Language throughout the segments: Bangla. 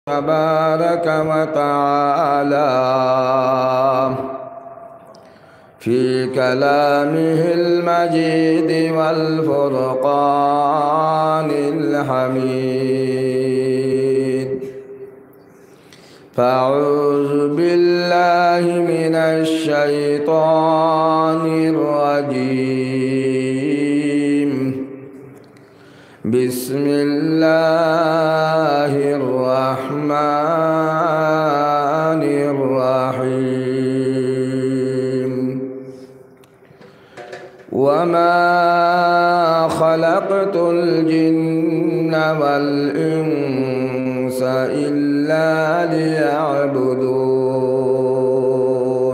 تبارك وتعالى في كلامه المجيد والفرقان الحميد. فأعوذ بالله من الشيطان الرجيم. بسم الله الرحمن الرحيم. وما خلقت الجن والإنس إلا ليعبدون.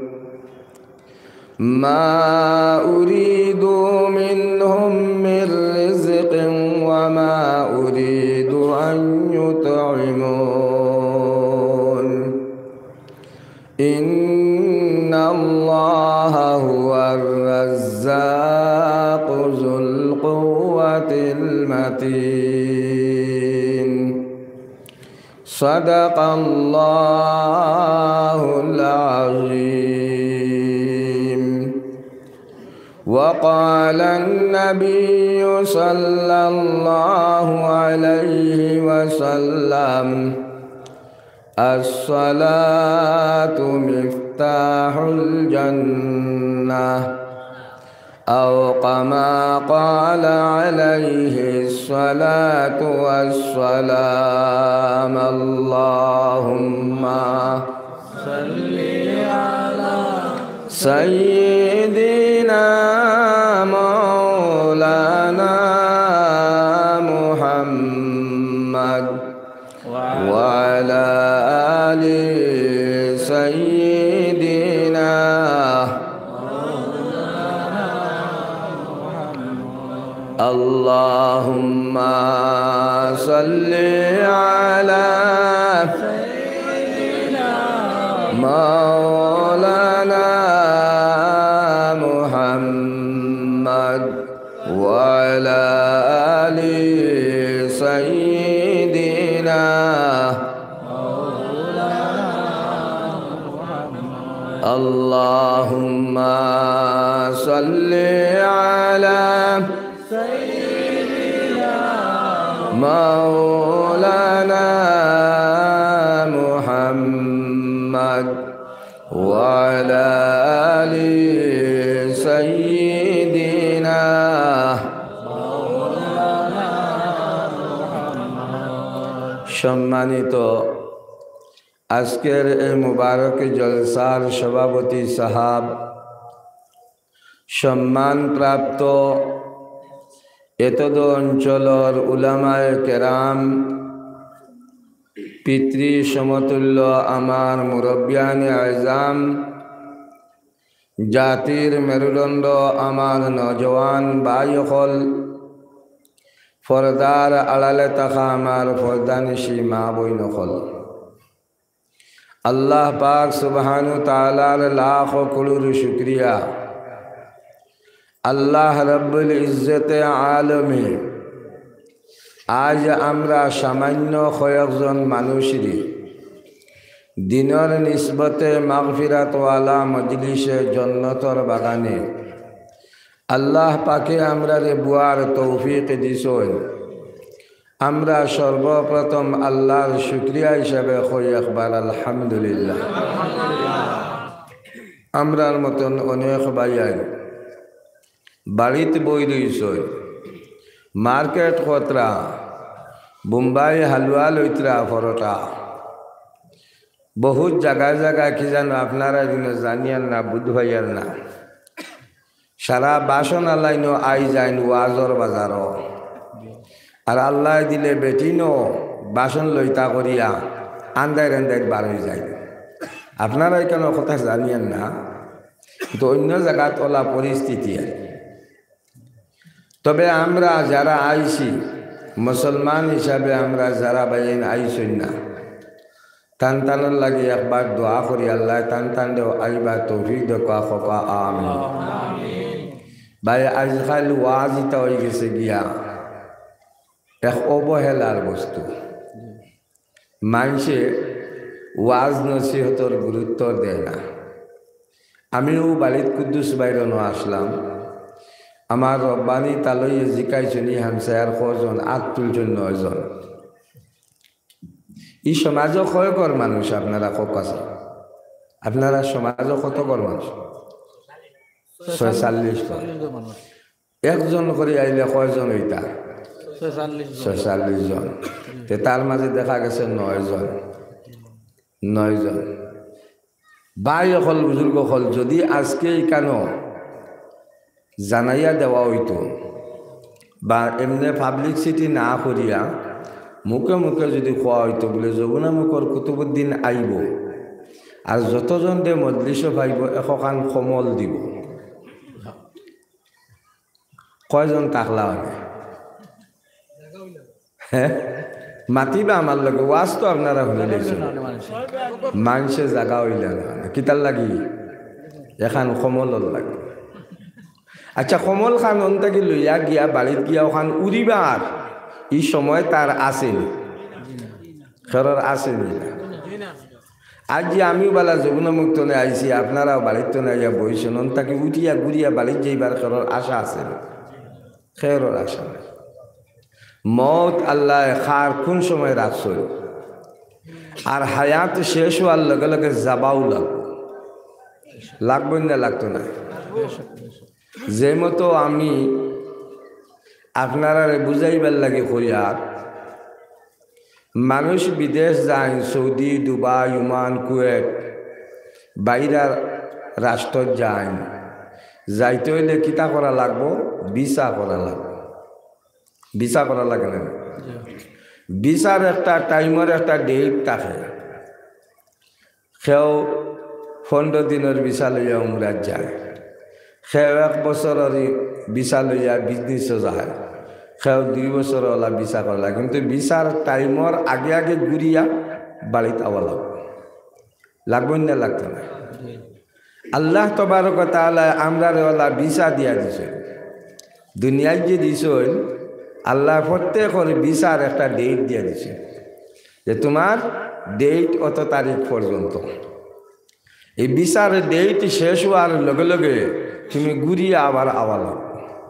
ما أريد منهم من رزق وما أريد أن يطعمون. إن الله هو الرزاق ذو القوة المتين. صدق الله العظيم. وقال النبي صلى الله عليه وسلم: الصلاة مفتاح الجنة، أو كما قال عليه الصلاة والسلام. اللهم صل على سيدنا مولانا محمد وعلى آل سيدنا اللهم صل على سيدنا مولانا محمد وعلى آل سيدنا اللهم صل على سيدنا مولانا محمد وعلى آل سيدنا সম্মানিত আজকের এই মুবারক জলসার সভাপতি সাহাব, সম্মানপ্রাপ্ত এতদ অঞ্চলের উলামায়ে কেরাম, পিতৃ সমতুল্য আমার মুরব্বিয়ানে আজম, জাতির মেরুদণ্ড আমার নজওয়ান ভাইসকল, পর্দার আড়ালে থাকা আমার পর্দানিশী মা বইনসকল, আল্লাহ পাক সুবহানাহু তাআলার লাখ কোটি শুকরিয়া। আল্লাহ রাব্বুল ইজ্জতে আলমী আজ আমরা সামান্য কয়েকজন মানুষেরই দিনের নিসবতে মাগফিরাতওয়ালা মজলিসে জন্নতর বাগানে আল্লাহ পাকে আমরা রে বুয়ার তৌফিক দিছেন। আমরা সর্বপ্রথম আল্লাহর শুকরিয়া হিসাবে কই একবার আলহামদুলিল্লাহ। আমরার মতন অনেক ভাইয়াই বাড়িতে বই রইছই, মার্কেট খতরা, বোম্বাই হালুয়া লইতরা পরোটা, বহুত জায়গায় জায়গায় কি জানো আপনারা জানিয়ার না, বুধ ভাইয়ার না, সারা বাসন আলাইনো আই যাইন ওয়াজর বাজারও। আর আল্লাহ দিলে বেটিনো বাসন লইতা করিয়া আন্দাই আন্দাই বার হয়ে যায়। আপনারা কেন কথা জানিয়েন না, তো অন্য জায়গাত ওলা পরিস্থিতি। তবে আমরা যারা আইছি মুসলমান হিসাবে আমরা যারা বাইন আইসই না, টান টানের লাগে একবার দোয়া করি আল্লাহ টান টান দেও আইবা তৌফিক দেখা খোকা আমিন। ভাই আজকাল ওয়াজিটা হয়ে গেছে গিয়া এক অবহেলার বস্তু। মানুষে ওয়াজ নসিহতর গুরুত্ব দেয় না। আমিও বালিদ কুদ্দুস বাইরনো আসলাম, আমার রব্বানি তালই জিকাইছনি হামসায়ার কজন আগ তুলছেন 9 জন। এই সমাজও কয়কর মানুষ আপনারা কক আছে? আপনারা সমাজও কত কর মানুষ? 46 মানুষ। একজন করে আইলে কয়জন হইতা? 46 জন। তার মাঝে দেখা গেছে 9 জন। 9 জন ভাই হল, বুজুর্গ হল, যদি আজকে কেন জানাইয়া দেওয়া হইতো বা এমনি পাবলিসিটি না করিয়া মুখে মুখে যদি কোয়া হইতো বলে যমুনা মুখর কুতুবুদ্দিন আইব আর যতজন দে মজলিস ভাইব এখন কমল দিব, কয়জন তাকলা হবে? হ্যাঁ, মাতিবা আমার লগে ওয়াজ তো আপনারা শুনে দেখছেন, মানুষে জাগা হইলে না কিতার লাগি এখন কমলর লাগে। আচ্ছা, কমল খান অন্তাকে লইয়া গিয়া বাড়িত গিয়া ওখান উড়িবার এই সময় তার আসেনি, খেরর আসেনি না। আজ যে আমিও বালা যমুনা মুক্তনে আইছি, আপনারাও বাড়ির তো নাইয়া বইছেন, অন্তাকে উঠিয়া ঘুরিয়া বাড়ির যাইবার খেরর আশা আছে না? খেরর আশা নাই। মত আল্লাহ খার কোন সময় রাখছ, আর হায়াত শেষ হওয়ার লগে লগে যাবাও লাগবে না, লাগতো না। যে মতো আমি আপনারা বুঝাইবার লাগে কইয়ার, মানুষ বিদেশ যায়, সৌদি, দুবাই, ওমান, কুয়েত, বাইরার রাষ্ট্র যায়, যাইতে হইলে কিতা করা লাগবো? ভিসা করা লাগবে। ভিসা করা লাগে না? ভিসার একটা টাইমের একটা ডেট থাকে। সেও 15 দিনের ভিসা লইয়া উমরাত যায়, সেও 1 বছরের ভিসা লইয়া বিজনেসও যায়, সেও 2 বছর ওলা ভিসা করা লাগে। কিন্তু ভিসার টাইমের আগে আগে ঘুরিয়া বাড়িতে আওয়া লাগবে না, লাগতো না? আল্লাহ তবারক ওয়া তাআলা আমরা ওলা ভিসা দিয়া দিছে, দুনিয়ায় যে দিছেন আল্লাহ প্রত্যেকের ভিসার একটা ডেট দিয়ে দিছে যে তোমার ডেট অত তারিখ পর্যন্ত। এই ভিসার ডেট শেষ হওয়ার লগে লগে তুমি ঘুরিয়ে আবার আওয়া লাগবে।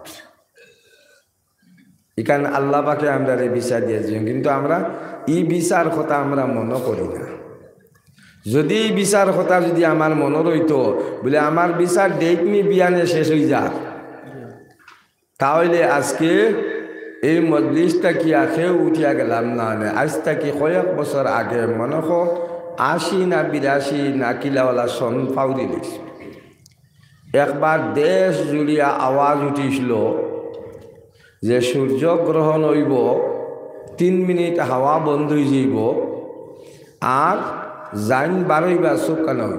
এখানে আল্লাহ পাকে আমরা এই ভিসা দিয়েছি, কিন্তু আমরা এই ভিসার কথা আমরা মনে করি না। যদি এই ভিসার কথা যদি আমার মনে রইতো বলে আমার ভিসার ডেট নিয়ে বিয়ানে শেষ হয়ে যায়, তাহলে আজকে এই মজলিসটা কি আখে উঠিয়া গেলাম না। আজ থেকে কয়েক বছর আগে মনে হোক 80 না 82 না কিলাওয়ালা সন ফাউরি দিয়েছে। একবার দেশ জুড়িয়া আওয়াজ উঠিছিল যে সূর্যগ্রহণ হইব, 3 মিনিট হাওয়া বন্ধ হয়ে যাইব আর জাইন বারইবা চোখানো হইব।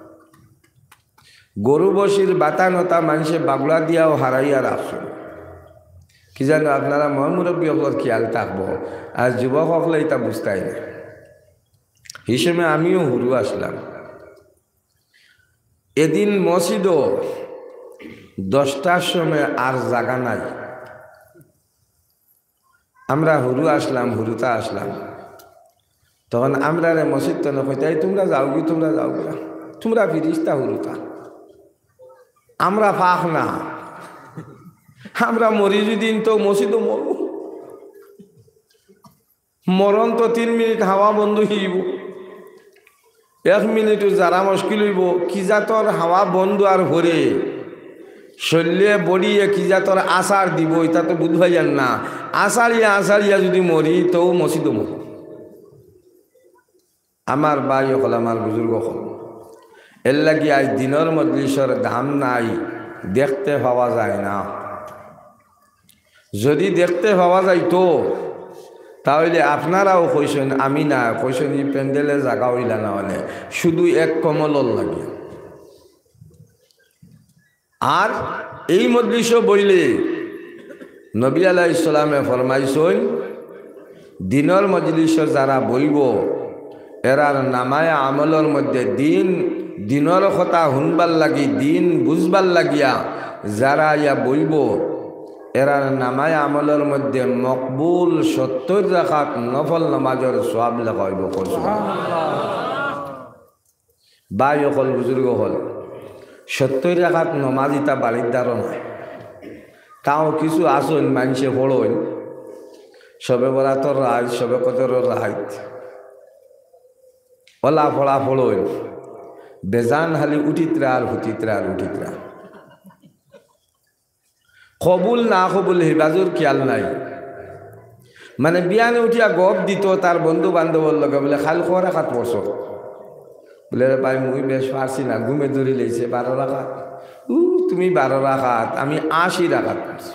গরু বসির বাতানতা মানুষে বাগলা দিয়াও হারাইয়া রাখছে। কি জানো আপনারা মহামুরব্বী সকল খেয়াল থাকবো, আর যুবক সকলে এটা বুঝতাই না। এই সময় আমিও হুরু আসলাম। এদিন মসজিদও 10টার সময় আর জাগা নাই। আমরা হুরু আসলাম, হুরুতা আসলাম, তখন আমরা রে মসজিদ তো নয়, তোমরা যাও গি, তোমরা যাও গা, তোমরা ফিরিস্তা হুরুতা, আমরা ফাঁক না, আমরা মরি যদি তো মসজিদও মরব। মরণ তো 3 মিনিট হাওয়া বন্ধ হইব, 1 মিনিটও যারা মুশকিল হইব। কি জাতর হাওয়া বন্ধ আর ভরে শরীরে বড়িয়ে কি জাতর আসার দিব, এটা তো বুঝবাই যান না। আসারিয়া যদি মরি তো মসজিদও মর। আমার ভাই হল, আমার বুজুর্গ হল, এর লাগি আজ দিনের মজলিসের দাম নাই, দেখতে পাওয়া যায় না। যদি দেখতে পাওয়া যাইতো তাহলে আপনারাও কইছেন, আমি না কইছেন এই প্যান্ডেলে জাগা হইলা না, হলে শুধু এক কমলর লাগে। আর এই মজলিসও বইলে নবী আলাইহিস সালামে ফরমাইছেন, দিনের মজলিসে যারা বইব এরার নামায় আমলের মধ্যে দিনের কথা শুনবার লাগি, দিন বুঝবার লাগিয়া যারা ইয়া বইব এরার নামায় আমলের মধ্যে মকবুল 70 রাকাত নফল নামাজের সওয়াব লেখা হইব। ভাই হল বুজুর্গ হল 70 রাকাত নমাজ ইতা বাড়ির দ্বারও নয়। তাও কিছু আসুন মানুষে পড়ইন সবে বরাতর রাত, সবে কদরের রাত, ওলা ফলা পড়ইন বেজান হালি উঠিত্রা আর হুতিত্রা আর উঠিত্রা। কবুল না কবুল হিবাজুর খেয়াল নাই। মানে বিয়ানে উঠিয়া গপ দিত তার বন্ধু বান্ধবর লগে, বলে খাল খোয়া রাখাত পড়ছ, বলে ভাই মুই বেশ পারছি না, ঘুমে ধরি লেছে 12 রাকাত। তুমি 12 রাকাত, আমি 80 রাকাত পড়ছি।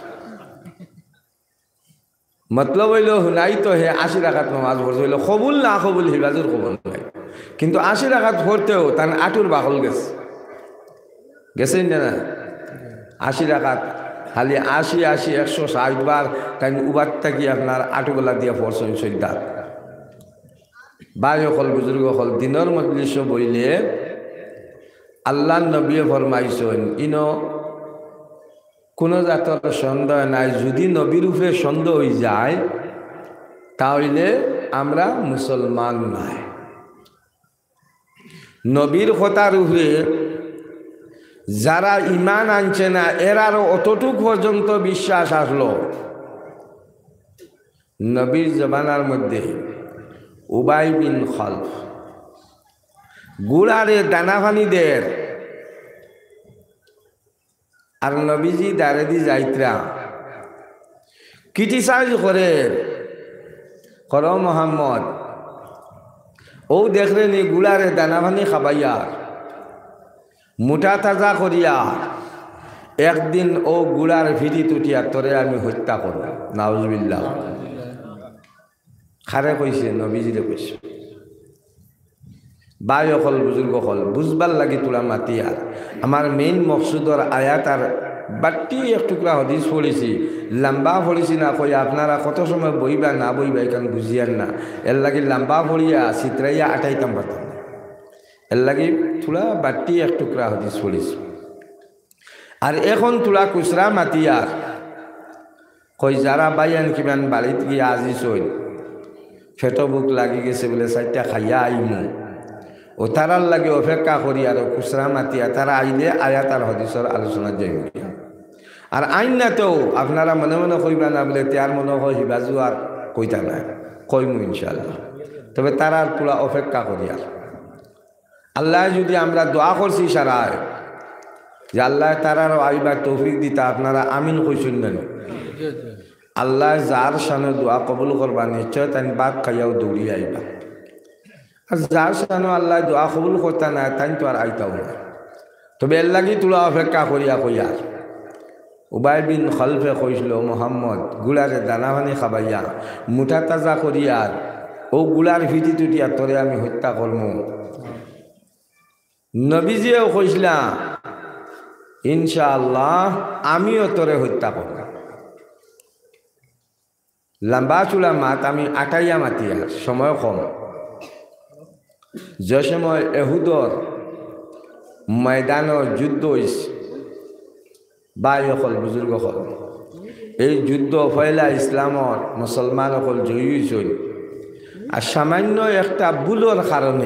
মতলব হইল হুনাই তো হে 80 রাকাত নামাজ পড়ছে, হইল কবুল না কবুল হিবাজুর খবর নাই। কিন্তু 80 রাকাত পড়তেও তার আটুর বাকল গেছে, গেছেন না? 80 রাকাত খালি 80 80 160 বার তাই উবার থাকি আপনার আটুবেলা দিয়ে পড়ছেন সৈদ্ধার। ভাই হল বুজুর্গ হল দিনের মজলিস বইলে আল্লাহ নবী ফরমাইছেন ইনো কোনো জাতর সন্দেহ নাই, যদি নবীর উপরে সন্দেহ হয়ে যায় তাহলে আমরা মুসলমান নাই। নবীর কথার উপরে যারা ইমান আনছে না এরারও অতটুক পর্যন্ত বিশ্বাস আসলো। নবীর জমানার মধ্যে উবাই বিন খালফ গুড়ারে দানাভানিদের আর নবীজি দাঁড়ে দি যাইত্রা ক্রিটিসাইজ করে কর মোহাম্মদ ও দেখলেন এই গুড়ারে দানাভানি খাবাইয়া মুঠা তাজা করিয়া একদিন ও গুড়ার ভিড়ি তুটিয়া তরে আমি হত্যা করব। নাউজুবিল্লাহ। খারে কইছে, নবীজিরে কইছে। ভাই হল বুজুর্গ হল বুঝবার লাগি তোলা মাতিয়ার আমার মেইন মকসুদর আয়াত আর বাট্টি এক টুকরা হদিস পড়েছি, লম্বা পড়েছি না কই আপনারা কত সময় বইবা না বইবা এখানে বুঝিয়ান না, এর লাগি লম্বা পড়িয়া চিত্রাইয়া আটাইতাম পারতাম, এর লাগি তোলা বাট্টি এক টুকরা হদিস পড়েছি। আর এখন তোলা কুচরা মাতিয়ার কই যারা বাইয়ান কিমান বাড়িত গিয়া আজি চই ফেটো বুক লাগি গেছে বলে 4টা খাইয়া আইমু, ও তারার লাগে অপেক্ষা করি আর খুচরা মাতিয়া তারা আইলে আয়াত আর হদিসের আলোচনা যাইব। আর আইন না তো আপনারা মনে মনে কইবা না বলে তার মনে হয় হিবাজু আর কইতা না, কইমু ইনশাআল্লাহ। তবে তারা পুরা অপেক্ষা করি। আর আল্লাহ যদি আমরা দোয়া করছি সারায় যে আল্লাহ তারারও আইবার তৌফিক দিতা, আপনারা আমিন কইছেন না? আল্লাহ যার সামনে দোয়া কবুল করবা নিশ্চয় তাই বাদ খাইয়াও দৌড়ি আইবা। আর যার সামনে আল্লাহ দোয়া কবুল করতা না তাই তো আর আইতাও না। তবে এর লাগি তোলা অপেক্ষা করিয়া কইয়ার উবাই বিন খালফে কইছিল মোহাম্মদ গুলারে দানাভানি খাবাইয়া মুঠা তাজা করিয়ার ও গুলার ভিটি টুটিয়া তরে আমি হত্যা করমু। নবীজিও কইসলা ইনশাআল্লাহ আমিও তরে হত্যা করব। লম্বা চুলা মাত আমি আটাইয়া মাতিয়া, সময় কম। যে সময় এহুদর ময়দানের যুদ্ধ হয়েছে ভাই হল বুজুর্গ হল, এই যুদ্ধ ফয়লা ইসলামর মুসলমান হল জয়ী হয়েছিল। আর সামান্য একটা ভুলের কারণে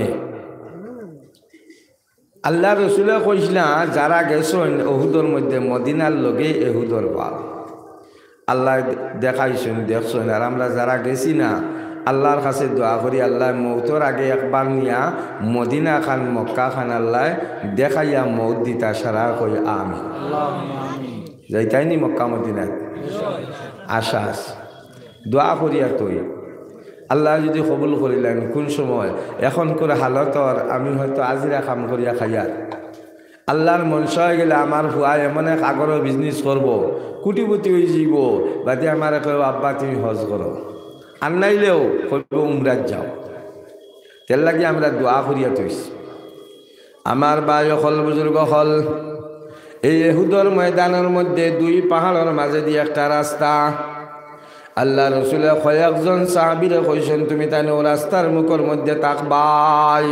আল্লাহ রসুলে কইসলা যারা গেছেন এহুদর মধ্যে মদিনার লগে এহুদর পাল আল্লাহ দেখাইছেন দেখছেন। আর আমরা যারা গেছি না আল্লাহর কাছে দোয়া করি আল্লাহ মৌতর আগে একবার নিয়া মদিনা খান মক্কা খান আল্লাহ দেখাইয়া মৌত দিতা সারা কই আমি যাইতাইনি মক্কা মদিনায় আশা আছে দোয়া করিয়া তুই আল্লাহ যদি কবুল করিলেন কোন সময় এখন করে হালতর আমি হয়তো আজিরা কাম করিয়া খাইয়ার আল্লাহর মনসা হয়ে গেলে আমার ভুয়া এমন এক আগরের বিজনেস করবো কুটিপুটি হয়ে যাব বাদে আমার কইব আব্বা তুমি হজ করো আর নাইলেও কইব উমরাত যাও। তেল লাগি আমরা দোয়া করিয়া তুইস। আমার ভাই হল বুজুর্গ হল এই এহুদর ময়দানের মধ্যে 2 পাহাড়ের মাঝে দিয়ে একটা রাস্তা। আল্লাহ রসুলে কয়েকজন সাহাবীরে কইছেন তুমি তাই ও রাস্তার মুখের মধ্যে তাকবাই।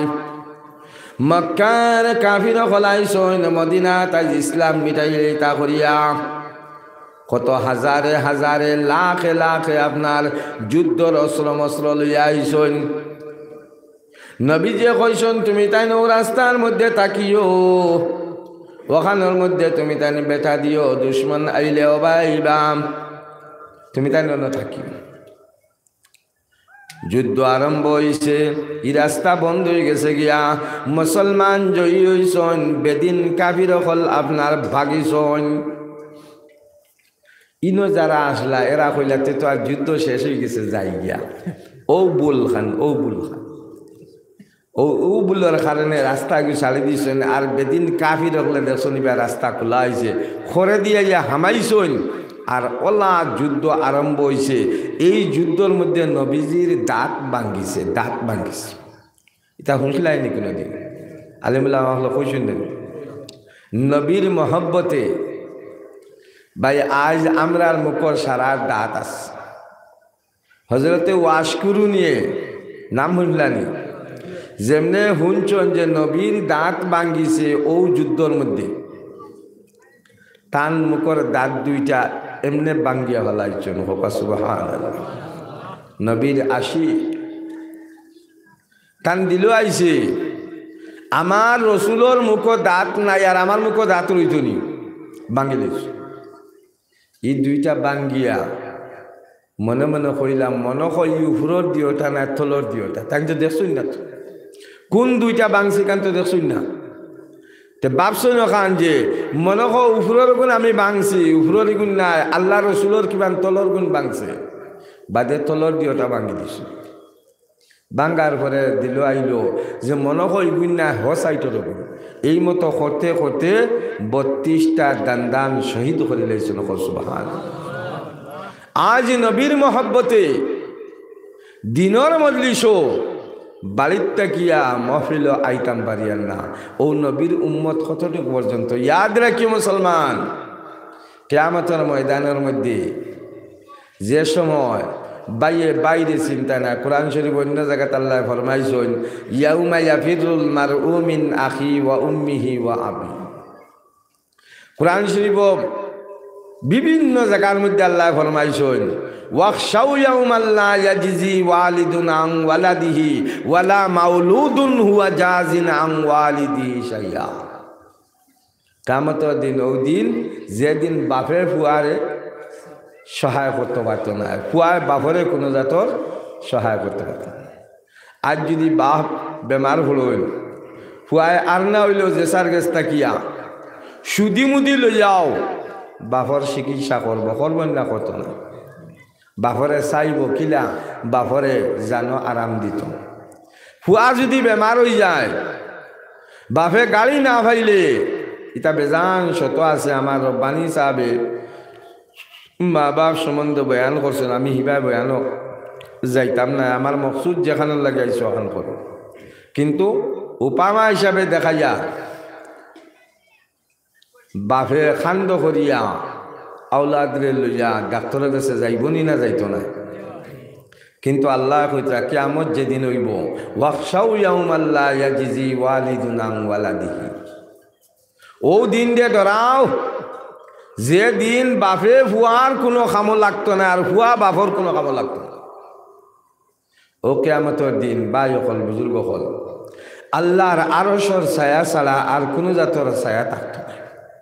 মক্কার কাফির হলাইছেন মদিনা তাই ইসলাম মিটাইলে তা করিয়া কত হাজারে হাজারে লাখে লাখে আপনার যুদ্ধর অস্ত্র মস্ত্র লইয়া আইসন। নবী যে কইসন তুমি তাই নো রাস্তার মধ্যে তাকিও, ওখানের মধ্যে তুমি তাই বেটা দিও, দুশ্মন আইলে অবাইবাম, তুমি তাই ন থাকিও। যুদ্ধ আরম্ভ হয়েছে, এই রাস্তা বন্ধ হয়ে গেছে গিয়া, মুসলমান জয়ী হইসন, বেদিন কাফির হল আপনার ভাগিসন। ইনো যারা আসলা এরা কইলাতে তো আর যুদ্ধ শেষ হয়ে গেছে যাই গিয়া, ও বুল খান ও বুল খান ও বুলের কারণে রাস্তা ছাড়ি দিয়েছেন। আর বেদিন কাফির হলে দেখছেন এবার রাস্তা খোলা হয়েছে, খরে দিয়ে ইয়া হামাইছেন। আর ওলা যুদ্ধ আরম্ভ হয়েছে। এই যুদ্ধর মধ্যে নবীজির দাঁত ভাঙ্গিছে, দাঁত ভাঙ্গিছে। এটা শুনছিলাই নি কোনোদিন? আলিমুল্লাহ কইছেন নবীর মহব্বতে ভাই আজ আমরার মুখর সারার দাঁত আছে। হজরতে ওয়াশকুরু নিয়ে নাম শুনলানি, যেমনে শুনছন যে নবীর দাঁত ভাঙ্গিছে ও যুদ্ধর মধ্যে, তান মুখর দাঁত দুইটা এমনে ভাঙ্গিয়া ফেলাইছেন। হোকা সুবহানাল্লাহ। নবীর আশি তান দিল আইছে, আমার রসুলোর মুখ দাঁত নাই আর আমার মুখ দাঁত রইতনি, ভাঙ্গি দিয়েছে। এই দুইটা ভাঙ্গিয়া মনে মনে কইলাম, মনে কই উপরর দিওটা না তলর দিওটা, তাই তো দেখছই না তো কোন দুইটা ভাঙছি কান তো দেখছই না। তে ভাবছই নখান যে মনে কো উপরের গুণ আমি ভাঙছি, উপরের গুণ নাই, আল্লাহ রসুলোর কিমান তলর গুণ ভাঙছে, বাদে তলর দিওটা ভাঙি দিছে। ভাঙ্গার পরে দিল আইলো যে মনে কই গুণ না হসাইটর গুণ। এই মতো করতে করতে 32টা দান্দান শহীদ করে লাইছেন। সুবহানাল্লাহ। আজ নবীর মহব্বতে দিনর মজলিসও বাড়ির তাকিয়া মহফিল আইতাম পারিয়ার না। ও নবীর উম্মত কতটুকু পর্যন্ত ইয়াদ রাখি মুসলমান, কিয়ামতের ময়দানের মধ্যে যে সময় বাইরে চিন্তা না, কোরআন শরীফ অন্য জায়গাতে আল্লাহ ফরমাইছেন ইয়াউমা ইয়াফিরুল মারউ মিন আখি ওয়া উম্মিহি ওয়া আবি। কোরআন শরীফ বিভিন্ন জায়গার মধ্যে আল্লাহ ফরমাইছেন ওয়াখশাউ ইয়াউমাল লা ইয়াজজি ওয়ালিদুন আন ওয়ালাদিহি ওয়ালা মাউলুদুন হুয়া জাজিন আন ওয়ালিদিহি শাইয়া। কিয়ামতের দিন, ওই দিন যেদিন বাপের ফুয়ারে সহায় করতে পারত না, ফুয়ার বাপরে কোনো জাতর সহায় করতে পারত না। আজ যদি বাপ বেমার হইল, ফুয়ায় আর না হইলেও জেসার গেছ তাকিয়া সুদি মুদি লইয়াও বাপর চিকিৎসা করবেন না, করতো না। বাপরে চাইব কিলা বাপরে জানো আরাম দিত। ফুয়া যদি বেমার হয়ে যায়, বাপে গাড়ি না পাইলে, এটা বেজান শত আছে। আমার রব্বানি সাহেবে মা বাপ সম্বন্ধে বয়ান করছেন, আমি হিবা বয়ানও যাইতাম না, আমার মকসুদ যেখানে লাগাইছে ওখান করো। কিন্তু উপামা হিসাবে দেখা যায় বাপে খান্দ করিয়া আওলাদরে লইয়া ডাক্তরের কাছে যাইবনি না যাইতো না। কিন্তু আল্লাহ কইতা কিয়ামত যেদিন হইব ওয়াখশাউ ইয়াউমাল লা ইয়াজজি ওয়ালিদুন আন ওয়ালাদিহি, ও দিন দিয়ে ডরাও যে দিন বাপে ফুয়ার কোনো কামো লাগতো না আর ফুয়া বাপর কোনো কামো লাগতো না। ও কিয়ামতের দিন ভাই হল বুজুর্গ হল আল্লাহর আরশের ছায়া ছাড়া আর কোনো জাতর ছায়া থাকতো না।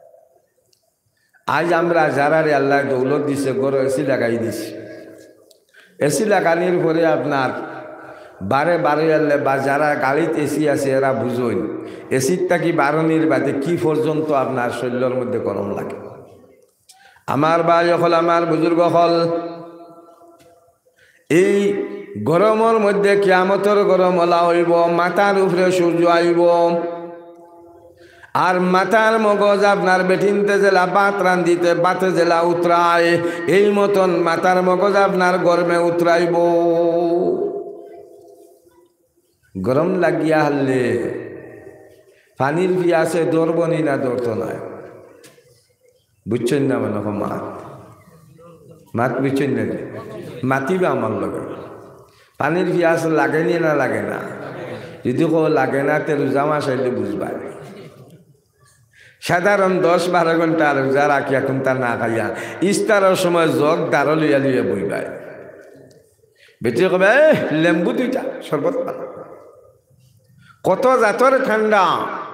আজ আমরা যারারে আল্লাহ দৌলত দিছে, গরো এসি লাগাই দিছি, এসি লাগানির পরে আপনার বারে বারে আনলে বা যারা গাড়িতে এসি আছে এরা বুঝইন এসির থাকি বারণির বাদে কি পর্যন্ত আপনার শরীরের মধ্যে গরম লাগে। আমার ভাই হল, আমার বুজুর্গ হল, এই গরমের মধ্যে কিয়ামতের গরম ওলা হইব, মাথার উপরে সূর্য আইব, আর মাথার মগজ আপনার বেঠিনতে জেলা বাত রান্দিতে বাতে জেলা উতরায়, এই মতন মাথার মগজ আপনার গরমে উতরাইব। গরম লাগিয়া হলে পানির পিয়াসে দৌড়বনি না দৌড়তো না, বুঝছেন না? মনে মাত বুঝছেন না? মাতিবা আমার লগে পানির পিয়াস লাগেনি না লাগে না? যদি কেউ লাগে না তে রোজা মাস আইলে বুঝবা। সাধারণ 10-12 ঘন্টা রোজা রাখিয়া কোনটা না খাইয়া ইস্তারের সময় জগ দাঁড় লইয়া লইয়া বইবাই বেটি কবে লেম্বু 2টা শরবত পালা কত জাতর ঠান্ডা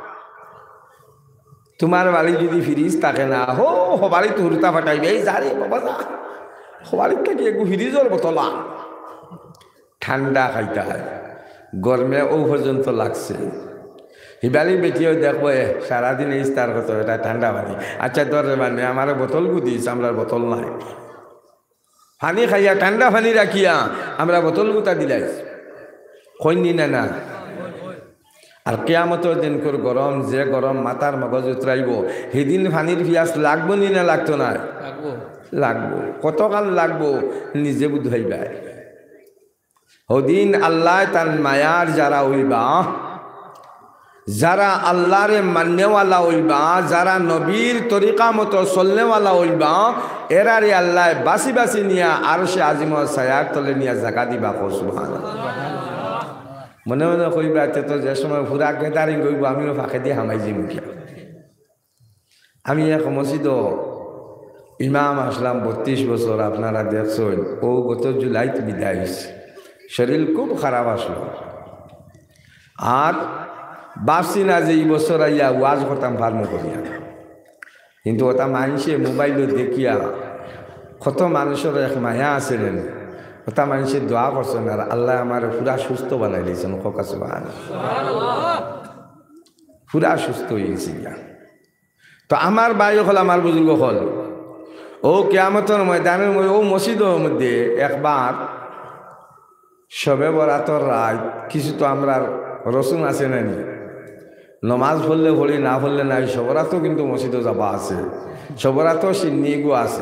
তোমার বাড়ি যদি ফ্রিজ থাকে না বাড়ি তো হুরতা ফাটাইবে এই যারে বাবা যা বাড়ির থেকে একটু ফ্রিজর বোতলা ঠান্ডা খাইতে হয় গরমে ও পর্যন্ত লাগছে হিবালি বেটিও দেখবো সারাদিন ইস্তার কত এটা ঠান্ডা পানি আচ্ছা ধরে মানে আমার বোতল গুদিস আমরা বোতল নাই পানি খাইয়া ঠান্ডা পানি রাখিয়া আমরা বোতল গুতা দিলাই কইনি না আর কেয়ামতের দিন কর গরম যে গরম মাথার মগজ উতরাইব সেদিন পানির পিয়াস লাগবো নি না লাগতো না লাগবো কতকাল লাগবো নিজে বুঝাইবা ওদিন আল্লাহ তার মায়ার যারা হইবা যারা আল্লাহরে মাননেওয়ালা হইবা যারা নবীর তরিকা মতো চলনেওয়ালা হইবা এরারে আল্লাহ বাসি বাসি নিয়া আর সে আজিমর ছায়ার তলে নিয়া জাগা দিবা সুবহানাল্লাহ মনে মনে কইবা তো যে সময় ফুরা গেদারিং কইব আমিও ফাঁকে দিয়ে হামাই যাই মুখিয়া আমি এক মসজিদ ইমাম আসলাম 32 বছর আপনারা দেখছেন ও গত জুলাইতে বিদায় হয়েছে শরীর খুব খারাপ আসলো আর ভাবছি না যে এই বছর আইয়া ওয়াজ করতাম ফার্ম করিয়া কিন্তু ওটা মানুষে মোবাইলে দেখিয়া কত মানুষের এক মায়া আছিলেন ওটা মানুষের দোয়া করছেন আর আল্লাহ আমার পুরা সুস্থ বানাই দিয়েছেন কাছে পুরা সুস্থ হয়ে গেছি তো আমার ভাই হল আমার বুজুর্গ হল ও কিয়ামতের ময়দানের ও মসজিদের মধ্যে একবার শবে বরাতর রাত কিছু তো আমরা রসুন আছে না নমাজ পড়লে পড়ি না পড়লে নাই সবরাতও কিন্তু মসজিদে যাবা আছে সবরাতও সিন্নি গো আছে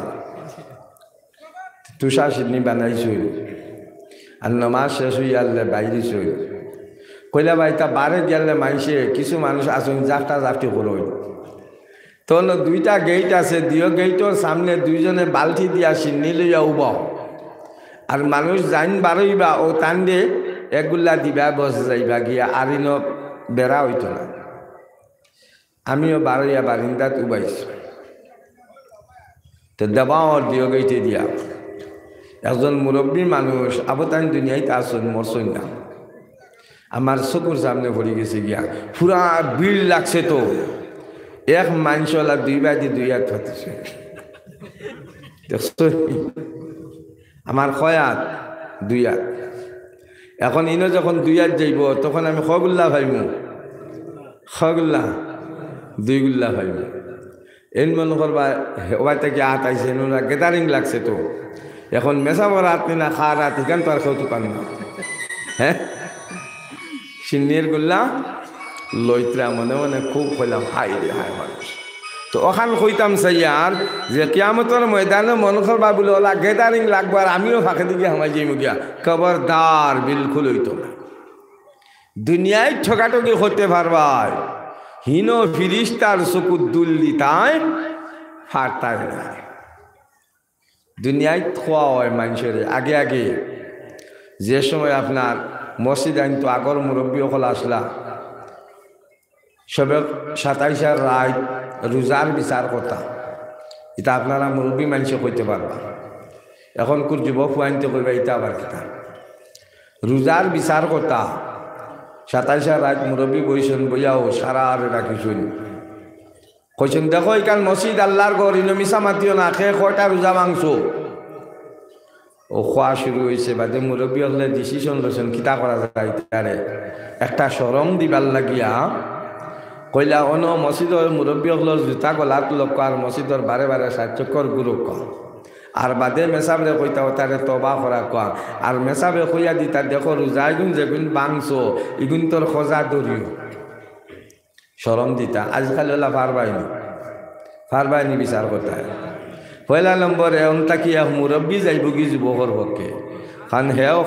তুষা সিন্নি বানাইছই আর নমাজ শেষ হইয়া বাইরেছই কইলা বাইতা বারে গেলে মাইসে কিছু মানুষ আসুন জাফটা জাফটি করই তখন 2টা গেট আছে দুই গেটের সামনে 2জনে বালতি দিয়া সিন্নি লইয়া উব আর মানুষ যাইন বারইবা ও টান দিয়ে একগুলা দিবা বসে যাইবা গিয়া আর ইনো বেড়া হইতো না আমিও বারইয়া বারিন্দাত উবাইছি তো দেবাওয়ার দিও গেইতে দিয়া একজন মুরব্বী মানুষ আবতান দুনিয়াতে আসুন মরছই না আমার চকুর সামনে পড়ে গেছে গিয়া পুরা ভিড় লাগছে তো এক মানুষওয়ালা 2 বাজি 2 হাত ফাটিছে আমার খয়াত 2 হাত এখন ইনো যখন 2 হাত যাইব তখন আমি খগুল্লা ভাইব খগুল্লা 2 গুল্লা ভাইব এন মনে করবা ওই থেকে হাত আইসে নোরা গেদারিং লাগছে তো এখন মেসাবর হাত না খার হাত এখান তো আর কেউ দোকান না হ্যাঁ সিন্নির গুল্লা লইত্রা মনে মনে খুব হইলাম হাই রে হাই মানুষ তো ওখান কইতাম সাইয়ার যে কিয়ামতের ময়দানে মন করবা বলে ওলা গেদারিং লাগবো আর আমিও ফাঁকে দিকে হামাই যাই মুগিয়া খবরদার বিলকুল হইতো না দুনিয়ায় ঠকাঠকি করতে পারবাই হীন ফিরিস্তার চকুর দুল দিতাই ফারতাই না দুনিয়ায় খোয়া হয় মানুষের আগে আগে যে সময় আপনার মসজিদ আইন তো আগর মুরব্বী সকল আসলা সবে 27 রাত রোজার বিচার কথা এটা আপনারা মুরব্বী মানুষে কইতে পারবা এখন কোন যুবক আনতে কইবা এটা আবার কিতা রোজার বিচার কথা 27 রাত মুরব্বী বইছেন বইয়াও সারা আর রাখিছুন কইছেন দেখো এখান মসজিদ আল্লাহর ঘর ইনো মিশা মাতিও না খেয়ে কয়টা রোজা মাংস ও খোয়া শুরু হয়েছে বাদে মুরব্বী হলে ডিসিশন লৈছেন কিতা করা যায় তারে একটা সরম দিবার লাগিয়া কইলা অন মসজিদের মুরব্বী হলের জুতা গলাত লোক আর মসজিদের বারে বারে সাহায্যকর গুরু কম আর বাদে মেসাবরে কইতা তারে তবা করা কম আর মেসাবে কইয়া দিতা দেখো রোজা এগুন যেগুন বাংশ ইগুন তোর খোঁজা দরিও সরম দিতা আজকাল ওলা ফারবাইনি বিচার করতে পয়লা নম্বরে অন্তাকিয়া মুরব্বী যাইব কি যুবকর পক্ষে কারণ হেও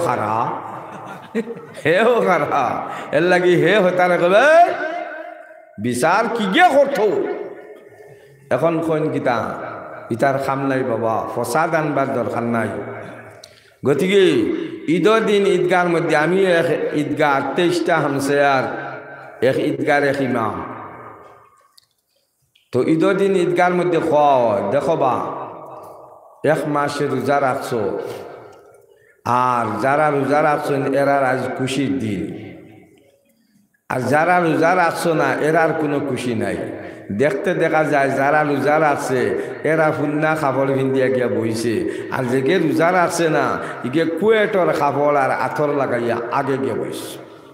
খারা এর লাগি হে হতারে কবে বিচার কি গে করতো এখন কইন গীতা ইতার খাম নাই বাবা ফসাদ আনবার দরকার নাই গতিকে ঈদের দিন ঈদগার মধ্যে আমি এক ঈদগাহ 28টা হামসায়ার এক ঈদগার এক ইমাম তো ঈদের দিন ঈদগার মধ্যে হয় দেখো বা 1 মাসে রোজা রাখছো আর যারা রোজা রাখছেন এরার আজ খুশির দিন আর যারা রোজা রাখছো না এরার কোনো খুশি নাই দেখতে দেখা যায় যারা রোজা রাখছে এরা ফুন্না খাবড় ভিন্দিয়া গিয়া বইছে আর যে রোজা রাখছে না ইগে কুয়েটর খাবড় আর আথর লাগাইয়া আগে গিয়া বইছে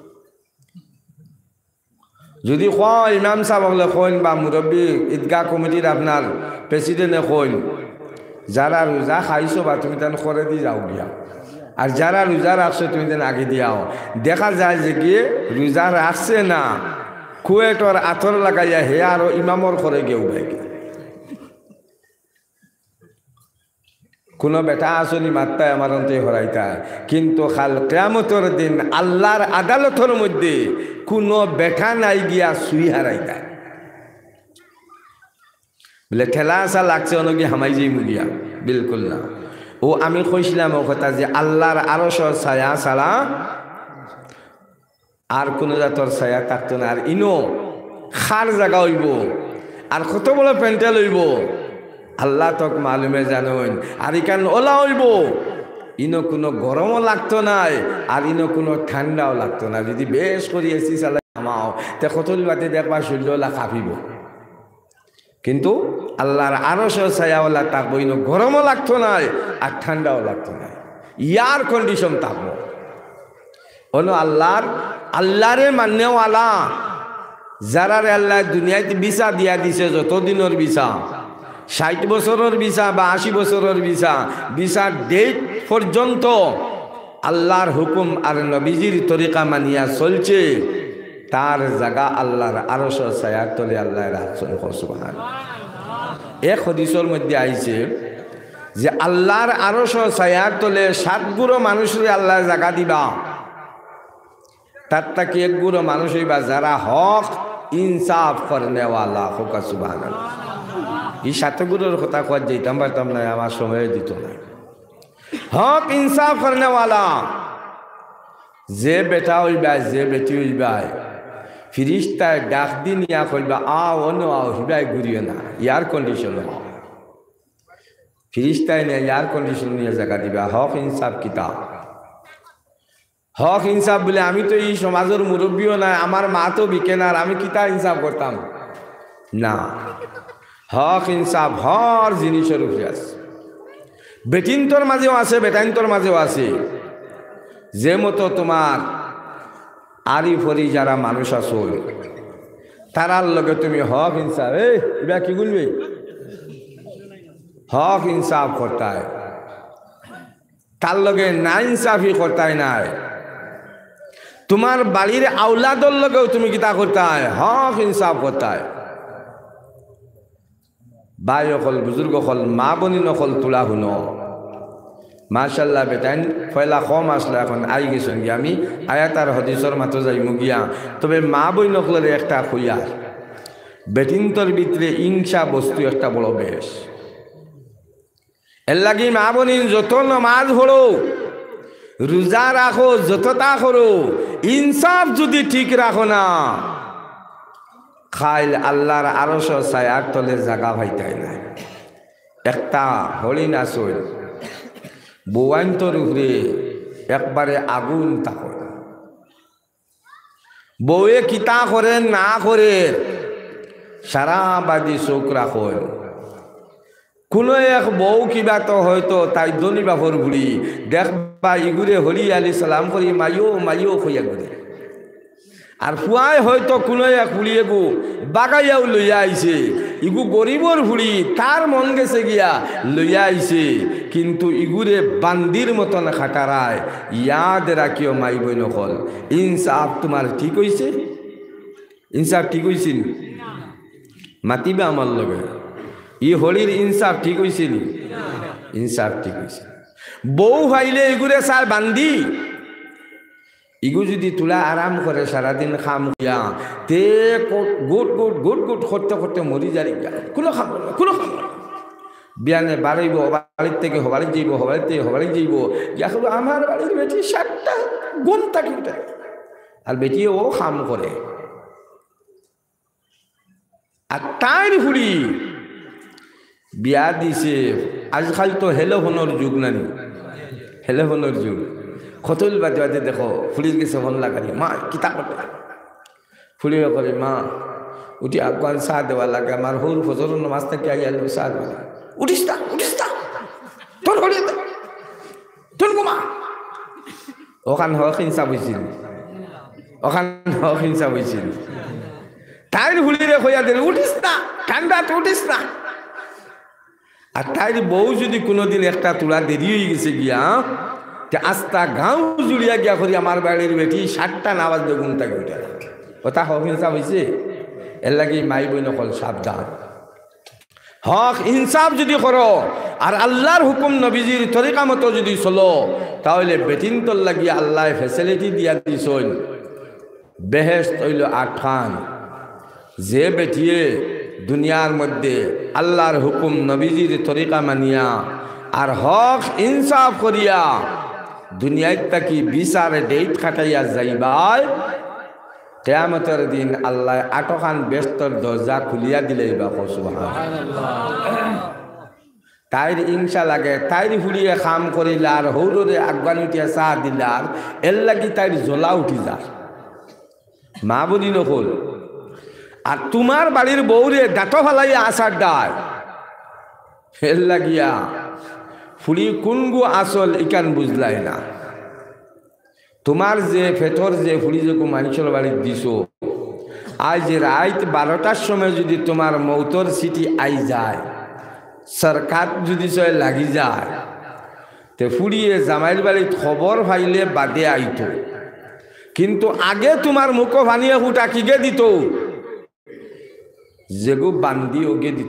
যদি কয় ইমাম সাহেব হলে কইন বা মুরব্বী ঈদগাহ কমিটির আপনার প্রেসিডেন্টে কইন যারা রোজা খাইছো বা তুমি তেন করে দিয়ে যাও গিয়া আর যারা রোজা রাখছো তুমি তেন আগে দিয়াও দেখা যায় যে গিয়ে রোজা রাখছে না কুয়েটর আথর লাগাইয়া হে আরো ইমামর করে গিয়ে উবাই কোনো বেটা আসনি মাত্রায় আমার অন্তে হরাইতা কিন্তু খাল কিয়ামতের দিন আল্লাহর আদালতের মধ্যে কোনো বেটা নাই গিয়া সুই হারাইতা বলে ঠেলা আসা লাগছে অনগি হামাই যাই মুগিয়া বিলকুল না ও আমি কইছিলাম ও কথা যে আল্লাহর আরশ ছায়া ছাড়া আর কোন জাতর ছায়া থাকতো না আর ইনো খার জায়গা হইব আর কত বড় প্যান্টেল হইব আল্লাহ তক মালুমে জানেন আর ইকান ওলা হইব ইনো কোনো গরমও লাগতো নাই আর ইনো কোনো ঠান্ডাও লাগতো না যদি বেশ করি এসি চালাই আমাও তে কতল বাতি দেখবা শরীরওয়ালা কাঁপিব কিন্তু আল্লাহর আরশ ছায়াওয়ালা থাকবো ইনো গরমও লাগতো নাই আর ঠান্ডাও লাগতো না ইয়ার কন্ডিশন থাকবো অন্য আল্লাহরে মান্যওয়ালা যারারে আল্লাহ দুনিয়াতে ভিসা দিয়া দিছে যতদিনের ভিসা 60 বছরের ভিসা বা 80 বছরের ভিসা ডেট পর্যন্ত আল্লাহর হুকুম আর নবীজির তরিকা মানিয়া চলছে তার জায়গা আল্লাহর আরশ ছায়ার তলে আল্লাহ রাখছেন সুবহানাল্লাহ এক হাদিসের মধ্যে আইছে যে আল্লাহর আরশ ছায়ার তলে 7 গুরো মানুষের আল্লাহ জায়গা দিবা তার তাকে 1 গুরো মানুষ হইবা যারা হক ইনসাফ করনেওয়ালা হোক সুবহানাল্লাহ এই 7 গুরোর কথা কয় যেতাম পারতাম না আমার সময় দিত না হক ইনসাফ করনেওয়ালা যে বেটা হইবা যে বেটি হইবা ফিরিস্তায় ডাক দিন ইয়া কইবা আও অন্য আও হিবাই ঘুরিও না ইয়ার কন্ডিশন ফিরিস্তায় নিয়ে ইয়ার কন্ডিশন নিয়ে জায়গা দিবা হক ইনসাফ কিতাব হক ইনসাফ বলে আমি তো এই সমাজের মুরব্বীও নাই আমার মা তো বিকেনার আমি কিতা ইনসাফ করতাম না হক ইনসাফ হর জিনিসের উপরে আছে বেটিন্তর মাঝেও আছে বেটাইন্তর মাঝেও আছে যে মতো তোমার আরি ফরি যারা মানুষ আছো তারার লগে তুমি হক ইনসাফ এবার কি বলবে হক ইনসাফ করতায় তার লগে না ইনসাফি করতায় নাই তোমার বাড়ির আওলাদর লগেও তুমি কিতা করতায় হক ইনসাফ করতায় ভাই অকল বুজুর্গ হল মা বনি নকল তোলা শুনো মাশাল্লাহ বেটাইন পয়লা কম আসলে এখন আই গেছেন গিয়া আমি আয়াতার হদিসর মাত্র যাইমু গিয়া তবে মা বই নকলের একটা খুইয়ার বেটিন্তর ভিতরে ইংসা বস্তু একটা বড় বেশ এর লাগি মা বনিন যত নমাজ পড়ো রোজা রাখো যতটা করো ইনসাফ যদি ঠিক রাখো না খাইল আল্লাহর আরশ ছায়ার তলে জায়গা ভাইতাই নাই একটা হরিণ আসল বৌয়ান্তর উপরে একবারে আগুন তাকো বউয়ে কিতা করে না করে সারা বাদি চোখ রাখো কোনো এক বউ কিবা তো হয়তো তাই দনি বাপর ঘুরি দেখবা ইগুরে হলি আলি সালাম করি মাইও মাইও হইয়া ঘুরে আর ফুয়াই হয়তো কোনো এক হুড়িয়ে গু বাগাইয়াও লইয়া আইছে ইগু গরিবর হুড়ি তার মন গেছে গিয়া লইয়া আইছে কিন্তু ইগুরে বান্দির মতন খাটারায় ইয়াদ রাখিও মাই বই নকল ইনসাফ তোমার ঠিক হইছে ইনসাফ ঠিক হইছিল মাতিবা আমার লগে ই হলির ইনসাফ ঠিক হইছিল ইনসাফ ঠিক হইছে বউ ভাইলে ইগুরে সার বান্দি ইগু যদি তুলা আরাম করে সারাদিন খাম গিয়া তে গুট গুট গুট গুট করতে করতে মরি যাই কোনো খাম বিয়ানে বাড়াইব বাড়ির থেকে হবাড়ি যাইব হবাড়ি থেকে হবাড়ি যাইব ইয়া আমার বাড়ির বেটি 7টা গুণ থাকি আর বেটিও ও খাম করে আর তাইর ফুড়ি বিয়া দিছে। আজকাল তো হেলোফোনের যুগ নানি, হেলোফোনের যুগ। কতল বাজে বাজে দেখো ফুড়ির গেছে ফোন লাগানি, মা কিতা করতে ফুড়ি করে, মা উঠি আগুয়ান চা দেওয়া লাগে, আমার হর ফজর নামাজ থেকে আইয়া চা দেওয়া, উঠিস না তোর হরি তোর ঘুমা। ওখান হক হিংসা হয়েছিল, ওখান হক হিংসা হয়েছিল। তাইর ফুড়িরে হইয়া দিল, উঠিস না ঠান্ডা, উঠিস না। আর তাইর বউ যদি কোনোদিন একটা তোলা দেরি হয়ে গেছে গিয়া, আস্তা গাঁও জুড়িয়া গিয়া করি আমার বাড়ির বেটি 7টা নামাজ বেগুন তাকে উঠে, ওটা হক হিংসা হয়েছে। এর লাগে মাই বই নকল সাবধান। হক ইনসাফ যদি করো আর আল্লাহর হুকুম নবীজির তরিকা মতো যদি চলো, তাহলে বেটিনতর লাগিয়া আল্লাহ ফেসিলিটি দিয়া দিছইন। বেহেশত হইল 8খান। যে বেটিয়ে দুনিয়ার মধ্যে আল্লাহর হুকুম নবীজির তরিকা মানিয়া আর হক ইনসাফ করিয়া দুনিয়ায় তাকি বিচারে ডেট খাটাইয়া যাইবাই, কিয়ামতের দিন আল্লাহ 8খান বেস্তর দরজা খুলিয়া দিলেই বা সুবহানাল্লাহ। তাইর ইনশা লাগে, তাইর ফুড়িয়ে কাম করিলার, হৌরে আগুয়ান উঠিয়া চা দিলার, এর লাগি তাইর জ্বলা উঠি যা, মা বলি নকল। আর তোমার বাড়ির বউরে দাঁত ফালাইয়া আসার দায়, এর লাগিয়া ফুড়ি কোনগু আসল ইকান বুঝলাই না। তোমার যে ফেটর যে ফুড়ি যে মানুষের বাড়ির দিছ, আজ রাত 12টার সময় যদি তোমার মৌতর সিটি আই যায়, সরকার যদি সে লাগি যায়, তে ফুড়িয়ে জামাইর বাড়ির খবর পাইলে বাদে আইত, কিন্তু আগে তোমার মুখ ভানিয়ে ফুটা কিগে দিত, যেগু বান্দি ওগে দিত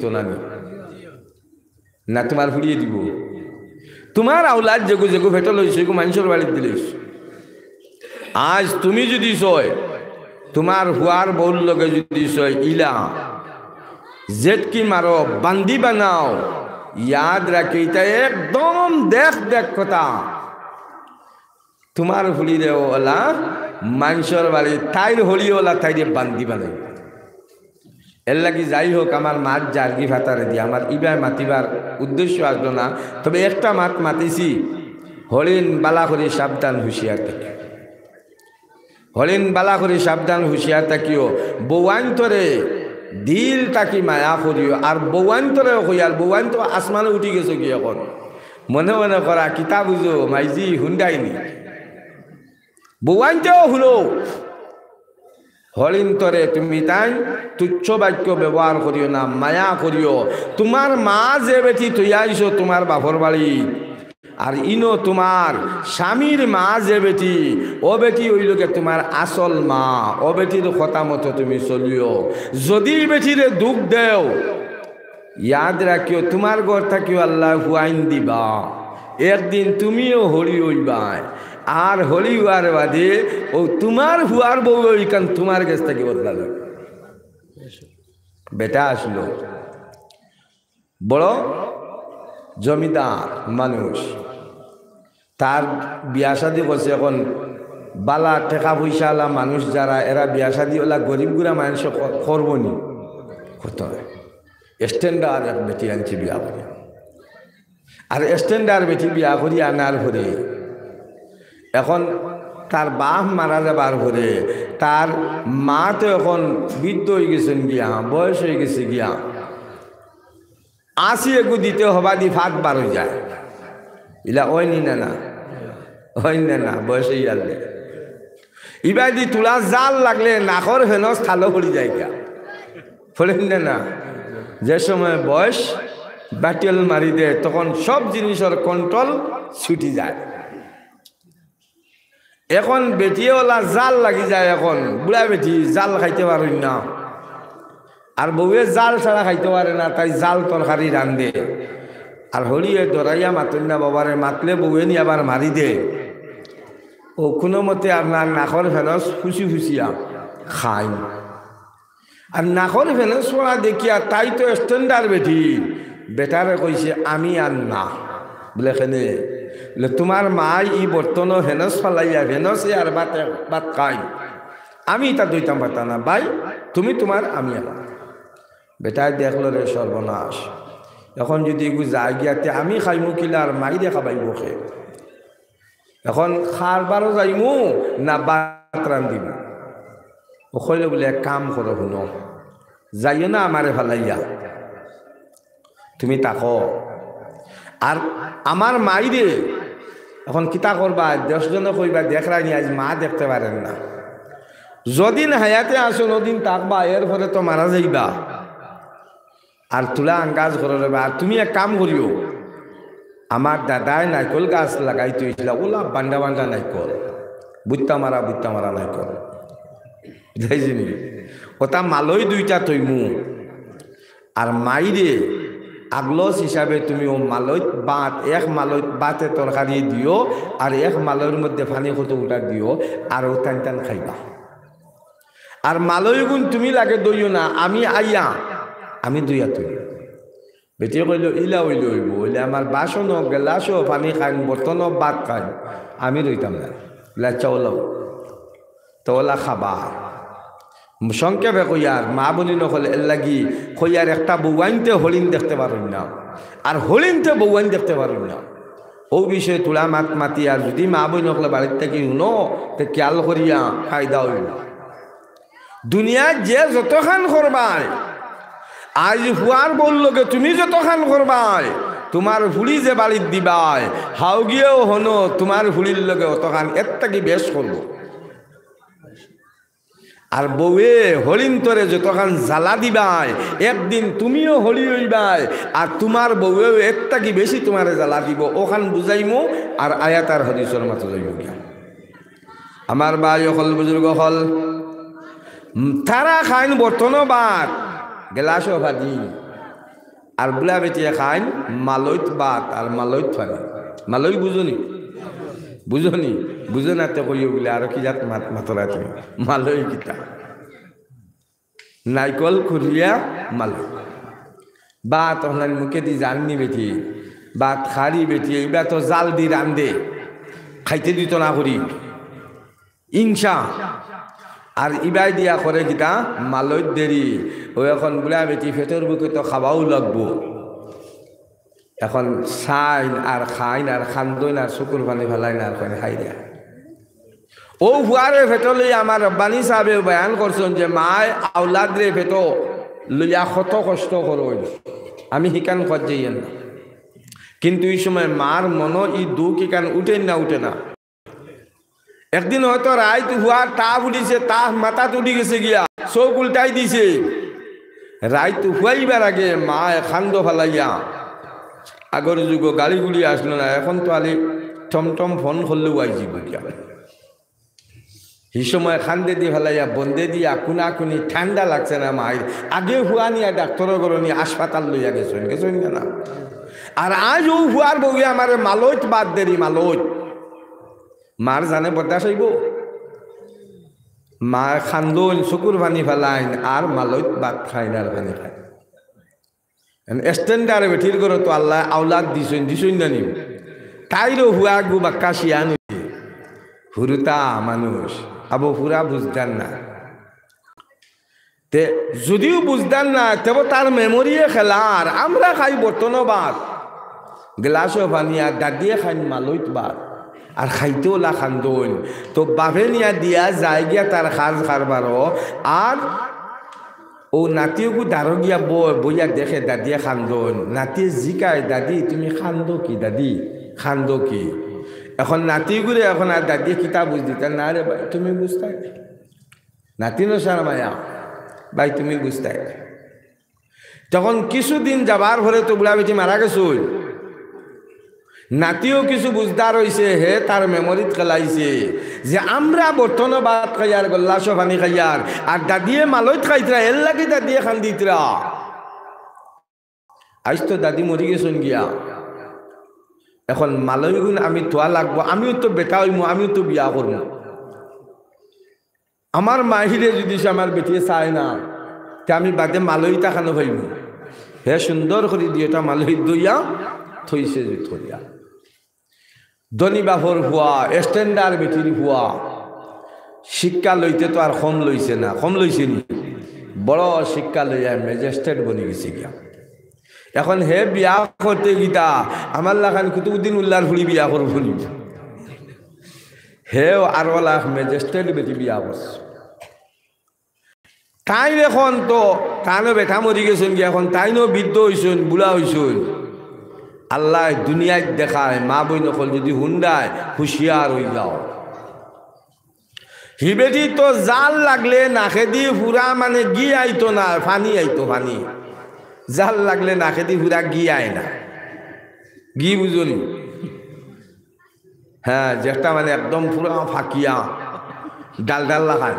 না তোমার ফুড়িয়ে দিব। তোমার আওলাদ যেগু যেগু ফেটল হয়েছে মানুষের বাড়ির দিলেছ। আজ তুমি যদি সয় তোমার হুয়ার বউর লগে যদি সয় ইলা জেটকি মারো, বান্দি বানাও, ইয়াদ রাখি এটা একদম দেখ কথা। তোমার ফুড়িরে ওলা মানুষের বাড়ি তাইর হলি ওলা তাইরে বান্দি বানাই। এর লাগি যাই হোক, আমার মাত জার্গি ফাতারে দিয়ে আমার ইবাই মাতিবার উদ্দেশ্য আসলো না, তবে একটা মাত মাতিছি, হরিণ বালা করি সাবধান হুঁশিয়ার থাকে। হরিণ বালা করি সাবধান হুঁশিয়ার থাকিও। বৌয়ান্তরে দিল তাকি মায়া করিও, আর বৌয়ান্তরে হইয়ার বৌয়ান্ত আসমানে উঠি গেছো কি এখন মনে মনে করা কিতা বুঝো মাইজি হুন্ডাইনি, বৌয়ান্তেও হুলো। হরিণতরে তুমি তাই তুচ্ছ বাক্য ব্যবহার করিও না, মায়া করিও। তোমার মা যে বেটি তৈয়াইছো তোমার বাপর বাড়ি, আর ইনো তোমার স্বামীর মা যে বেটি, ও বেটি ওইলোকে তোমার আসল মা। ও বেটির কথা মতো তুমি চলিও। যদি বেটিরে দুঃখ দেও, ইয়াদ রাখিও তোমার ঘর থাকিও আল্লাহ হুয়াইন দিবা, একদিন তুমিও হরি হইবাই। আর হলি হওয়ার বাদে ও তোমার হুয়ার বউ ওইখান তোমার কাছ থেকে বদলাল। বেটা আসলো বড় জমিদার মানুষ, তার বিয়া শাদি করছে। এখন বালা টাকা পয়সাওয়ালা মানুষ যারা, এরা বিয়া শাদি ওলা গরিব গুড়া মানুষ করবনি, কত স্ট্যান্ডার্ড এক বেটি আনছি বিয়া করি। আর স্ট্যান্ডার্ড বেটি বিয়া করি আনার পরে এখন তার বাপ মারা যাবার পরে তার মা তো এখন বৃদ্ধ হয়ে গেছেন গিয়া, বয়স হয়ে গেছে গিয়া, 80 এগু দিতে হবা দি ফাঁক বার হয়ে যায়। ইলা ওই নি না ওই না বয়স হয়ে গেলে ইবার দি তুলা জাল লাগলে নাকর ফেনস থালো পড়ি যায় গিয়া, ফলেন না। যে সময় বয়স ব্যাটেল মারি দেয়, তখন সব জিনিসের কন্ট্রোল ছুটি যায়। এখন বেটিওয়ালা জাল লাগি যায়, এখন বুড়া বেটি জাল খাইতে পারেন না, আর বউয়ে জাল ছাড়া খাইতে পারে না, তাই জাল তরকারি রান্ধে। আর হরিয়ে ধরাইয়া মাতেন না, বাবারে মাতলে বউয়ে নিয়ে আবার মারি দে। ও কোনো মতে আপনার নাকর ফেনস খুশি খুশিয়া খাই। আর নাকর ফেনস পড়া দেখিয়া তাই তো স্ট্যান্ডার্ড বেটি, বেটারে কইছে আমি আর না বলে খেনে তোমার মা ই বর্তন ভেনস ফালাইয়া ভেনসে আর ভাত খাই, আমি তা দইতাম পাতা না ভাই, তুমি তোমার আমি আমার। বেটায় দেখলো রে সর্বনাশ, এখন যদি এগু যাই গিয়াতে আমি খাইমু কিলা আর মাইরে খাবাইব খে, এখন খারবারও যাইমু না বাত রান্ধিব। ও কইলে বলে এক কাম করো, শুনো, যাইও না আমারে ফালাইয়া, তুমি তাকো। আর আমার মাইরে এখন কিতা করবা, 10 জনে কইবা দেখরাইনি আজ মা দেখতে পারেন না, যদিন হায়াতে আসুন ওদিন তাকবা, এরপরে তো মারা যাইবা। আর তুলা আঙ্গাজ করে রবা। আর তুমি এক কাম করিও, আমার দাদায় নাইকল গাছ লাগাই তুইছিল, ওলা বান্ডা বান্ডা নাইকল, বুত্তা মারা নাইকল, যাইছিনি ওটা মালই 2টা তৈমু। আর মাইরে আগলস হিসাবে তুমি ও মালইত বাত, এক মালইত বাতে তরকারি দিও, আর এক মালইর মধ্যে পানি কত উঠা দিও, আর ও টান টান খাইবা। আর মালই গুণ তুমি লাগে দইও না, আমি আইয়া আমি দুইয়া তুই। বেটি কইল ইলা হইল হইব, হইলে আমার বাসনও গেলাসও পানি খাইন, বর্তনও ভাত খাইন, আমি রইতাম না। ইলা চাউলাও তো ওলা খাবা। সংক্ষেপে কইয়ার মা বলি নকলে এর লাগি কইয়ার একটা বৌয়াইনতে হরিণ দেখতে পারেন না, আর হরিণতে বৌয়াইন দেখতে পারেন না। ও বিষয়ে তোলা মাতি, আর যদি মা বই নকলে বাড়ির থেকে শুনো তে খেয়াল করিয়া ফায়দা হইল। দুনিয়া যে যতখান করবাই, আজ হুয়ার বললোকে তুমি যতখান করবাই, তোমার ফুলি যে বাড়ির দিবাই হাও গিয়েও হনো তোমার ফুলির লগে অতখান এর থেকে বেশ করবো। আর বউয়ে হরিণ তরে যতখান জ্বালা দিবাই, একদিন তুমিও হরি হইবাই, আর তোমার বউয়েও এর থেকে বেশি তোমারে জ্বালা দিব। ওখান বুঝাইমো আর আয়াত আর হাদিসের মাথা যাইব গিয়া। আমার ভাই হল, বুজুর্গ হল, তারা খাইন বর্তনও বাত গেলাসও ভাজি, আর বুলা বেটিয়ে খাইন মালইত বাত আর মালইত ফানি। মালই বুঝনি বুঝো না তো কইও বলে আরো কি জাত মাতরা তুমি মালই কিতা নাইকল খুরিয়া মালই বাত হলেন মুখে দি জাননি বেটি, বাত খারি বেটি, এইবার তো জাল দি রান্ধে খাইতে দিত না করি ইনসা। আর ইবাই দিয়া করে কিতা মালইত দেরি, ও এখন বুলা বেটি ফেটর বুকে তো খাবাও লাগবো। এখন সাইন আর খাইন আর খান্দইন আর চকুর পানি ফেলাইন আর খাই দিয়া। ও হুয়ারে ফেটো লই আমার রব্বানি সাহেবে বয়ান করছেন যে মায় আওলাদ রে ফেটো লইয়া কত কষ্ট করই, আমি হিকান খরচেই না। কিন্তু এই সময় মার মনো ই দুঃখ হিকান উঠে না। একদিন হয়তো রাইত হুয়ার টাপ উঠিছে, তাহ মাথা তুলি গেছে গিয়া, চোখ উল্টাই দিছে। রাইত হুয়াইবার আগে মা খান্দ ফেলাইয়া, আগর যুগ গাড়িগুলি আসলো না, এখন তো আলি টমটম ফোন করলেও আইজি গিয়া, এই সময় খান্দে দিয়ে ফেলাইয়া বন্দে দিয়া কুনি ঠান্ডা লাগছে না মায়ের, আগে হুয়া নিয়ে ডাক্তারের ঘরে নিয়ে হাসপাতাল লইয়া গেছেন না। আর আজ ও হুয়ার বউয়ে আমার মালইত বাদ দেরি, মালইত মার জানে বরদাস হইব। মা খান্দন চকুর পানি ফেলাইন আর মালইত বাদ খাইন আর পানি খায়। স্ট্যান্ডার বেঠির করে তো আল্লাহ আওলাদ দিছইন জানি, তাইরও হুয়া গু বাক্কা শিয়ান হুরুতা মানুষ আবু হুরা বুঝদান না। তে যদিও বুঝদান না, তবে তার মেমোরিয়ে খেলার আমরা খাই বর্তনও বাদ, গ্লাসও পানি আর দাদিয়ে খাইন মালইত বাদ, আর খাইতেও লা খান্দন। তো বাপে নিয়া দিয়া যায় গিয়া তার খাজ খারবারও, আর ও নাতিও দাঁড়ো গিয়া বইয়া দেখে দাদিয়ে খান্দন। নাতিয়ে জিকায়, দাদি তুমি খান্দো কি, দাদি খান্দো কি? এখন নাতি ঘুরে এখন আর দাদিয়ে কিতা বুঝ দিতেন না, রে ভাই তুমি বুঝতে, নাতি নসার মায়া ভাই তুমি বুঝতে। তখন কিছুদিন যাবার পরে তো বুড়া বেটি মারা গেছ, নাতিও কিছু বুঝদার হয়েছে, হে তার মেমোরিত খেলাইছে যে আমরা বর্তনও ভাত খাইয়ার, গল্লাসো পানি খাইয়ার, আর দাদিয়ে মালইত খাইতরা, এর লাগে দাদিয়ে খান্দিতরা। আজ তো দাদি মরি গেছেন গিয়া, এখন মালই গুণ আমি তোয়া লাগবো, আমিও তো বেটা হইমু, আমিও তো বিয়া করবো। আমার মাহিরে যদি সে আমার বেটিয়ে চায় না, তে আমি বাদে মালইটা খানো ভাইব। হে সুন্দর করে দিয়েটা মালই দইয়া থইছে যে থইয়া। ধনী বাপর হুয়া, স্ট্যান্ডার বেটির হুয়া, শিক্ষা লইতে তো আর কম লইছে না, কম লইছে নি, বড় শিক্ষা লইয়া ম্যাজিস্ট্রেট বনি গেছে গিয়া এখন হে বিয়া করতে গীতা আমার লাখান কুতুবুদ্দিন উল্লার ফুড়ি বিয়া করব হে আর লাখ ম্যাজিস্ট্রেট বেটি বিয়া করছে তাই এখন তো তাইনও বেঠা মরি গেছেন গিয়া এখন তাইনও বৃদ্ধ হইছেন বুড়া হইছেন আল্লাহ দুনিয়ায় দেখায় মা বই নকল যদি হুন্ডায় হুঁশিয়ার হয়ে যাও হিবেটি তো জাল লাগলে নাকে দিয়ে ফুরা মানে গি আইতো না ফানি আইতো ফানি জাল লাগলে নাকে দিয়ে ফুরা গি আয় না গি বুঝলি হ্যাঁ যেটা মানে একদম পুরা ফাঁকিয়া ডাল ডাল লাগায়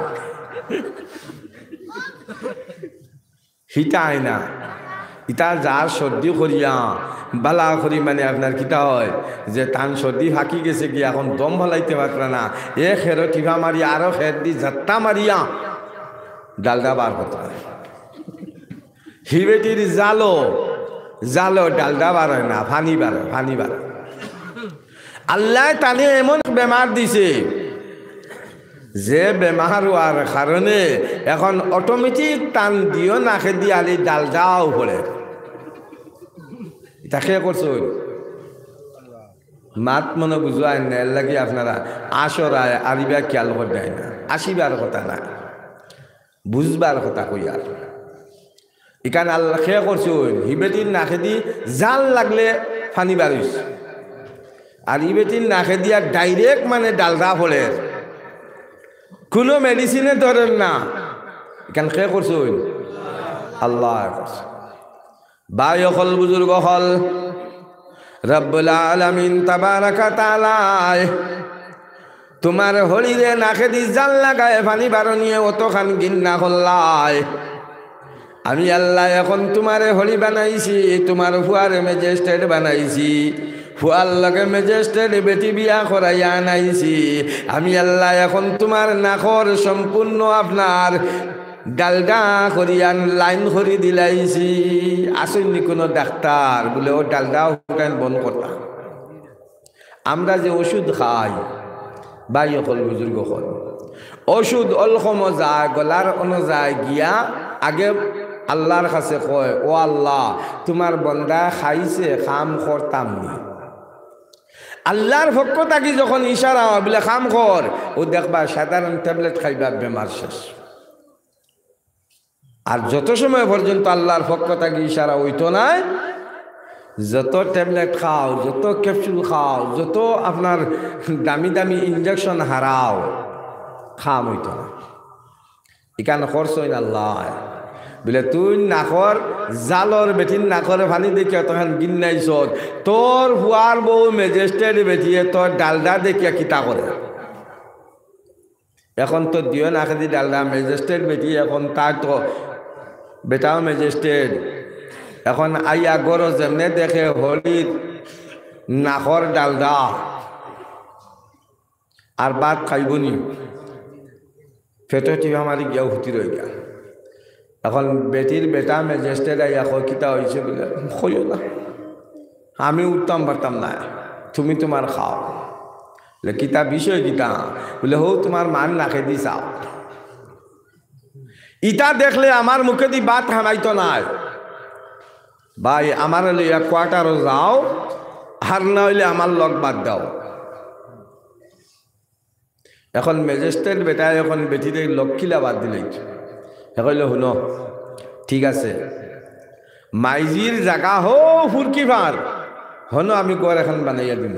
হিতা আয় না ইটা যার সর্দি করিয়া বালা করি মানে আপনার কিতা হয় যে টান সর্দি ফাঁকি গেছে কি এখন দম ভালাইতে পারবে না এ খেরো টিভা মারিয়া আরো খের দি ঝাত্তা মারিয়া ডালডা বার করতে হয় হিবেটির জালো জালো ডালডা বার হয় না ফানি বার ফানি বার আল্লাহ তানে এমন বেমার দিছে যে বেমার হওয়ার কারণে এখন অটোমেটিক টান দিও নাকে দিয়ে আলি ডাল যাও পড়ে তাকে করছো মাত মনে বুঝায় না এর লাগি আপনারা আসরায় আরিবা খেয়াল করতে না আসিবার কথা না বুঝবার কথা কই আর এখানে আল্লাহ খেয়ে করছো হিবেটির নাকে দি জাল লাগলে ফানি বাড়িস আর হিবেটির নাকে দিয়া ডাইরেক্ট মানে ডালদা ফলে কোনো মেডিসিনে ধরেন না এখানে খেয়ে করছো আল্লাহ করছে ভাই হল বুজুর্গ হল রব্বুল আলামিন তাবারাকা তাআলা তোমার হলিরে নাকে দি জাল লাগায় পানি বারণিয়ে অতখান গিন্না হল্লায় আমি আল্লাহ এখন তোমার হলি বানাইছি তোমার ফুয়ার ম্যাজিস্ট্রেট বানাইছি ফুয়ার লগে ম্যাজিস্ট্রেট বেটি বিয়া করাইয়া আনাইছি আমি আল্লাহ এখন তোমার নাকর সম্পূর্ণ আপনার ডালডা করিয়ান লাইন করি দিলাইছি আসেননি কোনো ডাক্তার বলে ও ডালডা বন্ধ করতাম আমরা যে ওষুধ খাই বাই অকল বুজুর্গ হল ওষুধ অলকম যায় গলার অনুযায়ী গিয়া আগে আল্লাহর কাছে কয় ও আল্লাহ তোমার বন্দা খাইছে খাম করতাম নি আল্লাহর পক্ষ থাকি যখন ইশারা বলে খাম কর ও দেখবা সাধারণ ট্যাবলেট খাইবা বেমার শেষ আর যত সময় পর্যন্ত আল্লাহর পক্ষ থাকি ইশারা হইতো না যত ট্যাবলেট খাও যত ক্যাপসুল খাও যত আপনার দামি দামি ইঞ্জেকশন হারাও খাম হইতো না এখানে খরচ হইন আল্লাহ বলে তুই নাকর জালর বেটিন নাকরে ফানি দেখিয়া তখন গিন্নাইছ তোর হুয়ার বউ ম্যাজিস্ট্রেট বেটিয়ে তোর ডালডা দেখিয়া কিতা করে এখন তো দিও না খেদি ডালডা ম্যাজিস্ট্রেট বেটি এখন তার তো বেটাও ম্যাজিস্ট্রেট এখন আইয়া গরো যেমনে দেখে হলির নাকর ডালডা আর ভাত খাইবনি ফেটো টিভা মারি গিয়া হুতি রয়ে গিয়া এখন বেটির বেটা ম্যাজিস্ট্রেট আইয়া কিতা হয়েছে বলে কইও না আমি উঠতাম পারতাম না তুমি তোমার খাও বলে কিতা বিষয় কিতা বলে হো তোমার মান নাকে দি চাও ইটা দেখলে আমার মুখে দি বাত হামাইতো নাই ভাই আমার লইয়া কোয়ার্টারও যাও আর না হইলে আমার লগ বাদ দাও এখন ম্যাজিস্ট্রেট বেটা এখন বেটিতে লক্ষ্মীলা বাদ দিলে কইল শুন ঠিক আছে মাইজির জায়গা হো ফুরকি ভার হনো আমি গড় এখন বানাইয়া দিন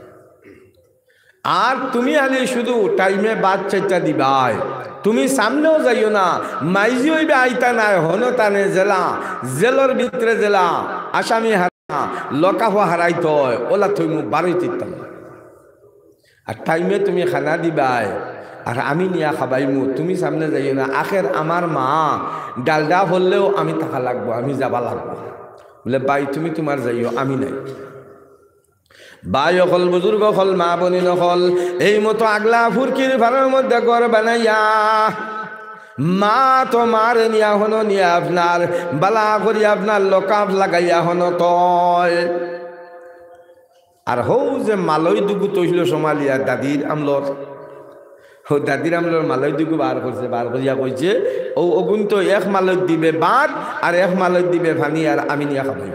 আর তুমি আলি শুধু টাইমে বাদ চাইটা দিবাই তুমি সামনেও যাইও না মাইজি হইবে আইতা নাই হনো তানে জেলা জেলর ভিতরে জেলা আসামি হারা লকাফ হারাইত ওলা তুই মুখ বারোই তিতাম আর টাইমে তুমি খানা দিবাই আর আমি নিয়া খাবাইমু তুমি সামনে যাইও না আখের আমার মা ডালডা হলেও আমি থাকা লাগবো আমি যাবা লাগবো বলে বাই তুমি তোমার যাইও আমি নাই বাই অকল বুজুর্গ হল মা বনি নকল এই মতো আগলা ফুরকির ভাড়ার মধ্যে ঘর বানাইয়া মা তোমার নিয়া হনো নিয়া আপনার বালা করি আপনার লকাপ লাগাইয়া হনো তয় আর হৌ যে মালই দুগু তৈল সোমালিয়া দাদির আমলর ও দাদির আমলের মালয় দিকে বার করছে, বার করিয়া কইছে ও অগুন তো এক মালয় দিবে বাদ আর এক মালয় দিবে ভানি আর আমি নিয়ে খাবো।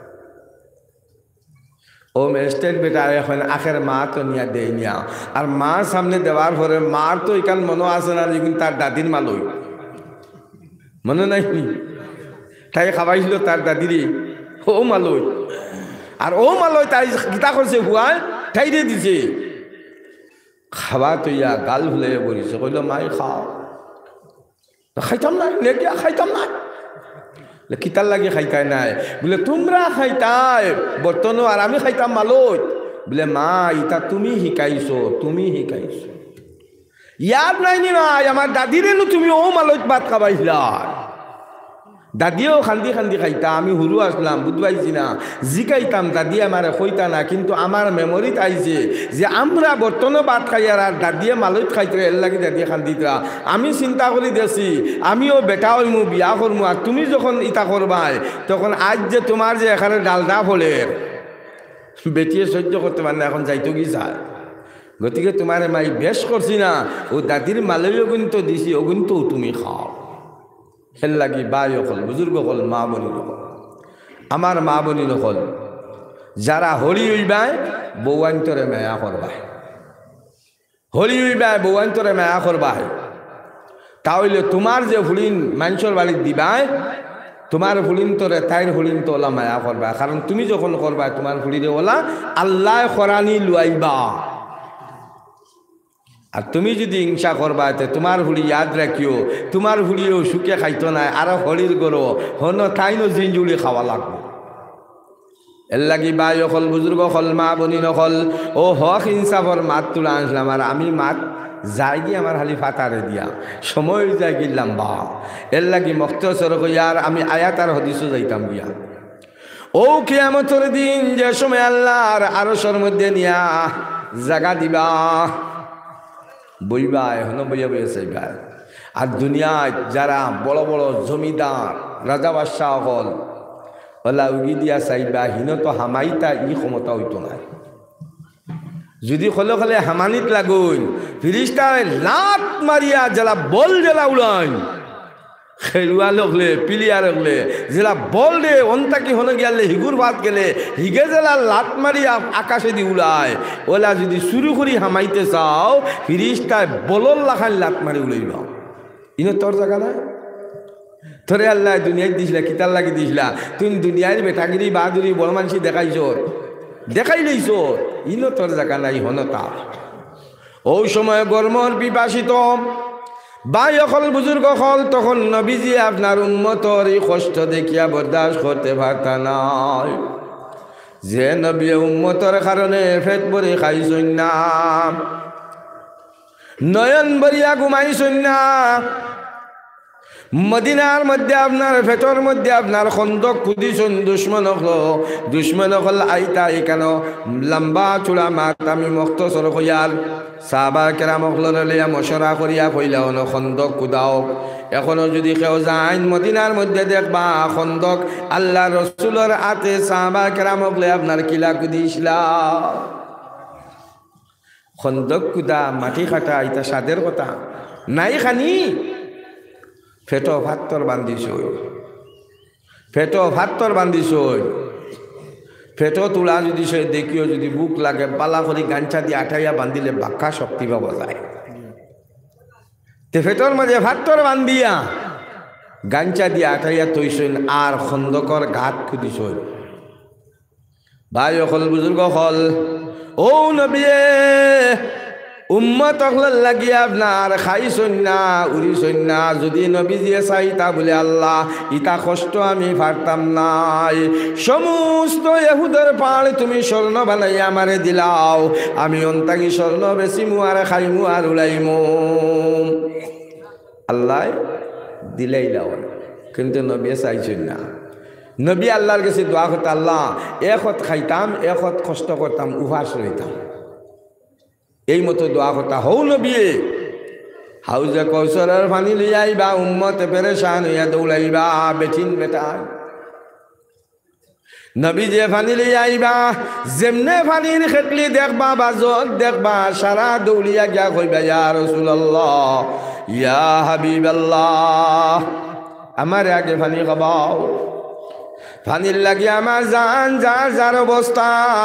ও ম্যাজিস্ট্রেট বেটা এখন আখের মা তো নিয়ে দেয় নিয়া, আর মার সামনে দেওয়ার পরে মার তো এখান মনে আছে না যেগুন তার দাদির মালয় মনে নাই, তাই খাবাইছিল তার দাদিরে ও মালয়, আর ও মালয় তাই গীতা করছে হুয়ায় ঠাই দিয়ে দিছে। খাওয়া তৈয়া গাল ভুলে বলিছে, কইল মাই খাও, খাইতাম না লেগিয়া খাইতাম না। কিতার লাগে খাইতাই নাই? বলে তোমরা খাইতাই বর্তন আর আমি খাইতাম মালয়। বলে মা ইটা তুমি শিকাইছো, তুমি শিকাইছো, ইয়াদ নাই নি ভাই আমার দাদিরে তুমি ও মালয় ভাত খাবাইছিলা। দাদিও খান্দি খান্দি খাইতা, আমি হুরু আসলাম বুঝবাইছি না, জিকাইতাম দাদি আমার কইতা না, কিন্তু আমার মেমোরিত আইছে যে আমরা বর্তনও ভাত খাই আর দাদিয়ে মালইত খাইতে এর লাগে দাদিয়ে খান্দিতা। আমি চিন্তা করি দেখছি আমিও বেটা হইমু বিয়া করমু, আর তুমি যখন ইটা করবাই তখন আজ যে তোমার যে এখানে ডালদা ফলের বেটিয়ে সহ্য করতে পারে না, এখন যাইতো কি চায়। গতিকে তোমার মাই বেশ করছি না, ও দাদির মালইও কিন্তু দিছি, ও কিন্তু তুমি খাও। হেল লাগি বাই হল বুজুর্গ হল মা বনি হল, আমার মা বনি হল যারা হলি হইবায় বৌয়ান্তরে মায়া করবায়, হলি হইবায় বৌয়ান্তরে মায়া করবায়, তাহলে তোমার যে ফুলিন মানুষের বাড়ি দিবায় তোমার ফুলিন তোরে তাইর ফুলিন তো ওলা মায়া করবা, কারণ তুমি যখন করবা তোমার ফুলিরে ওলা আল্লাহ খরানি লুয়াইবা। আর তুমি যদি হিংসা করবা তোমার হুড়ি ইয়াদ রাখিও, তোমার হুড়িও সুখে খাইতো নাই, আরো হলির গরো হন তাইনো জিনজুলি খাওয়া লাগবে। এর লাগি বাই হল বুজুর্গ হল মা বনি নকল ও হক ইনসাফর মাত তুলা আনলাম, আর আমি মাত যাই গিয়ে আমার হালি ফাতারে দিয়া সময় যাই গিলাম বা। এর লাগি মখতসর কইয়ার আমি আয়াত আর হদিসও যাইতাম গিয়া। ও কিয়ামতের দিন যে সময় আল্লাহর আরশের মধ্যে নিয়া জায়গা দিবা, বইবা এখনো বইয়া বইয়া চাইবা। আর দুনিয়ায় যারা বড় বড় জমিদার রাজা বাদশাহ হল ওলা উগি দিয়া চাইবা, হিন তো হামাইতা ই ক্ষমতা হইতো না। যদি খলে খলে হামানিত লাগুন ফিরিস্তায় লাত মারিয়া জেলা বল জেলা উড়াইন, খেলুয়া লগলে পিলিয়ার লগলে জেলা বল দে অন্তাকি হনে গেলে হিগুর ভাত গেলে হিগে জেলা লাত মারিয়া আকাশে দি উড়ায়। ওলা যদি শুরু করি হামাইতে চাও ফিরিস্তায় বলল লাখান লাত মারি উড়াইবা। ইনো তোর জায়গা না, তোরে আল্লাহ দুনিয়ায় দিছিলা কিতার লাগি দিছিলা, তুই দুনিয়ার বেটাগিরি বাহাদুরি বড় মানুষ দেখাইছ দেখাই লইছ, ইনো তোর জায়গা নাই হনতা। ও সময় গরমর পিপাসিত ভাই অকল বুজুর্গ হল, তখন নবীজি আপনার উম্মতর এই কষ্ট দেখিয়া বরদাস্ত করতে পারতা নাই। যে নবী উম্মতর কারণে পেট ভরে খাইছই না, নয়ন ভরিয়া ঘুমাইছই না, মদিনার মধ্যে আপনার পেটর মধ্যে আপনার খন্দক খুদিছুন, দুশ্মন হল আইতা এখানে লম্বা চূড়া মাত আমি মখতসর হইয়ার সাহাবা কেরাম হলিয়া মশরা করিয়া কইলাও খন্দক কুদাও। এখনো যদি কেউ যায় মদিনার মধ্যে দেখবা খন্দক আল্লাহ রসুলের হাতে সাহাবা কেরাম হলে আপনার কিলা কুদিছিলা। খন্দক কুদা মাটি কাটা এটা সাদের কথা নাই, খানি ফেটো ভাত্তর বান্ধিছ, ফেটো ভাত্তর বান্ধিছ, ফেটো তোলা যদি সে দেখিও যদি বুক লাগে পালা করে গাঞ্চা দিয়ে আঠাইয়া বান্ধিলে বাক্কা শক্তি পাওয়া যায়। তে ফেটোর মাঝে ভাত্তর বান্ধিয়া গাঞ্চা দিয়ে আঠাইয়া তৈছইন আর খন্দকর ঘাট খুদিছইন। ভাই অকল বুজুর্গ হল ও নবিয়ে উম্মত অকল লাগিয়া আপনার খাইছইন না উড়িছইন না। যদি নবীজিয়ে চাইতা বলে আল্লাহ ইটা কষ্ট আমি পারতাম নাই, সমস্ত ইহুদের পাড় তুমি স্বর্ণ বানাইয়া আমারে দিলাও, আমি অন্তাকি স্বর্ণ বেচিমু আর খাইমু আর উড়াইমু। আল্লাহ দিলেই লাও, কিন্তু নবী চাইছইন না। নবী আল্লাহর কাছে দোয়া করতে, আল্লাহ একত খাইতাম একত কষ্ট করতাম উপাস রইতাম, এই মতো দোয়া কথা হৌ নবী। হাউজে কৌশলের পানি লইয়া আইবা, উম্মতে পেরেশান হইয়া দৌড়াইবা বেঠিন বেটা। নবী যে পানি লই আইবা যেমনে পানির খেতলি দেখবা বা জল দেখবা সারা দৌড়িয়া গিয়া কইবা ইয়া রাসূলুল্লাহ ইয়া হাবিবাল্লাহ আমার আগে পানি খাবাও। পানির লাগি আমার জান যার অবস্থা।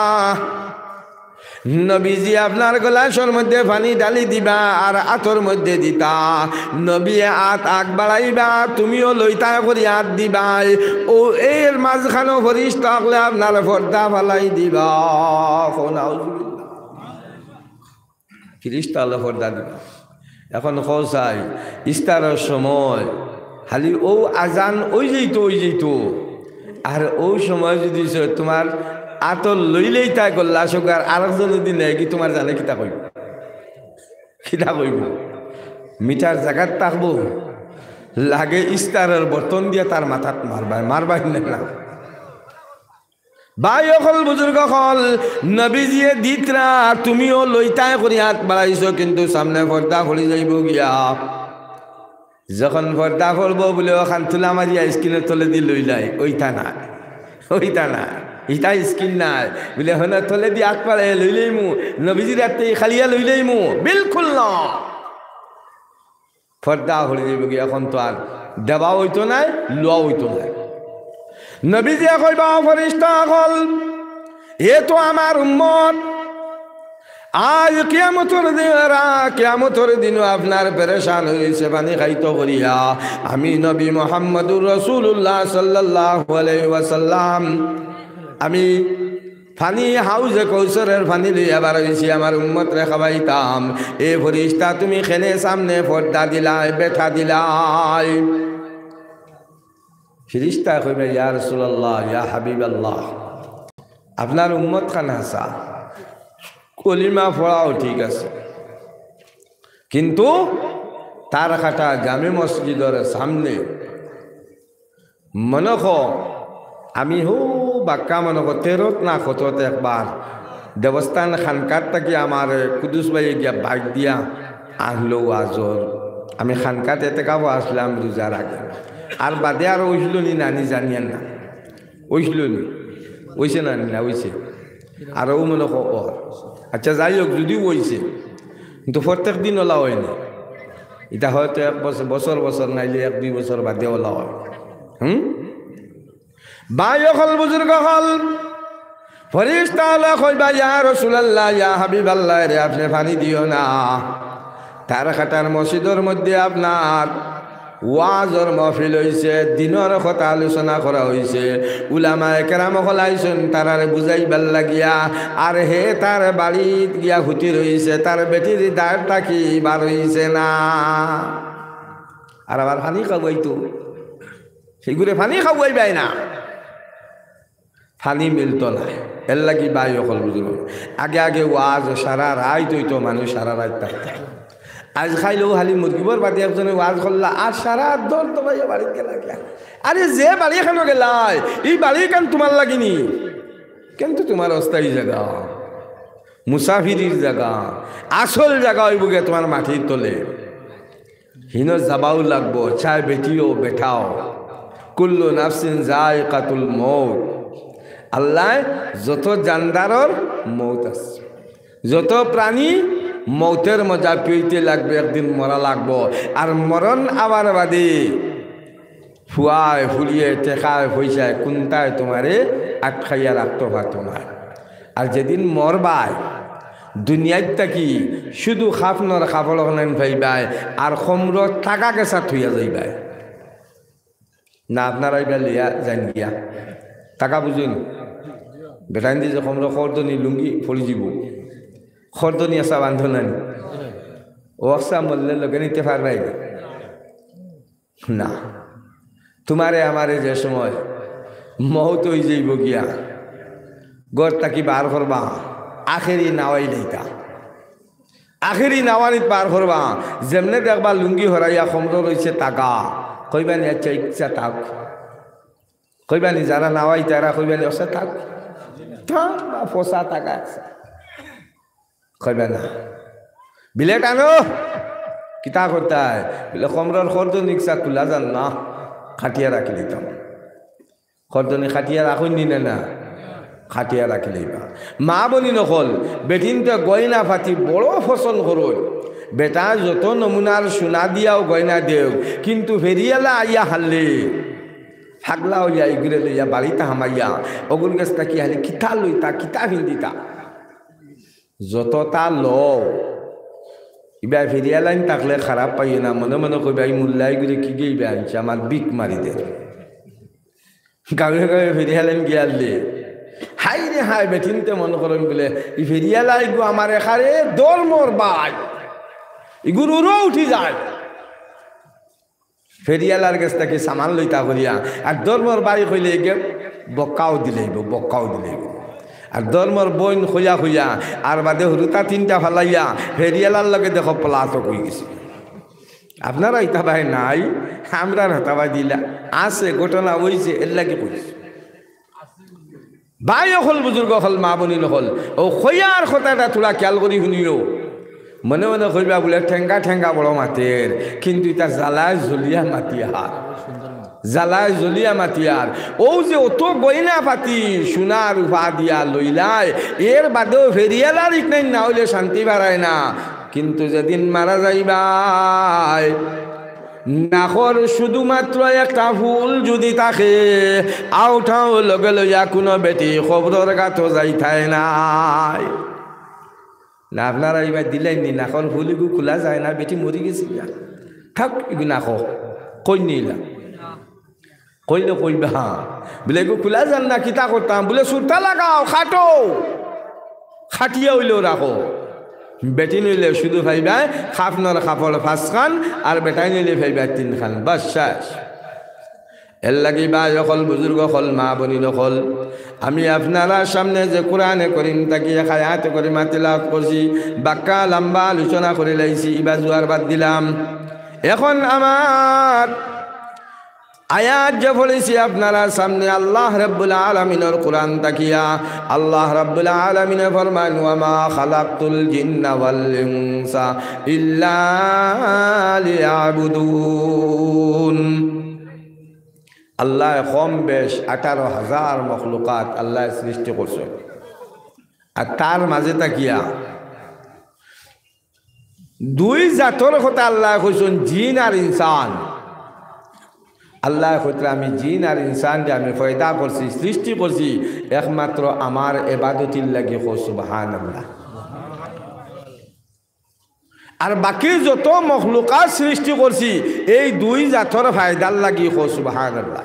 নবীজি আপনার গ্লাসের মধ্যে পানি ডালি দিবা আর আতর মধ্যে দিতা। নবী আত আগ বাড়াইবা তুমিও লইতা করি হাত দিবাই। ও এর মাঝখানো ফরিস্তা হলে আপনার পর্দা ফালাই দিবা। ফিরিস্তা হলে পর্দা দিবা। এখন খোঁজাই ইস্তারের সময় খালি ও আজান ওই যেত আর ওই সময় যদি তোমার আতর লইলেই তাই করলা সকার আরেকজন যদি নেই কি তোমার জানে কিতা কইব মিটার জায়গাত থাকবো লাগে ইস্তারের বর্তন দিয়ে তার মাথাত মারবাই না। ভাই অকল বুজুর্গ হল নবীজিয়ে দিতরা তুমিও লইতাই করি হাত বাড়াইছো কিন্তু সামনে পর্দা ফলি যাইব গিয়া। যখন পর্দা ফলব বলে ওখান তুলা মারিয়া স্কিনের তলে দিয়ে লইলাই ওইটা না ইটা স্কিন নাই বলে হন তলে দিয়ে হাত পাড়াই লইলেই মু নবীজির হাতে খালিয়া লইলেই মু বিলকুল না। পর্দা ফলি যাইব গিয়া। এখন তো আর দেওয়া হইতো নাই লোয়া হইতো নাই। নবীজি কইবা ফেরেশতা হল এ তো আমার উম্মত আজ কিয়ামতের দিন আপনার পেরেশান হইছে পানি খাইতো করিয়া। আমি নবী মুহাম্মদুর রাসূলুল্লাহ সাল্লাল্লাহু আলাইহি ওয়াসাল্লাম আমি পানি হাউজে কৌশলের পানি লইয়া বার হইছি আমার উম্মত রে খাওয়াইতাম। এ ফেরেশতা তুমি খেনে সামনে পর্দা দিলাই বেঠা দিলাই। ফিরিস্তা কইবে ইয়া রাসূলুল্লাহ ইয়া হাবিবাল্লাহ আপনার উম্মত খান হাসা কলিমা পড়াও ঠিক আছে কিন্তু তার কাটা জামে মসজিদের সামনে মনখ আমি বাক্কা মনখ 13 না কত একবার দেবস্থান খানকার থাকি আমার কুদুস ভাই গিয়া বাইক দিয়া আনলো আজর আমি খানকাত এতে কাবো আসলাম রোজার আগে আর বাদে আর ওইছিল নি নানি জানিয়েন না ওইছিল নি ওইছে নানি না ওইছে আর ও মনে আচ্ছা যাই হোক যদিও ওইছে কিন্তু প্রত্যেক দিন ওলা হয়নি। এটা হয়তো এক বছর নাইলে 1-2 বছর বাদে ওলা হয়। ভাই হল বুজুর্গ হল ফেরেশতা হলে কইবা ইয়া রাসূলুল্লাহ ইয়া হাবিবাল্লাহ রে আপনি পানি দিও না। তার খাটার মসজিদের মধ্যে আপনার ওয়াজর মাহফিল হইছে দিনের কথা আলোচনা করা হইছে উলামায়ে কেরাম হল আইছেন তারারে বুঝাইবার লাগিয়া আর হে তার বাড়িত গিয়া হুতি রইছে তার বেটির দাঁড়টা কি বার হইছে না আর আবার পানি খাওয়াইতো সেগুলো পানি খাওয়াইবাই না পানি মিলতো না এর লাগি বাই অকল বুঝল আগে ওয়াজ সারা রাত হইতো মানুষ সারা রাত থাকতো। আজ খাইলেও খালি মুরগিবর বাদে একজনে ওয়াজ করলা আর সারা দর তো ভাই বাড়িতে গেলা গিয়া আরে যে বাড়ি এখানে গেলাই এই বাড়ি কেন তোমার লাগিনি কিন্তু তোমার অস্থায়ী জায়গা মুসাফিরির জায়গা আসল জায়গা হইব গে তোমার মাটির তলে হিন যাবাও লাগবো চাই বেটিও বেঠাও কুল্লু নাফসিন যায়কাতুল মউত। আল্লাহ যত জানদারর মৌত আছে যত প্রাণী মৌতের মজা পেইতে লাগবে একদিন মরা লাগবো আর মরণ আবার বাদে ফুয়ায় ফুলিয়ে টেকায় পয়সায় কোনটায় তোমারে আটকাইয়া রাখতে পারত না। আর যেদিন মরবাই দুনিয়ায় থাকি শুধু খাফনর খাফল পাইবাই আর খমর টাকা কেঁচা থইয়া যাইবাই না আপনারা এবার লিয়া যান গিয়া টাকা বুঝুন বেটাইন দিয়ে যে খমর খরদনি লুঙ্গি ফলি যাব খরদনি আসা বান্ধনানি ও আসা মরলে লগে নিতে পারবাই না। তোমারে আমারে যে সময় মহত হয়ে যাইব গিয়া গড় তাকি বার করবা আখেরি নাওয়াই লইতা আখেরি নাওয়ানিত বার করবা যেমনে দেখবা লুঙ্গি হরাইয়া খমর রয়েছে টাকা কইবানি আচ্ছা ইচ্ছা থাক কইবানি যারা নাওয়াই তারা কইবানি অসা থাক ফসা টাকা কইবা না বিলেট আনো কিতা করতে বলে খমরার খরদ নিকশা তুলা যান না খাটিয়া রাখি দিতাম খরদনি খাটিয়া রাখুন নিনে না খাটিয়া রাখিলেই বা মা বলি নকল বেটিনতে গয়না ফাটি বড় ফসল করুন বেটা যত নমুনার সোনা দিয়াও গয়না দেও কিন্তু ফেরিয়ালা আইয়া হারলে হাগলা হইয়া ইগুরে লইয়া বাড়িতে হামাইয়া অগুল গেছটা কি হালি কিতা লইতা কিতা হিন্দিতা যতটা লও ইবা ফেরিয়া লাইন থাকলে খারাপ পাইও না মনে মনে কইবা এই মূল্যাই গুলি কি গিয়ে ইবা আনছে আমার বিক মারি দে গাঁৱে গাঁৱে ফেরিয়া লাইন গিয়ালে হাই রে হাই বেঠিনতে মনে করেন বলে ই ফেরিয়া লাই গো আমার এখারে দর মোর বাই ইগুর উড়ো উঠি যায় ফেরিয়ালার কাছ থেকে সামান লইতা করিয়া আর ধর্মর বাড়ি কইলে গে বক্কাও দিলেইব আর ধর্মর বইন খুঁজা খুঁজা আর বাদে হরুতা তিনটা ফালাইয়া ফেরিয়ালার লগে দেখো পলাশ হয়ে গেছে আপনারা ইতা ভাই নাই আমরা হতাবাই দিলা আছে ঘটনা হয়েছে এর লাগে কইছে ভাই হল বুজুর্গ হল মা বনি হল ও খয়ার কথাটা তোরা খেয়াল করি শুনিও মনে মনে কইবা বলে ঠেঙ্গা ঠেঙ্গা বড় মাতের কিন্তু এটা জ্বালায় জ্বলিয়া মাতিয়ার জ্বালায় জ্বলিয়া মাতিয়ার ও যে অত গয়না পাতি সোনা রূপা দিয়া লইলায় এর বাদেও ফেরিয়ালার ইকনাই না হইলে শান্তি বাড়ায় না কিন্তু যেদিন মারা যাইবাই নাখর শুধুমাত্র একটা ফুল যদি থাকে আউঠাও লগে লইয়া কোনো বেটি খবরের গাতো যাইতাই নাই না আপনারা এবার দিলেন নি নাখন ফুলিগু খোলা যায় না বেটি মরি গেছি থাক এগু নাখ কই নিলা কইলে কইবা বলে এগু খোলা যান না কিতা করতাম বলে সুরতা লাগাও খাটো খাটিয়া হইলেও রাখো বেটি নইলে শুধু ভাইবা খাপনর খাপড় 5 খান আর বেটাই নইলে ভাইবা 3 খান বাস শেষ এর লাগি বা যখন বুজুর্গ হল মা বনি হল আমি আপনারা সামনে যে কোরআনে করিম তাকি খায়াত করে মাতিলাত করছি বাক্কা লম্বা আলোচনা করে লাইছি ইবা জুয়ার বাদ দিলাম এখন আমার আয়াত যে বলেছি আপনারা সামনে আল্লাহ রাব্বুল আলামিনের কোরআন তাকিয়া আল্লাহ রাব্বুল আলামিন ফরমান ওয়া মা খালাকতুল জিন্না ওয়াল ইনসা ইল্লা লিয়াবুদুন আল্লাহ কম বেশ 18,000 মখলুকাত আল্লাহ সৃষ্টি করছে আর তার মাঝে তাকিয়া দুই জাতর কথা আল্লাহ কইছেন জিন আর ইনসান আল্লাহ কইতে আমি জিন আর ইনসান যে আমি পয়দা করছি সৃষ্টি করছি একমাত্র আমার ইবাদতির লাগি কো সুবহানাল্লাহ আর বাকি যত মখলুকাত সৃষ্টি করছি এই দুই জাতর ফায়দার লাগি কো সুবহানাল্লাহ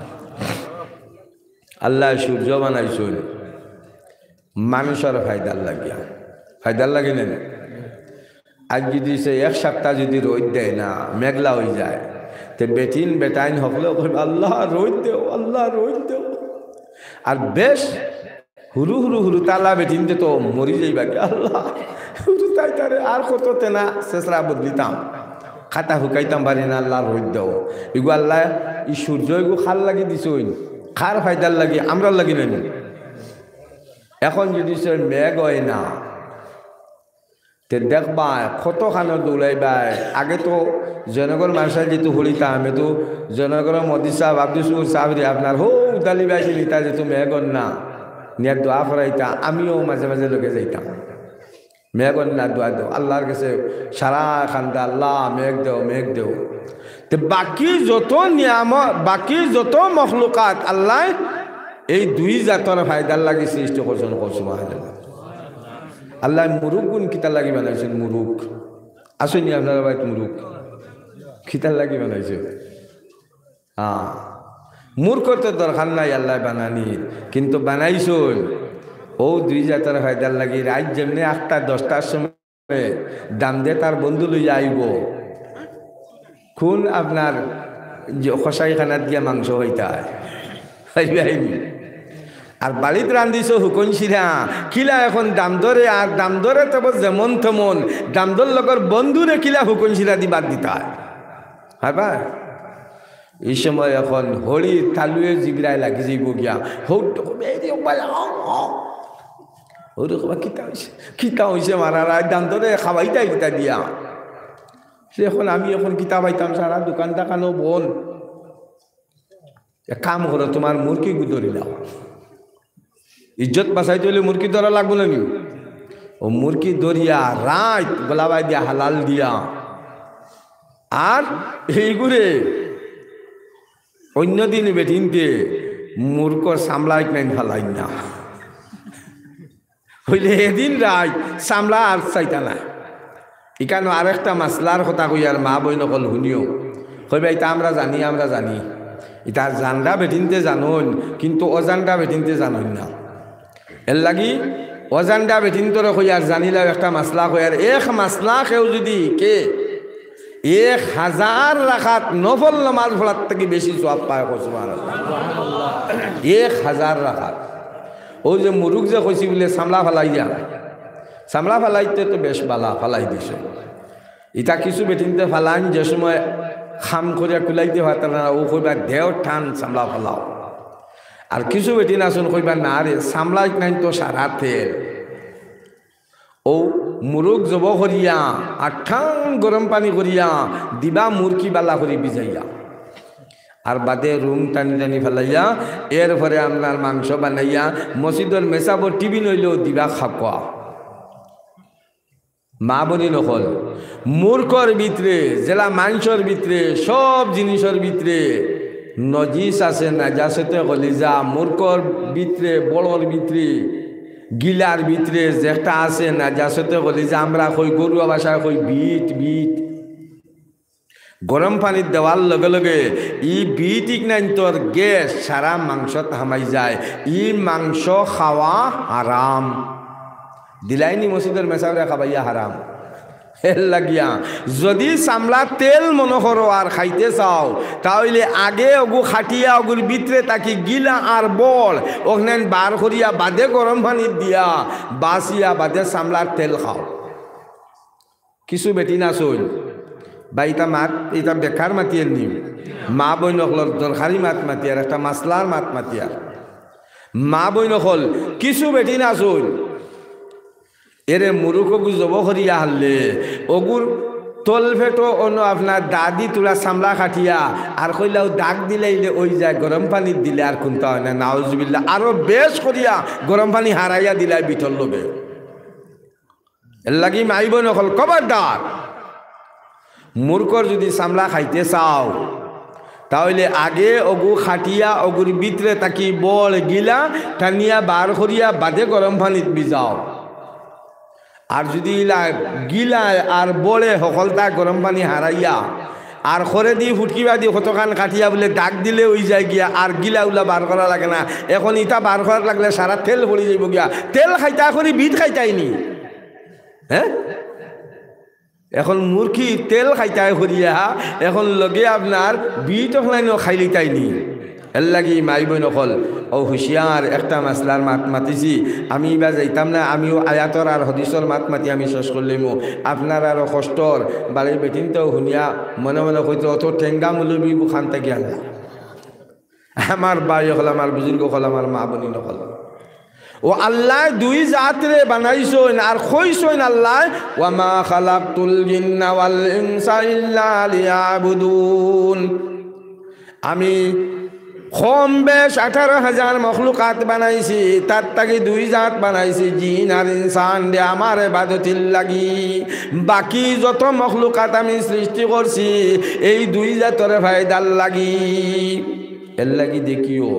আল্লাহ সূর্য বানাইছেন মানুষের ফায়দার লাগে না আজ যদি সে এক সপ্তাহ যদি রোদ দেয় না মেঘলা হয়ে যায় তো বেটিন বেটাইন হকলেও আল্লাহ রোদ দেও আর বেশ হুরু তালা বেটিনতে তো মরি যাইবা আল্লাহ হুরু তাই তারে আর কত তেনা শেষরা বদলিতাম খাতা শুকাইতাম পারি না আল্লাহ রোদ দেও এগু আল্লাহ ই সূর্য এগু খাল লাগি দিছইন খার ফায়দার লাগি আমরা লাগি না এখন যদি সে মেঘ হয় না তে দেখবা কতখানো দৌড়াইবাই আগে তো জনগণ মানুষের যেহেতু হলিতাম এতো জনগণের মোদী সাহেব আব্দুল সাহেবরি আপনার হো উদালি বাইছিল ইতা যেহেতু মেঘন না নিয়ে দোয়া করাইতা আমিও মাঝে মাঝে লোকে যাইতাম মেঘন না দোয়া দেও আল্লাহর কাছে সারা খান্দা আল্লাহ মেঘ দেও তো বাকি যত নিয়ামত বাকি যত মখলুকাত আল্লাহ এই দুই জাতর ফায়দার লাগি সৃষ্টি করছেন সুবহানাল্লাহ আল্লাহ মুরুখ গুণ কিতার লাগি বানাইছেন মুরুখ আসেনি আপনার বাড়িতে মুরুখ খিতার লাগি বানাইছে মূর্খ তো দরকার নাই আল্লাহ বানানি কিন্তু বানাইছেন ও দুই জাতের ফায়দার লাগি রাত যেমনি 8টা 10টার সময় দাম দিয়ে তার বন্ধু লইয়া আইব খুন আপনার খসাই খানাত গিয়া মাংস হইতা আইবি আর বাড়িতে রান্ধিছ হুকন সিরা কিলা এখন দাম ধরে আর দাম ধরে তব যেমন তেমন দাম ধর লগর বন্ধুরে কিলা হুকন সিরা দি বাদ দিতা হয় বা এই সময় এখন হলি তালুয়ে জিগড়ায় লাগি যাইব গিয়া কিতা হয়েছে মারা রায় দাম ধরে খাওয়াইতাই কিতা দিয়া সে এখন আমি এখন কিতা পাইতাম সারা দোকান টাকানো বল এক কাম করো তোমার মুরগি ধরি দাও ইজ্জত বাঁচাইতে হলে মুরগি ধরা লাগবো না নি ও মুরগি ধরিয়া রাত গোলাবাই দিয়া হালাল দিয়া আর এইগুলো অন্যদিন বেটিনতে মূর্খ সামলাইক নাই ফালাই না হইলে এদিন রাত সামলা আর চাইতা না এখানে আরেকটা মাসলার কথা কই আর মা বই নকল শুনিও কইবা এটা আমরা জানি এটা জানডা বেটিনতে জানুন কিন্তু অজানডা বেটিনতে জানুন না এর লাগি অজানডা বেটিনতরে কই আর জানিলাও একটা মাসলা কই আর এক মাসলা কেউ যদি কে 1000 রাকাত নফল নামাজ পড়ার থেকে বেশি সওয়াব পায় সুবহানাল্লাহ 1000 রাকাত ও যে মুরুক যে কইছি বলে সামলা ফালাইতে তো বেশ বালা ফালাই দিছে এটা কিছু বেটিনতে ফালান যে সময় খাম করিয়া কুলাইতে পারত না ও কইবা দেও টান সামলা ফালাও আর কিছু বেটিন আসুন কইবা না রে সামলাই নাই তো সারা তেল ও মুরুক জব করিয়া আর ঠান গরম পানি করিয়া দিবা মুরকি বালা করি ভিজাইয়া আর বাদে রুম টানি ফেলাইয়া এরপরে আপনার মাংস বানাইয়া মসজিদের মেসাবর টিভি নইলেও দিবা খাওয়া মা বনি নকল মূর্খর ভিতরে জেলা মাংসর ভিতরে সব জিনিসের ভিতরে নজিস আছে নাজাসতে কলিজা মূর্খর ভিতরে বড়র ভিতরে গিলার ভিতরে যেটা আছে নাজাসতে কলিজা আমরা কই গরুয়া ভাষায় কই বিট গরম পানির দেওয়ার লগে লগে ই বিটিক নাই তোর গ্যাস সারা মাংসত হামাই যায় ই মাংস খাওয়া হারাম দিলাইনি মসজিদের মেসাবরে খাবাইয়া হারাম হেল লাগিয়া যদি সামলা তেল মনে করো আর খাইতে চাও তাহলে আগে ওগু খাটিয়া ওগুর ভিতরে তাকে গিলা আর বল ওখানে বার করিয়া বাদে গরম পানি দিয়া বাসিয়া বাদে সামলার তেল খাও কিছু বেটি না চল বা এটা বেকার মাতিয়ার নিম মা বই নকল দরকারি মাতিয়ার একটা মাসলার মাতিয়ার মা বই নকল কিছু বেটি না চল এরে মুরুখগু জব করিয়া হারলে ওগুর তল ফেটো অন্য আপনার দাদি তোলা সামলা খাটিয়া আর কইলাও দাগ দিলে ওই যায় গরম পানি দিলে আর কোনটা হয় না নাউজুবিল্লাহ আরো বেশ করিয়া গরম পানি হারাইয়া দিলাই বিঠল লোবে এর লাগি মাইব নকল খবরদার মূর্খর যদি সামলা খাইতে চাও তাহলে আগে ওগু খাটিয়া ওগুর ভিতরে তাকি বল গিলা টানিয়া বার করিয়া বাদে গরম পানিত বিজাও আর যদি গিলায় আর বলে সকলতা গরম পানি হারাইয়া আর খরে দি ফুটকিবা দি কতখান কাটিয়া বলে ডাক দিলে ওই যায় গিয়া আর গিলা উলা বার করা লাগে না এখন ইটা বার করার লাগলে সারা তেল পড়ে যাইব গিয়া তেল খাইতা করি বিট খাইতাইনি হ্যাঁ এখন মুরগি তেল খাইতাই করিয়া এখন লগে আপনার বিট ওখানে খাইলি তাইনি এর লাগি মাইব নকল ও হুঁশিয়ার একটা মাসলার মাতিছি আমি বা যাইতাম না আমিও আয়াতর আর হদিসর মাতি আমি শেষ করলিমো আপনার আরও কষ্টর বাড়ির বেটিনতেও শুনিয়া মনে মনে কইতে অত ঠেঙ্গা মুলবি খান থাকি আল্লাহ আমার বাই হল আমার বুজুর্গ হল আমার মা বনি নকল ও আল্লাহ দুই জাতরে বানাইছেন আর কইছেন আল্লাহ ওয়ামা খালাকতুল জিন্না ওয়াল ইনসা ইল্লা লিয়াবুদুন আমি কম বেশ 18,000 মখলুকাত বানাইছি তার তাকে দুই জাত বানাইছি জিন আর ইনসান দে আমার ইবাদতির লাগি বাকি যত মখলুকাত আমি সৃষ্টি করছি এই দুই জাতরে ফায়দার লাগি এর লাগি দেখিও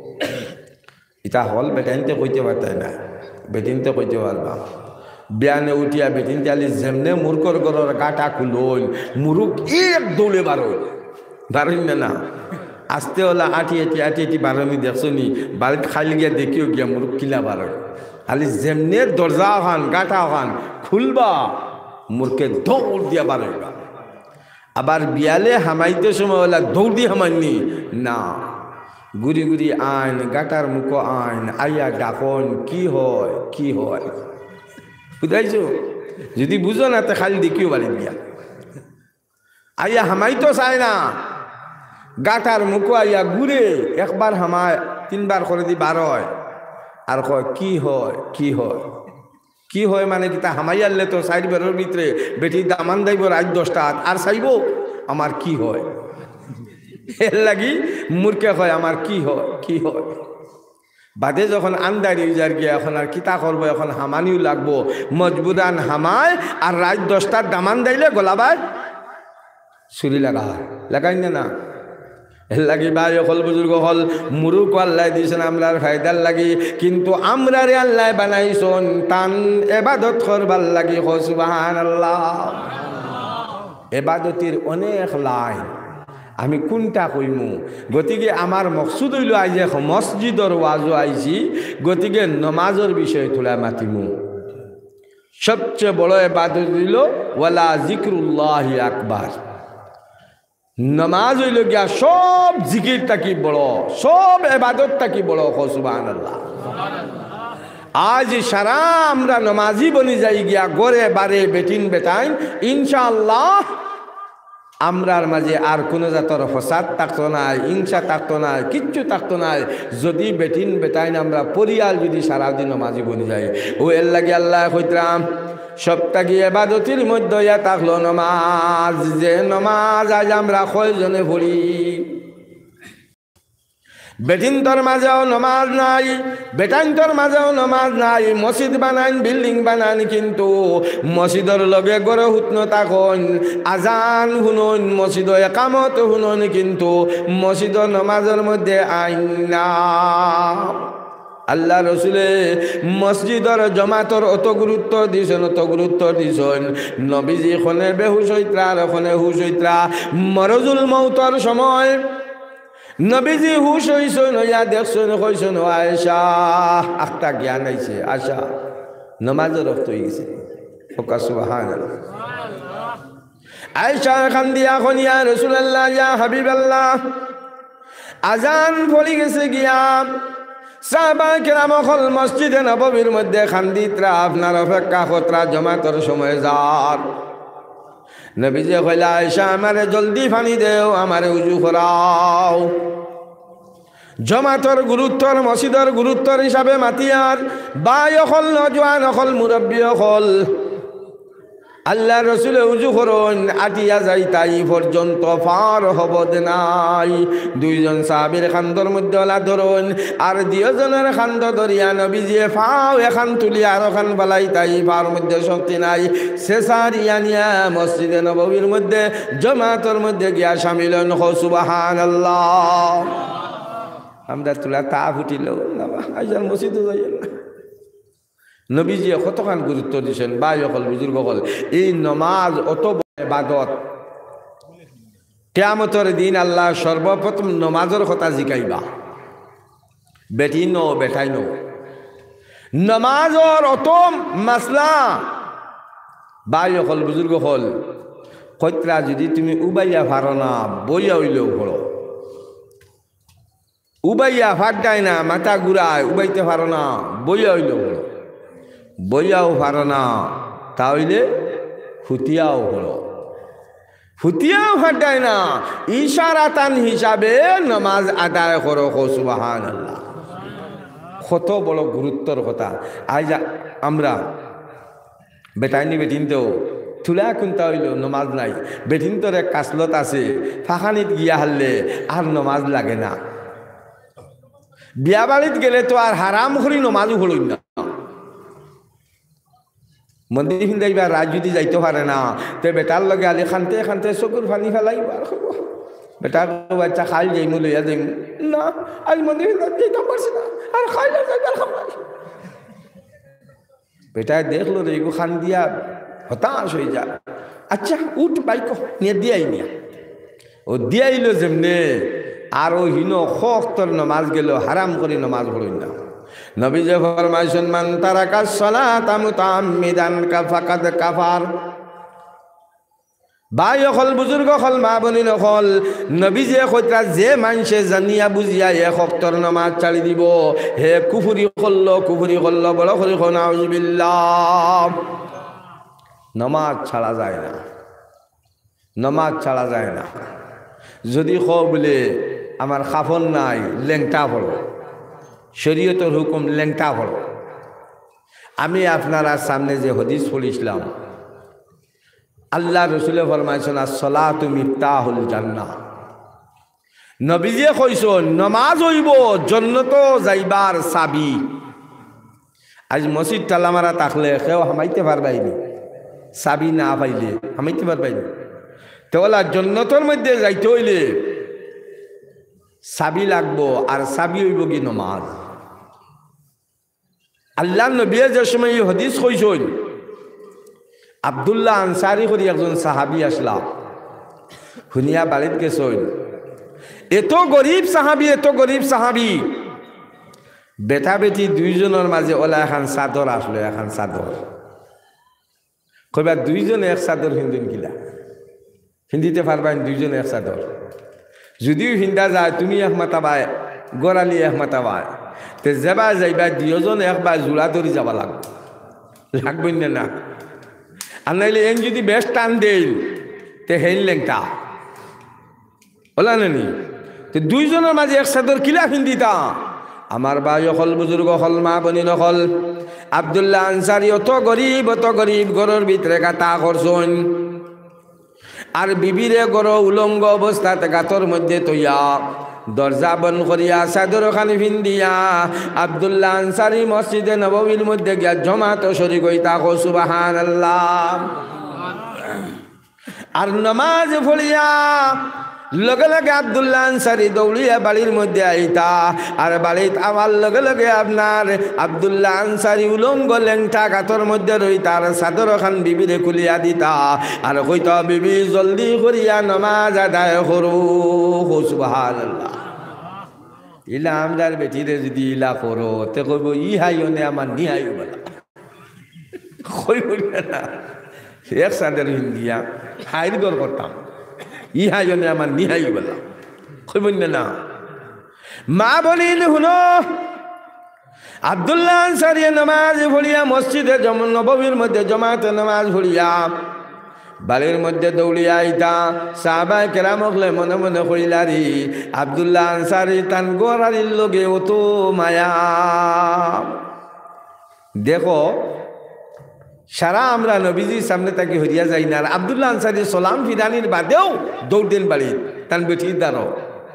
এটা হল বেটাইনতে কইতে পারতাই না বেটিনতে কইতে পারবা বিয়ানে উঠিয়া বেটিনতে আলি যেমনে মূর্খর গরর গাটা খুলল মুরুক এক দৌড়ে বারই না আস্তে ওলা আটি বারমি দেখছনি বাড়িত খাইলে গিয়া দেখিও গিয়া মুরুক কিলা বারো আলি যেমনে দরজা খান গাটা খান খুলবা মুরকে দৌড় দিয়া বারইবা আবার বিয়ালে হামাইতে সময় ওলা দৌড় দিয়ে হামাননি না গুড়ি গুড়ি আইন গাটার মুখ আইন আইয়া ডাকন কি হয় বুঝাইছো যদি বুঝো না তো খালি দেখিও বাড়ি দিয়া আইয়া হামাইতো চায় না গাটার মুখ আইয়া ঘুরে একবার হামায় 3 বার করে দি বার হয় আর কয় কি হয় মানে কি তা হামাই আনলে তো 4 বারের ভিতরে বেটি দামান দাইব রাত 10টা আর চাইব আমার কি হয় এর লাগি মূর্খে কয় আমার কি হয় কি হয় বাদে যখন আন্দারি যার গিয়া এখন আর কিতা করবো এখন হামানিও লাগবো মজবুরান হামায় আর রাত 10টার দামান দিলে গোলাবাই ছুরি লাগাই না এর লাগি ভাই হল বুজুর্গ হল মুরুক আল্লাহ দিয়েছেন আমরার ফায়দার লাগি কিন্তু আমরা রে আল্লাহ বানাইছন তান এবাদত করবার লাগি সুবহানাল্লাহ। এবাদতির অনেক লাইন আমি কোনটা কইমু গতিকে আমার মকসুদ হইল আইজে মসজিদর ওয়াজও আইছি গতিকে নমাজের বিষয় তুলা মাতিমু। সবচেয়ে বড় এবাদত হইল ওয়ালা জিক্রুল্লাহি আকবার। নমাজ হইল গিয়া সব জিকিরটা কি বড় সব এবাদতটা কি বড় সুবহানাল্লাহ। আজ সারা আমরা নমাজি বনি যাই গিয়া গড়ে বারে বেটিন বেটাইন ইনশাআল্লাহ আমরার মাঝে আর কোনো জাতর ফসাদ থাকতো না হিংসা থাকতো না কিচ্ছু থাকতো না যদি বেটিন বেটাইন আমরা পরিয়াল যদি সারাদিন নমাজি বনি যাই ও এর লাগে আল্লাহ কইতাম সপ্তাহে এবাদতির মধ্যে ইয়া থাকলো নমাজ যে নমাজ আজ আমরা কয়জনে পড়ি বেটিনতর মাঝেও নমাজ নাই বেটাইনতর মাঝেও নমাজ নাই মসজিদ বানান বিল্ডিং বানান কিন্তু মসজিদর লগে গড়ে হুতনো থাকুন আজান শুনুন মসজিদ একামত শুনুন কিন্তু মসজিদ নমাজের মধ্যে আইন না। আল্লাহ রসুলে মসজিদর জমাতর অত গুরুত্ব দিছেন নবীজি খনে বেহুশ হইত্রা আর খনে হুশ হইত্রা মরজুল মৌতর সময় নবীজি হুশ হইছেন হইয়া দেখছেন কইছেন আয়েশা একটা জ্ঞান আইছে আশা নমাজের রক্ত হয়ে গেছে সুবহানাল্লাহ। আয়েশা খান দিয়া এখন ইয়া রাসূলুল্লাহ ইয়া হাবিবাল্লাহ আজান পড়ে গেছে গিয়া সাহাবা কেরাম হল মসজিদে নববীর মধ্যে খান্দিতরা আপনার অপেক্ষা কতরা জমাতর সময় যার নবীজি কইলা আয়েশা আমারে জলদি পানি দেও আমারে উজু করাও। জমাতর গুরুত্বর মসজিদর গুরুত্বর হিসাবে মাতিয়ার বাই অকল নজওয়ান অকল মুরব্বী অকল আল্লাহ রসুলে উজু করুন আটিয়া যাই তাই পর্যন্ত পার হবদ নাই। দুইজন সাহাবীর খান্দর মধ্যে ওলা ধরুন আর দুজনের খান্দ ধরিয়া নবীজিয়ে ফাও এখান তুলিয়া আর ওখান বালাই তাই পার মধ্যে শক্তি নাই শেষার ইয়ানিয়া মসজিদে নববীর মধ্যে জমাতর মধ্যে গিয়া সামিল সুবহানাল্লাহ। আমরা তুলা তা ফুটিল আইজার মসজিদে যাই না নবীজি কতখান গুরুত্ব দিয়েছেন ভাই অকল বুজুর্গ হল এই নমাজ অত ইবাদত কিয়ামতের দিন আল্লাহ সর্বপ্রথম নমাজের কথা জিকাইবা বেটি ন বেটাই ন নমাজর অত মাসলা ভাই অকল বুজুর্গ হল কইত্রা যদি তুমি উবাইয়া পারো না বইয়া হইলেও পড়ো উবাইয়া ফাটায় না মাথা ঘুরায় উবাইতে পারো না বইয়া হইলেও পড়ো বইয়াও পারো না তাহলে ফুতিয়াও হলো ফুতিয়াও ফাটায় না ইশারাতান হিসাবে নামাজ আদায় করো সুবহানাল্লাহ। কত বড় গুরুত্বর কথা। আজ আমরা বেটাইনি বেটিনতেও তুলা কুন্তা হইল নমাজ নাই বেটিনতর এক কাসলত আছে ফাঁকানিত গিয়া হারলে আর নমাজ লাগে না বিয়া বাড়িত গেলে তো আর হারাম করি নমাজও হলই না মন্দির ফিন্দাইবা রাত যদি যাইতে পারে না তে বেটার লগে আলি খানতে খানতে চকুর পানি ফেলাই বেটা বাচ্চা খাই যাইমু লইয়া যাইমু না আজ মন্দির যেতে পারছি না আর খাইলে বেটা দেখলো রে এগো খান দিয়া হতাশ হয়ে যা আচ্ছা উঠ বাইক নিয়ে দিয়াই নিয়া ও দিয়াইলো যেমনে আর ও হিন খর নমাজ গেল হারাম করে নমাজ পড়ই না নবীজি ফরমাইছেন মান তারাকাস সালাতা মুতাআম্মিদান ফাকাদ কাফার। ভাই হল বুজুর্গ হল মা বনিন হল নবীজি কইতা যে মানুষে জানিয়া বুঝিয়া এক ওয়াক্তর নামাজ ছাড়ি দিব হে কুফরি করল বড় করে নাউজুবিল্লাহ। নামাজ ছাড়া যায় না নামাজ ছাড়া যায় না যদি বলে আমার খাফন নাই লেংটা পড়ো শরীয়তের হুকুম লেংটা পড়ো। আমি আপনারা সামনে যে হাদিস পড়িছিলাম আল্লাহ রসুলে ফরমাইছেন আস-সালাতু মিফতাহুল জান্নাহ নবীজিয়ে কইছন নমাজ হইব জন্নত যাইবার চাবি। আজ মসজিদ টালামারা থাকলে কেউ হামাইতে পারবাইনি, চাবি না পাইলে হামাইতে পারবাইনি। তাহলে জন্নতর মধ্যে যাইতে হইলে চাবি লাগবো, আর চাবি হইব কি নমাজ। আল্লাহ নবীয়ে যে সময় এই হাদিস কইছন, আব্দুল্লাহ আনসারি করি একজন সাহাবি আসলা, শুনিয়া বাড়িত গেছন। এত গরিব সাহাবি, এত গরিব সাহাবি, বেটা বেটি দুইজনের মাঝে ওলা এখন চাদর আসলো, এখন চাদর কইবা দুইজনে এক চাদর হিন্দুন কিলা হিন্দিতে পারবেন, দুইজনে এক চাদর। যদিও হিন্দা যায় তুমি এক মাতাবাই, গড়ালি এক মাতাবাই, তে যাবা যাইবা দুজন একবার জোড়া ধরি যাবা লাগবেন না। আর নাইলে এন যদি বেশ টান দেই তে হেল লেংটা ওলা নানি, তো দুইজনের মাঝে এক চাদর কিলা হিন্দিতা। আমার ভাই হল, বুজুর্গ হল, মা বনি নকল, আব্দুল্লাহ আনসারি অত গরিব ঘরের ভিতরে কাতা করছন। আর বিবিরে গড় উলঙ্গ অবস্থাতে গাতর মধ্যে তৈয়া দরজা বন করিয়া চাদর খানি ভিন্দিয়া আব্দুল্লাহ আনসারি মসজিদে নববীর মধ্যে গিয়া জমাত শরীক হইতা কো সুবহানাল্লাহ। আর নামাজ পড়িয়া লগে লগে আব্দুল্লাহ আনসারি দৌড়িয়া বাড়ির মধ্যে আইতা। আর বাড়িত আমার লগে লগে আপনার আব্দুল্লাহ আনসারি উলঙ্গ লেংটা গাতর মধ্যে রইতা, আর চাদর খান বিবিরে খুলিয়া দিতা। আর কইতা বিবি জলদি করিয়া নামাজ আদায় করো, সুবহানাল্লাহ। ইলা আমদার বেটিরে যদি ইলা করো তে কইব ই হাইও নে আমার নিহাইও বলা কইব না। এক চাদর হিন্দিয়া হাইর গর করতাম, ইহা জনে আমার নিহাই বলা কইবেন না। মা বলিন শুনো, আব্দুল্লাহ আনসারি নামাজ পড়িয়া মসজিদে নববীর মধ্যে জমাতে নামাজ পড়িয়া বাড়ির মধ্যে দৌড়িয়া আইতা। সাহাবায়ে কেরাম হলে মনে মনে কইলারি আব্দুল্লাহ আনসারি তান গোরারির লগে অত মায়া। দেখো সারা আমরা নবীজির সামনে তাকে হরিয়া যাই না। আর আব্দুল্লাহ আনসারি সালাম ফিরানির বাদেও দৌড় দেন বাড়ি তান বেটির দ্বারও।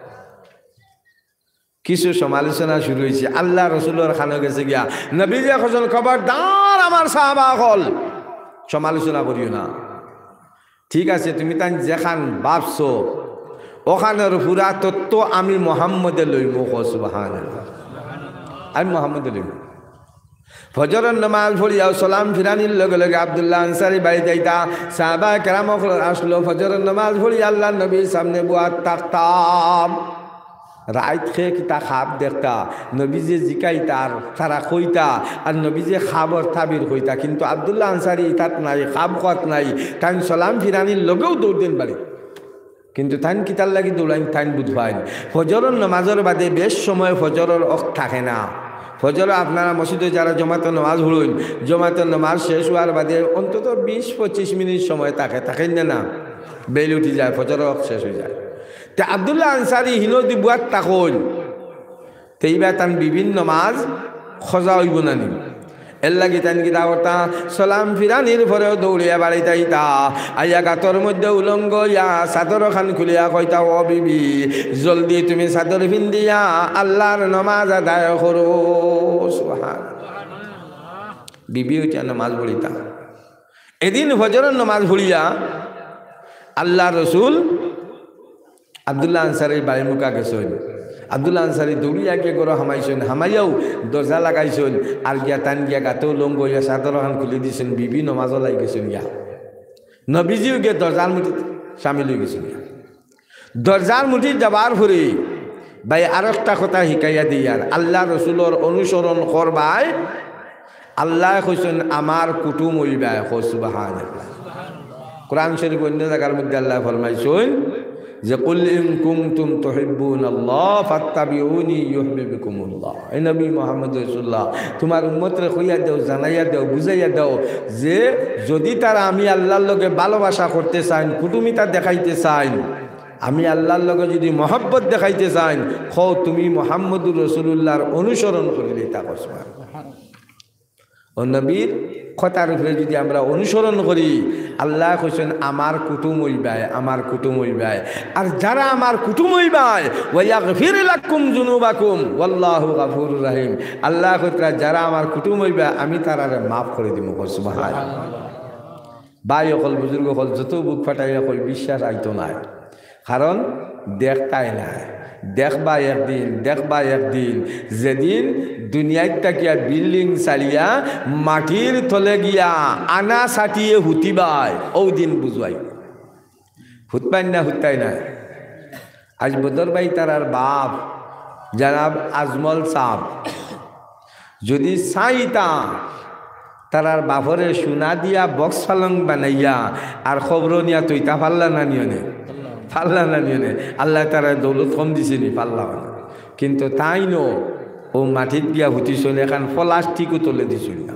কিছু সমালোচনা শুরু হয়েছে, আল্লাহ রসুলের খানো গেছে গিয়া নবীজি এখন খবরদার আমার সাহাবা হল সমালোচনা করিও না। ঠিক আছে, তুমি তাই যেখান ভাবছো ওখানের পুরা তত্ত্ব আমি মোহাম্মদে লইব, সুবহানাল্লাহ, আমি মোহাম্মদে লইব। ফজরের নামাজ পড়িয়াও সালাম ফিরানির লগে লগে আব্দুল্লাহ আনসারি বাড়ি যাইতা। সাহাবায়ে কেরাম আসলো, ফজরের নামাজ পড়িয়া আল্লাহ নবীর সামনে বুয়াত থাকতাম। রাইত খেয়ে কিতা খাব দেখতা, নবীজে জিকাইতা আর তারা কইতা, আর নবীজে খাবর তাবির কইতা। কিন্তু আব্দুল্লাহ আনসারি তাত নাই, খাব কত নাই, তাই সালাম ফিরানির লগেও দৌড় দেন বাড়ি। কিন্তু তাইন কিতার লাগি দৌড়াইন তাইন বুঝবাইন ফজরের নামাজের বাদে বেশ সময় ফজরের অক থাকে না। ফজর আপনারা মসজিদে যারা জমাতে নামাজ পড়ুন, জমাতে নামাজ শেষ হওয়ার বাদে অন্তত 20-25 মিনিট সময় থাকেন না, বেল উঠি যায়, ফজর শেষ হয়ে যায়। তে আব্দুল্লাহ আনসারি হিনদি বুয়াত তাকন তেইবার তান বিভিন্ন নামাজ খজা হইব না নি। এর লাগি তান কিতা করতা, সালাম ফিরানির পরেও দৌড়িয়া বাড়িতে আইতা। আইয়া গাতর মধ্যে উলঙ্গ ইয়া চাদর খান খুলিয়া কইতা, ও বিবি জলদি তুমি চাদর পিন্দিয়া আল্লাহর নামাজ আদায় করো, সুবহানাল্লাহ। বিবি উঠিয়া নামাজ পড়িতা। এদিন ফজরের নামাজ পড়িয়া আল্লাহ রসুল আব্দুল্লাহ আনসারির বাড়ির মুখা গেছেন। আব্দুল্লাহ আনসারি দৌড়িয়া গিয়ে গরো হামাইছেন, হামাইয়াও দরজা লাগাইছেন। আর গিয়া টান গিয়া গাতেও লঙ্গ ইয়া চাদর খান খুলি দিয়েছেন। বিবি নমাজও লাই গেছেন গিয়া, নবীজিও গিয়ে দরজার মুঠি সামিল হয়ে গেছেন। দরজার মুঠি যাবার পরে ভাই আর একটা কথা শিকাইয়া দিয়ার, আল্লাহ রসুলের অনুসরণ করবাই আল্লাহ কইছেন আমার কুটুম হইবাই, সুবহানাল্লাহ। কোরআন শরীফ অন্য জায়গার মধ্যে আল্লাহ ফরমাইছেন যে কুল ইন কুনতুম তুহিব্বুনাল্লাহ ফাত্তাবিউনি ইউহিব্বুকুমুল্লাহ। এই নবী মুহাম্মদ রাসূলুল্লাহ তোমার উম্মতরে কইয়া দাও, জানাইয়া দাও, বুঝাইয়া দাও যে যদি তারা আমি আল্লাহর লগে ভালোবাসা করতে চান, কুটুমিতা দেখাইতে চান, আমি আল্লাহর লগে যদি মহব্বত দেখাইতে চান, কও তুমি মুহাম্মদুর রাসূলুল্লাহর অনুসরণ করিলে তা করবা। ও নবীর কথার উপরে যদি আমরা অনুসরণ করি আল্লাহ কইছেন আমার কুটুম হইবায় আমার কুটুম হইবায় আর যারা আমার কুটুম হইবায় ওয়াগফির লাকুম যুনুবাকুম ওয়াল্লাহু গফুরুর রহিম আল্লাহ কইরা যারা আমার কুটুম হইবায় আমি তারারে মাফ করে দিব সুবহানাল্লাহ ভাই অকল বুজুর্গ হল যত বুক ফাটাইয়া কই বিশ্বাস আইতো নাই কারণ দেখতাই নাই দেখবা একদিন যেদিন দুনিয়ায় তাকিয়া বিল্ডিং চালিয়া মাটির তলে গিয়া আনা ছাটিয়ে হুতিবাই ও দিন বুঝবাই হুতবাই না হুতাই না আজ বদর ভাই তারার বাপ জনাব আজমল সাহ যদি চাইতা তারার বাপরে সোনা দিয়া বক্স ফালং বানাইয়া আর খবর নিয়া তৈতা পাল্লা না নিয়নে পাল্লা না নিয়নে আল্লাহ তারা দৌলত কম দিছেনি পাল্লা না কিন্তু তাই নো ও মাটিত গিয়া হুতিছিল এখন প্লাস্টিকও তুলে দিছিল না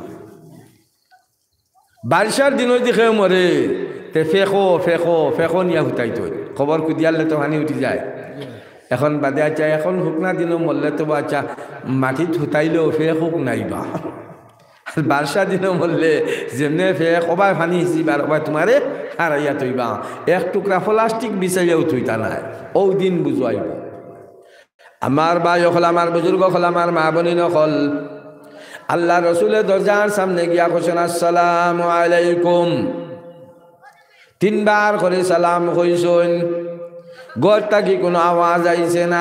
বারিশার দিনের দিকে মরে তে ফেঁকো নিয়া হুতাই তো খবর কুদিয়ালে তো হানি উঠি যায় এখন বাদে আচ্ছা এখন শুকনা দিনও মরলে তো আচ্ছা মাটিত হুতাইলেও ফেঁক নাইবা বারসা দিনও মরলে যেমনে কবাই ফানি হিসিবার কবাই তোমারে হারাইয়া থইবা এক টুকরা প্লাস্টিক বিচাইয়াও থইতা নাই ও দিন বুঝাইব আমার ভাই হল আমার বুজুর্গ হল আমার মা বনি নকল আল্লাহ রসুলের দরজার সামনে গিয়া কোছেন আসসালামু আলাইকুম তিনবার করে সালাম কইছেন গড়টা কি কোনো আওয়াজ আইছে না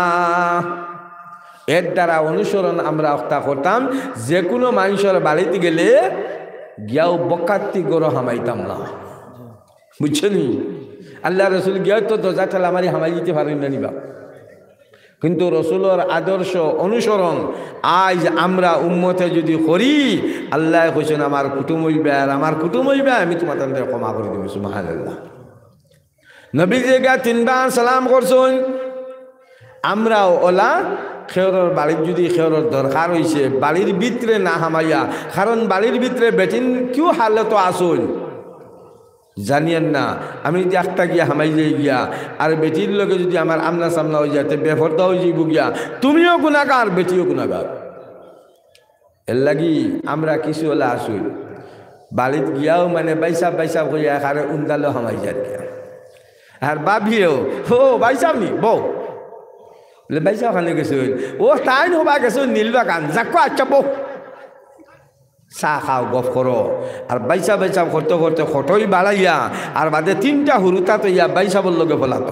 এর দ্বারা অনুসরণ আমরা অক্তা করতাম যে কোনো মানুষের বাড়িতে গেলে গিয়াও বকাত্তি গরো হামাইতাম না বুঝছেনি আল্লাহ রসুল গিয়াও তো দরজা ঠেলা মারি হামাই দিতে পারেন না নিবা কিন্তু রসুলের আদর্শ অনুসরণ আজ আমরা উম্মতে যদি করি আল্লাহ কইছেন আমার কুটুম হইবে আর আমার কুটুম হইবে আমি তোমার তাদের ক্ষমা করে দিব সুবহানাল্লাহ নবী জায়গা তিনবার সালাম করছেন আমরাও ওলা খেয়রের বাড়ির যদি খেয়রের দরকার হয়েছে বাড়ির ভিতরে না হামাইয়া কারণ বাড়ির ভিতরে বেটিন কেউ হালে তো আসুন জানিয়েন না আমি যদি একটা গিয়া হামাই যাই গিয়া আর বেটির লগে যদি আমার আমনা সামনা হয়ে যায় বেফর্দা হয়ে যাইব গিয়া তুমিও গুণাগার বেটিও গুণাগার এর লাগি আমরা কিছু হলে আসুন বাড়িত গিয়াও মানে বাইসা হইয়া কারে উন্দালো হামাই যায় গিয়া আর বাবিয়েও ও বাইসাব নি বউ বলে বাইসা ওখানে গেছে ও তাই হবা গেছে নীলবা গান যাক আচ্ছা বউ চাহ খাও গফ করো আর বাইসা করতে করতে খটই বাড়াইয়া আর বাদে তিনটা হুরুতা তো ইয়া বাইসাবর লগে ফলাত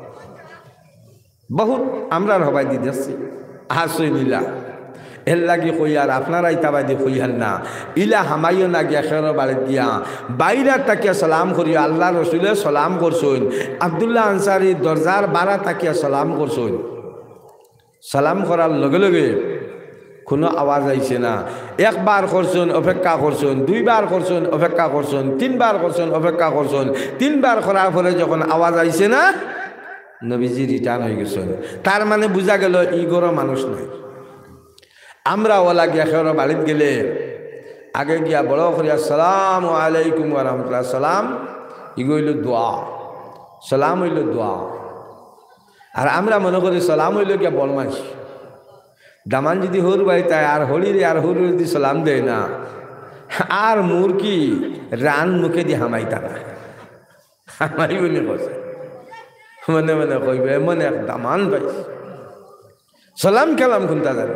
বহুত আমরা হবাই দি যাচ্ছি হাসই নীলা এর লাগি কই আর আপনারা ইতাবাদি কইহান না ইলা হামাইও না গিয়া খের বাড়িত গিয়া বাইরা তাকিয়া সালাম করিয়া আল্লাহ রসুলে সালাম করছেন আব্দুল্লাহ আনসারি দরজার বারা তাকিয়া সালাম করছেন সালাম করার লগে লগে কোনো আওয়াজ আইছে না একবার করছেন অপেক্ষা করছেন দুইবার করছেন অপেক্ষা করছেন তিনবার করছেন অপেক্ষা করছেন তিনবার করার পরে যখন আওয়াজ আইছে না নবীজি রিটার্ন হয়ে গেছেন তার মানে বোঝা গেল ইগোর মানুষ নয় আমরা ওলা গিয়া খের বাড়িত গেলে আগে গিয়া বড় করিয়া আসসালামু আলাইকুম ওয়া রাহমাতুল্লাহ সালাম ইগো হইল দোয়া সালাম হইল দোয়া আর আমরা মনে করি সালাম হইল গিয়া বলমাস দামান যদি হর বাই তাই আর হলিরে আর হরি যদি সালাম দেয় না আর মুরকি রান মুখে দিয়ে হামাইতা না হামাই বলে বসে মনে মনে কইবে মনে এক দামান পাইছে সালাম কালাম কোনটা জানে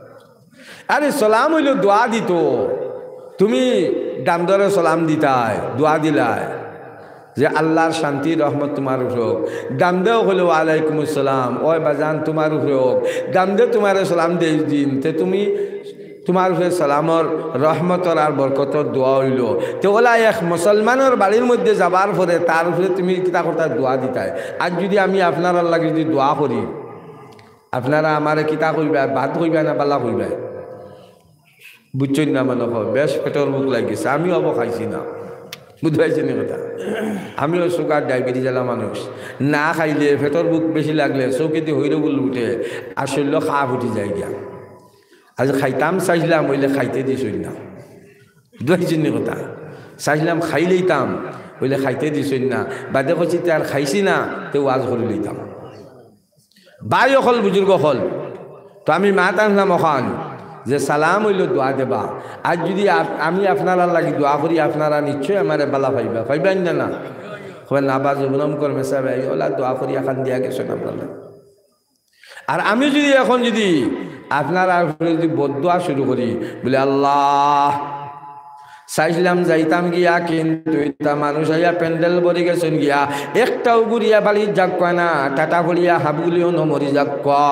আরে সালাম হইল দোয়া দিত তুমি দামদরে সালাম দিতাই দোয়া দিলাই যে আল্লাহর শান্তি রহমত তোমার উপরে হোক দামদেও হলো ওয়ালাইকুম আসসালাম ওই বাজান তোমার উপরে হোক দামদে তোমার সালাম দে দিন তে তুমি তোমার উপরে সালামর রহমতর আর বরকতর দোয়া হইল তো ওলা এক মুসলমানের বাড়ির মধ্যে যাবার পরে তার উপরে তুমি কিতা কথা দোয়া দিতাই আর যদি আমি আপনার লাগে যদি দোয়া করি আপনারা আমার কিতা কইবা বাদ কইবা না বালা কইবা বুঝছেন না মানে বেশ পেটের মুখ লাগিছে আমিও অব খাইছি না বুঝতে নি কথা আমিও সুগার ডায়াবেটিস এলা মানুষ না খাইলে পেটের বুক বেশি লাগলে চৌকিতে হইরে বলে উঠে আর শরীর খাপ উঠি যায় গিয়া আজ খাইতাম চাইছিলাম হইলে খাইতে দিছই না বুঝতে নি কথা চাইছিলাম খাই লইতাম হইলে খাইতে দিছই না বাদে কইছি আর খাইছি না তো ওয়াজ করে লইতাম বাই অকল বুজুর্গ হল তো আমি মা টানলাম ওখান যে সালাম হইল দোয়া দেবা। আর যদি আমি আপনারা লাগি দোয়া করি আপনারা নিশ্চয়ই আমার বালা পাইবা, পাইবেন না? না হয় না বা জুবনম করবে সাহেব ওলা দোয়া করি এখন দিয়া গেছেন আপনারা। আর আমি যদি এখন যদি আপনারা যদি বদদোয়া শুরু করি বলে আল্লাহ চাইছিলাম যাইতাম গিয়া কিন্তু এটা মানুষ আইয়া প্যান্ডেল ভরে গেছেন গিয়া একটাও গুড়িয়া বাড়ি যাক কয় না টাটা ভরিয়া হাবগুলিও নমরি যাক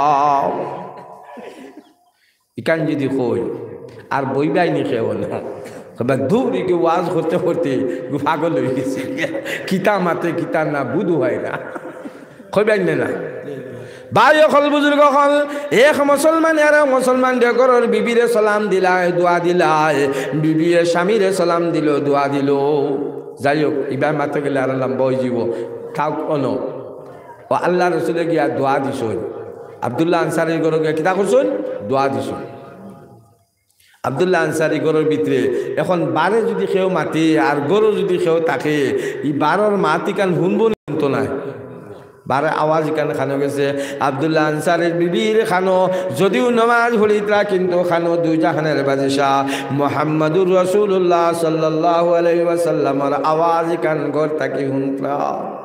ইকান যদি কই আর বইবাই নি খেও না দূরে কেউ ওয়াজ করতে করতে পাগল হয়ে গেছে কিতা মাতে কিতা না বুধ হয় না কইবাই না ভাই অকল বুজুর্গ হল এক মুসলমান আর মুসলমান ঘরের বিবিরে সালাম দিলায় দোয়া দিলায় বিবিয়ে স্বামীরে সালাম দিল দোয়া দিল যাই হোক ইবার মাত্র গেলে আর লম্বা হয়ে যাব থাক অন ও আল্লাহ রসুলে গিয়া দোয়া দিস আব্দুল্লাহ আনসারির ঘরে গিয়া কিতা করছেন দোয়া দিস আব্দুল্লাহ আনসারি গরুর ভিতরে এখন বারে যদি কেউ মাতি আর গরু যদি কেউ থাকে ই বারর মাতি কান শুনব তো নাই বারে আওয়াজ এখানে খানো গেছে আব্দুল্লাহ আনসারের বিবির খানো যদিও নমাজ ভরিতরা কিন্তু খানো দুই জাহানের বাদশাহ মুহাম্মাদুর রাসূলুল্লাহ সাল্লাল্লাহু আলাইহি ওয়াসাল্লামের আওয়াজ কান ঘর তাকি শুনতরা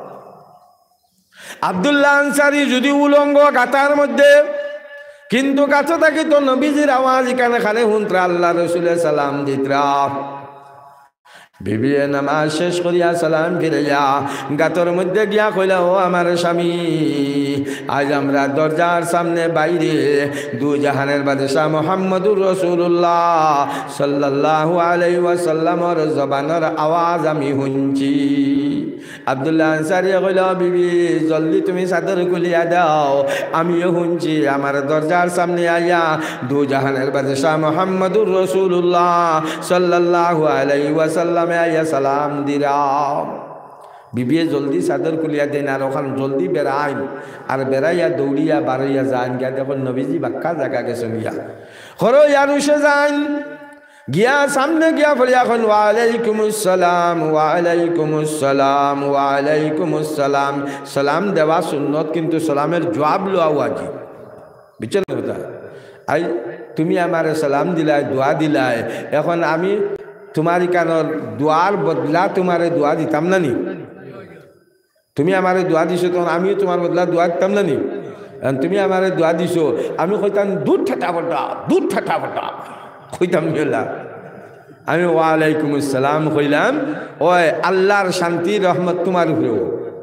আব্দুল্লাহ আনসারি যদি উলঙ্গ গাতার মধ্যে কিন্তু কাছে থাকি তো নবীজির আওয়াজ এখানে খানে শুনতরা আল্লাহ রসুলের সালাম দিতরা বিবি নামাজ শেষ করিয়া সালাম ফিরাইয়া গাতর মধ্যে গিয়া কইলা ও আমার স্বামী আজ আমরা দরজার সামনে বাইরে দুই জাহানের বাদশাহ মুহাম্মদুর রাসূলুল্লাহ সাল্লাল্লাহু আলাইহি ওয়াসাল্লামের জবানের আওয়াজ আমি শুনছি আব্দুল্লাহ আনসারী কইলা বিবি জলদি তুমি চাদর খুলিয়া দাও আমিও শুনছি আমার দরজার সামনে আইয়া দুই জাহানের বাদশাহ মুহাম্মদুর রাসূলুল্লাহ সাল্লাল্লাহু আলাইহি ওয়াসাল্লাম আইয়া সালাম দিলাম বিবিয়ে জলদি চাদর খুলিয়া দেন আর ওখান জলদি বেড়াইন আর বেড়াইয়া দৌড়িয়া বাড়াইয়া যান গিয়া দেখুন নবীজি বাক্কা জায়গা গেছেন গিয়া হরো ইয়ার উসে যান গিয়া সামনে গিয়া বলি এখন ওয়ালাইকুমুসসালাম ওয়ালাইকুমুসসালাম ওয়ালাইকুমুসসালাম সালাম দেওয়া সুন্নত কিন্তু সালামের জবাব লওয়া ওয়াজিব বুঝছেন কথা আই তুমি আমার সালাম দিলাই দোয়া দিলাই এখন আমি তোমার কানর দোয়ার বদলা তোমারে দোয়া দিতাম না নি তুমি আমারে দোয়া দিছো তখন আমিও তোমার বদলা দোয়া দিতাম না নি তুমি আমারে দোয়া দিছো আমি কইতাম দূর ঠাটা বটা কইতাম নিলা আমি ওয়ালাইকুমুসসালাম কইলাম ওই আল্লাহর শান্তি রহমত তোমার উপরেও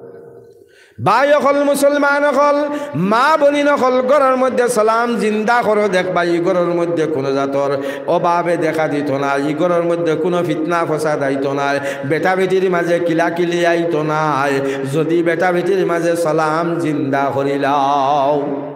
ভাই অকল মুসলমান অকল মা বনি নকল ঘরের মধ্যে সালাম জিন্দা করো দেখবা ই ঘরের মধ্যে কোনো জাতর অভাবে দেখা দিত না ই ঘরের মধ্যে কোনো ফিতনা ফসাদ আইত না বেটা বেটির মাঝে কিলাকিলি আইত না যদি বেটা বেটির মাঝে সালাম জিন্দা করিলাও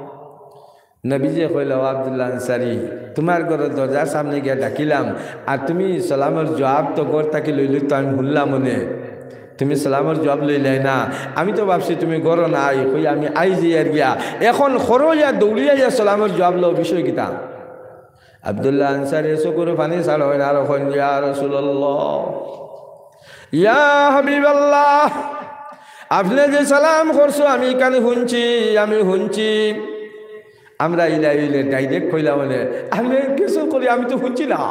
নবীজি কইল আব্দুল্লাহ আনসারী তোমার ঘরের দরজার সামনে গিয়ে ডাকিলাম আর তুমি সালামের জবাব তো ঘর তাকে লইলি তো আমি ভুললাম মনে তুমি সালামের জবাব লইলাই না আমি তো ভাবছি তুমি গরো না আই কই আমি আই যাইয়ার গিয়া এখন খরো ইয়া দৌড়িয়া ইয়া সালামের জবাব লো বিষয় কিতা আব্দুল্লাহ আনসারী চকুর পানি ছাড় হয় না আর এখন ইয়া রাসূলুল্লাহ ইয়া হাবিবাল্লাহ আপনি যে সালাম করছো আমি কানে শুনছি আমরা ইলে ডাইরেক্ট কইলা মানে আমি কিছু করি আমি তো শুনছি না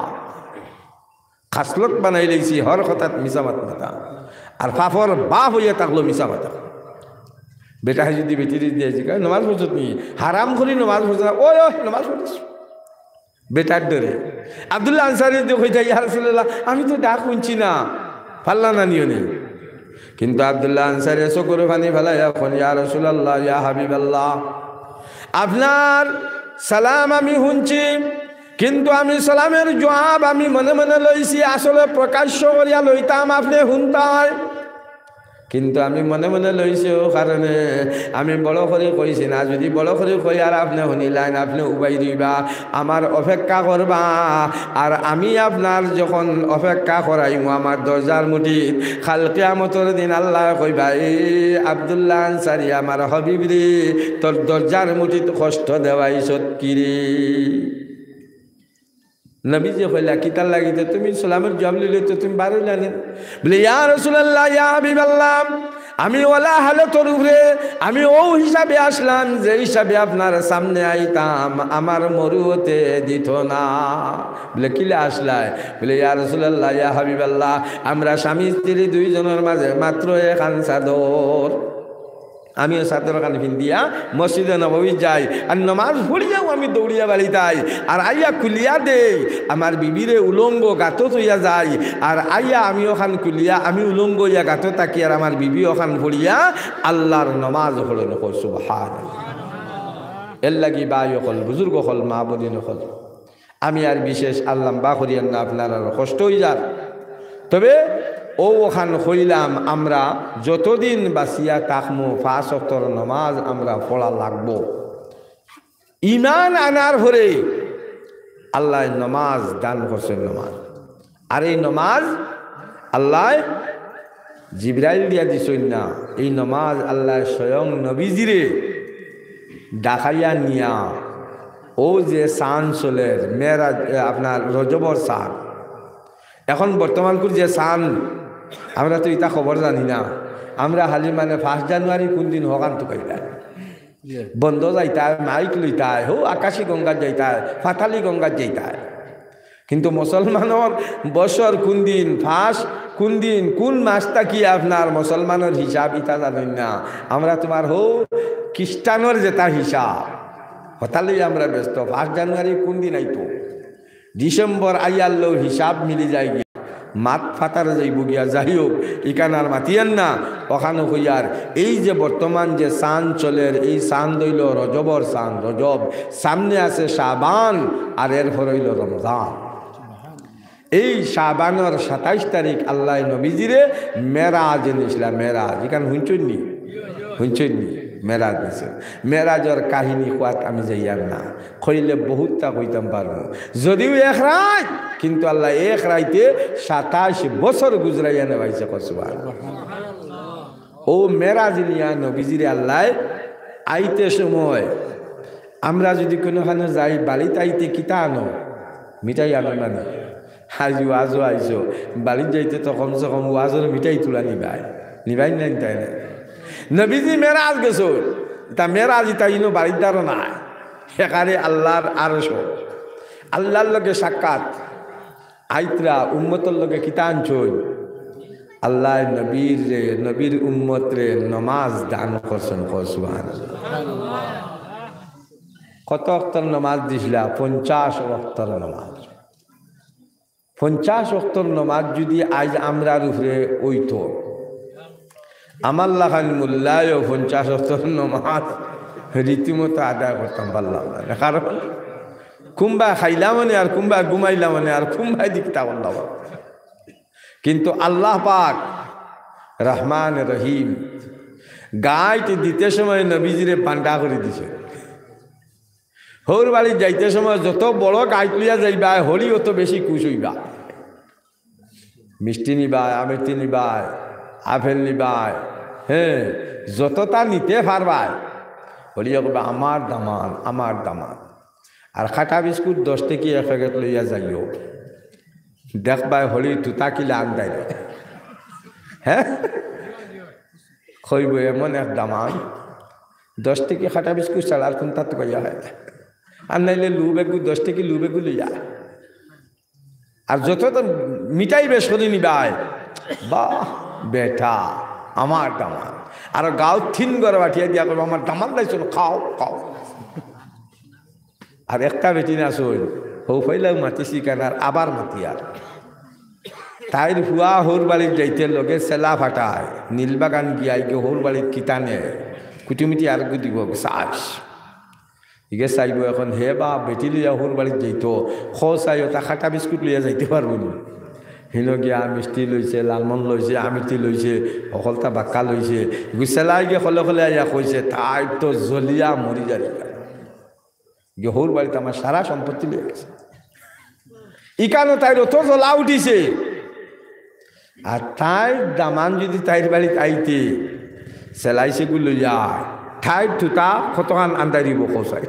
খাসলত বানাই লাইছি হর কথাত মিছা মাতা আর ফাফর বাপ হইয়া থাকলো মিছা মাতা বেটা যদি বেটির দিয়েছি নমাজ পড়ছ নি হারাম করি নমাজ পড়ছ না ওই নমাজ পড়ছ বেটার ডরে আব্দুল্লাহ আনসারী কইতা ইয়া রাসূলুল্লাহ আমি তো ডাক শুনছি না পাল্লা না নিও নেই কিন্তু আব্দুল্লাহ আনসারী চকুর পানি ফেলাই এখন ইয়া রাসূলুল্লাহ ইয়া হাবিবাল্লাহ আপনার সালাম আমি শুনছি কিন্তু আমি সালামের জবাব আমি মনে মনে লইছি আসলে প্রকাশ্য করিয়া লইতাম আপনি শুনতাম কিন্তু আমি মনে মনে লইছি ও কারণে আমি বড় করে কইছি না যদি বড় করে কই আর আপনি শুনিলেন আপনি উবাই দিবা আমার অপেক্ষা করবা আর আমি আপনার যখন অপেক্ষা করাইমু আমার দরজার মুঠি কাল কিয়ামতের দিন আল্লাহ কইবা এই আব্দুল্লাহ আনসারী আমার হাবিব রে তোর দরজার মুঠিত কষ্ট দেওয়াইছত কি রে নবীজি কইলা কিতার লাগিতে তুমি সালামের জবাব লইলে তো তুমি বারো জানেন বলে ইয়া রাসূলুল্লাহ ইয়া হাবিবাল্লাহ আমি ওলা হালতর উপরে আমি ও হিসাবে আসলাম যে হিসাবে আপনার সামনে আইতাম আমার মরুতে দিত না। বলে কিলে আসলাই? বলে ইয়া রাসূলুল্লাহ ইয়া হাবিবাল্লাহ, আমরা স্বামী স্ত্রী দুইজনের মাঝে মাত্র এখান চাদর, আমিও চাদর খান পিন্দিয়া মসজিদে নববী যাই আর নমাজ পড়িয়াও আমি দৌড়িয়া বাড়ি যাই আর আইয়া খুলিয়া দেই আমার বিবিরে উলঙ্গ গাত থইয়া যাই আর আইয়া আমিও খান খুলিয়া আমি উলঙ্গ ইয়া গাত থাকি আর আমার বিবি ওখান পড়িয়া আল্লাহর নমাজ পড়ে নকল সুবহানাল্লাহ। এর লাগি বাই হল বুজুর্গ হল মা বোন হল আমি আর বিশেষ আল্লাহ বা করিয়ান না, আপনার আর কষ্ট হয়ে যান। তবে ও ওখান হইলাম আমরা যতদিন বাঁচিয়া তাকমু 5 ওয়াক্তের নমাজ আমরা পড়া লাগবো। ইমান আনার ভরে আল্লাহ নমাজ দান করছেন নমাজ, আর এই নমাজ আল্লাহ জিবরাইল দিয়া দিছেন না, এই নমাজ আল্লাহ স্বয়ং নবীজিরে ডাকাইয়া নিয়া ও যে সান চলের মেরাজ আপনার রজবর সান, এখন বর্তমানকুর যে সান আমরা তো এটা খবর জানি না, আমরা খালি মানে 1 জানুয়ারি কোন দিন হকান তো কইতায় বন্ধ যাইতায় মাইক লইতায় হো আকাশী গঙ্গা যাইতায় ফাতালি গঙ্গা যাইতায়, কিন্তু মুসলমানের বছর কোন দিন কোন দিন কোন মাসটা কি আপনার মুসলমানের হিসাব ইটা জানেন না। আমরা তোমার হো খ্রিস্টানের যেটা হিসাব হতালেই আমরা ব্যস্ত। 1 জানুয়ারি কোন দিন আইতো ডিসেম্বর আইয়াল্লো হিসাব মিলি যায় গিয়া মাত ফাতার যাইব গিয়া, যাই হোক ইকান আর মাতিয়ান না ওখানে হইয়ার এই যে বর্তমান যে সান চলের এই সান দইল রজবর সান, রজব সামনে আছে শাবান আর এরপর হইল রমজান। এই শাবানের 27 তারিখ আল্লাহ নবীজিরে মেরাজ এনেছিলাম, মেরাজ এখানে হুঁচনি মেরাজ দিছে। মেরাজের কাহিনী কোয়াত আমি যাইয়ার না, কইলে বহুতটা কইতাম পারবো যদিও এক রাত, কিন্তু আল্লাহ এক রাইতে 27 বছর গুজরাইয়া নেবাইছে কসবার। ও মেরাজ নিয়া নবীজিরে আল্লাহ আইতে সময় আমরা যদি কোনোখানে যাই বাড়িতে আইতে কিতা আনো, মিঠাই আনো না নি? আজ ওয়াজও আইসো বাড়িতে যাইতে তো কমসে কম ওয়াজের মিঠাই তুলা নিবাই নাই তাই না? নবীজি মেরাজ গেছো, তা মেরাজ ইতা ইনো বাড়ির দ্বারও নাই, সেখানে আল্লাহর আরশ আল্লাহর লগে সাক্ষাৎ আইতরা উম্মতর লগে কিতা আনছই আল্লাহ নবীর উম্মত রে নমাজ দান করছেন। সুবহানাল্লাহ। কত ওয়াক্তের নমাজ দিছিলা? 50 ওয়াক্তের নমাজ। 50 ওয়াক্তের নমাজ যদি আজ আমরার উপরে ওইতো আমার লাখান মোল্লায় 50 ওয়াক্তের নমাজ রীতিমতো আদায় করতাম পারলাম না, কারণ কুম্বা খাইলাম মানে আর কুম্বা ঘুমাইলাম মানে আর কুম্বাই দিকতা বললাম। কিন্তু আল্লাহ পাক রহমান রহিম গাইতে দিতে সময় নবীজিরে পান্ডা করে দিছে। হৌর বাড়ি যাইতে সময় যত বড় গাইত লইয়া যাইবা হলি অত বেশি খুশ হইবা। মিষ্টি নিবাই, আমেরটি নিবাই, আপেল নিবাই, হ্যাঁ যতটা নিতে পারবাই হলি আমার দামান আমার দামান। আর খাটা বিস্কুট 10 থেকে 1 প্যাকেট লইয়া যাইও, দেখবাই হলি তুতা কিলা আনদাই, হ্যাঁ খইব এমন এক দামান 10 থেকে খাটা বিস্কুট ছাড়া আর কোনটা তো কইয়া হয়। আর নাইলে লু বেগু 10 থেকে লু বেগু লইয়া, আর যত তো মিঠাই বেশ করে নিবাই বাহ বেটা আমার দামান। আর গাও 3 ঘরে বাঠিয়া দিয়া করবো আমার দামান লাইছ খাও খাও। আর একটা বেটি না শোল হৌ ফাইলাও মাতিছি কেনার আবার মাতিয়ার তাইর হুয়া হৌর বাড়ির যাইতে লগে সেলা ফাটায় নীলবাগান গিয়াই গিয়ে হৌর বাড়ির কিতানে কুটুমিটি আর দিব চাষ ইগে চাইব। এখন হে বা বেটি লইয়া হৌর বাড়ির যাইতো চাই তা খাটা বিস্কুট লইয়া যাইতে পারবো নি? হিন গিয়া মিষ্টি লইছে, লালমন লইছে, আমিতি লইছে, অকলতা বাক্কা লইছে, চেলাই গিয়ে খলে খলে আইয়া কইছে তাই তো জ্বলিয়া মরি যাই। গহর বাড়িতে আমার সারা সম্পত্তি লয়ে গেছে, ইকানো তাই অত জ্বলা উঠিছে। আর তাই দামান যদি তাইর বাড়িতে আইতে সেলাইছে গু লইয়া ঠাই থুতা কতখান আন্দাই দিব কৌশাই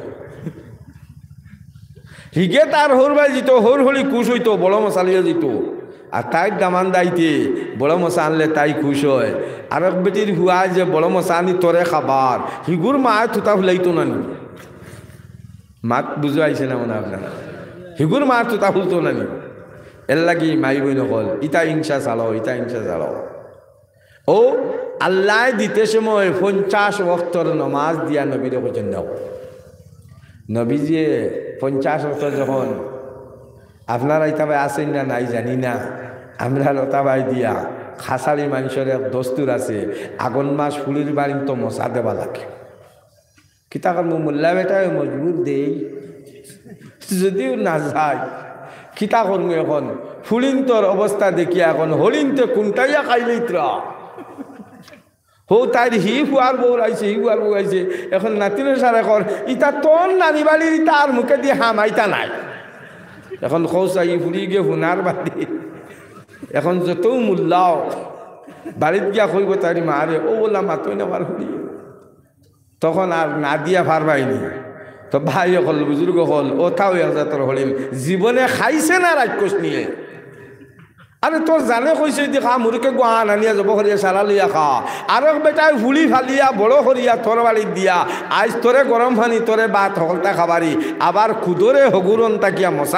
হিগে তার হর বাড়ি যেত হর হলি খুশ হইতো, বড় মশালিয়া যেত। আর তাই দামান দাইতে বড় মশা আনলে তাই খুশ হয়। আর এক বেটির হুয়া যে বড় মশানি তোরে খাবার হিগুর মা থুতা ফুলাইতো না নি মাত বুঝে আইছে না মনে আপনার হিগুর মা থুতা ফুলতো না নি এর লাগি মাই বই নকল ইটা হিংসা চালাও ইটা হিংসা চালাও ও আল্লাহ দিতে সময় 50 ওয়াক্তর নামাজ দিয়া নবীরে বলেন দাও নবী যে 50 ওয়াক্ত যখন আপনারা ইতাবে আসেন না নাই জানি না আমরা লতাবাই দিয়া খাসালি মানুষের এক দস্তুর আছে আগুন মাস ফুলির বাড়ি তো মশা দেবা লাগে কিতা করব মোল্লা বেটায় মজবুর দেই যদিও না যায় কিতা করবো এখন ফুলিন্তর অবস্থা দেখি এখন হরিণতে কোনটাইয়া খাইলেইত্রা হো তাই হি ফুয়ার বউ আইছে হি ফুয়ার বউ আইছে এখন নাতিনের সারা কর ইটা তোর নানি বাড়ির তার মুখে দিয়ে হামাইতা নাই এখন খৌসাই ফুরি গিয়ে হুনার বাড়ি এখন যত মূল্যাও বাড়িতে গিয়া কইব তারি মারে ও বললাম মাতই না বার ফুরি তখন আর না দিয়া পারবাইনি তো ভাই হল বুজুর্গ হল ওথাও একজাতর হলিল জীবনে খাইছে না রাক্ষস নিয়ে আরে তোর জানে কইছে দেখা মুরকে গোয়ান আনিয়া যাব করিয়া সারা লইয়া খা আর এক বেটায় ফুলি ফালিয়া বড় করিয়া তোর বাড়ি দিয়া আজ তোরে গরম পানি তোরে ভাত হকলতা খাবারি আবার খুদরে হগুরন তাকিয়া মশা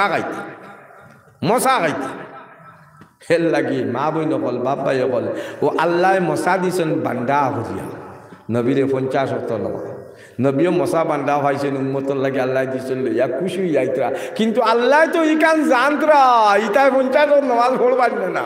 খাইতে হেল লাগি মা বই নকল বাপ ভাই অকল ও আল্লাহ মশা দিছেন বান্দা হরিয়া নবীরে 50 ওয়াক্ত নামাজ নবীও মশা বান্দা হয়েছেন উম্মতর লাগে আল্লাহ দিছেন লইয়া খুশি যাইতরা কিন্তু আল্লাহ তো ইকান জানতরা ইতায় 50 নামাজ পড়বার না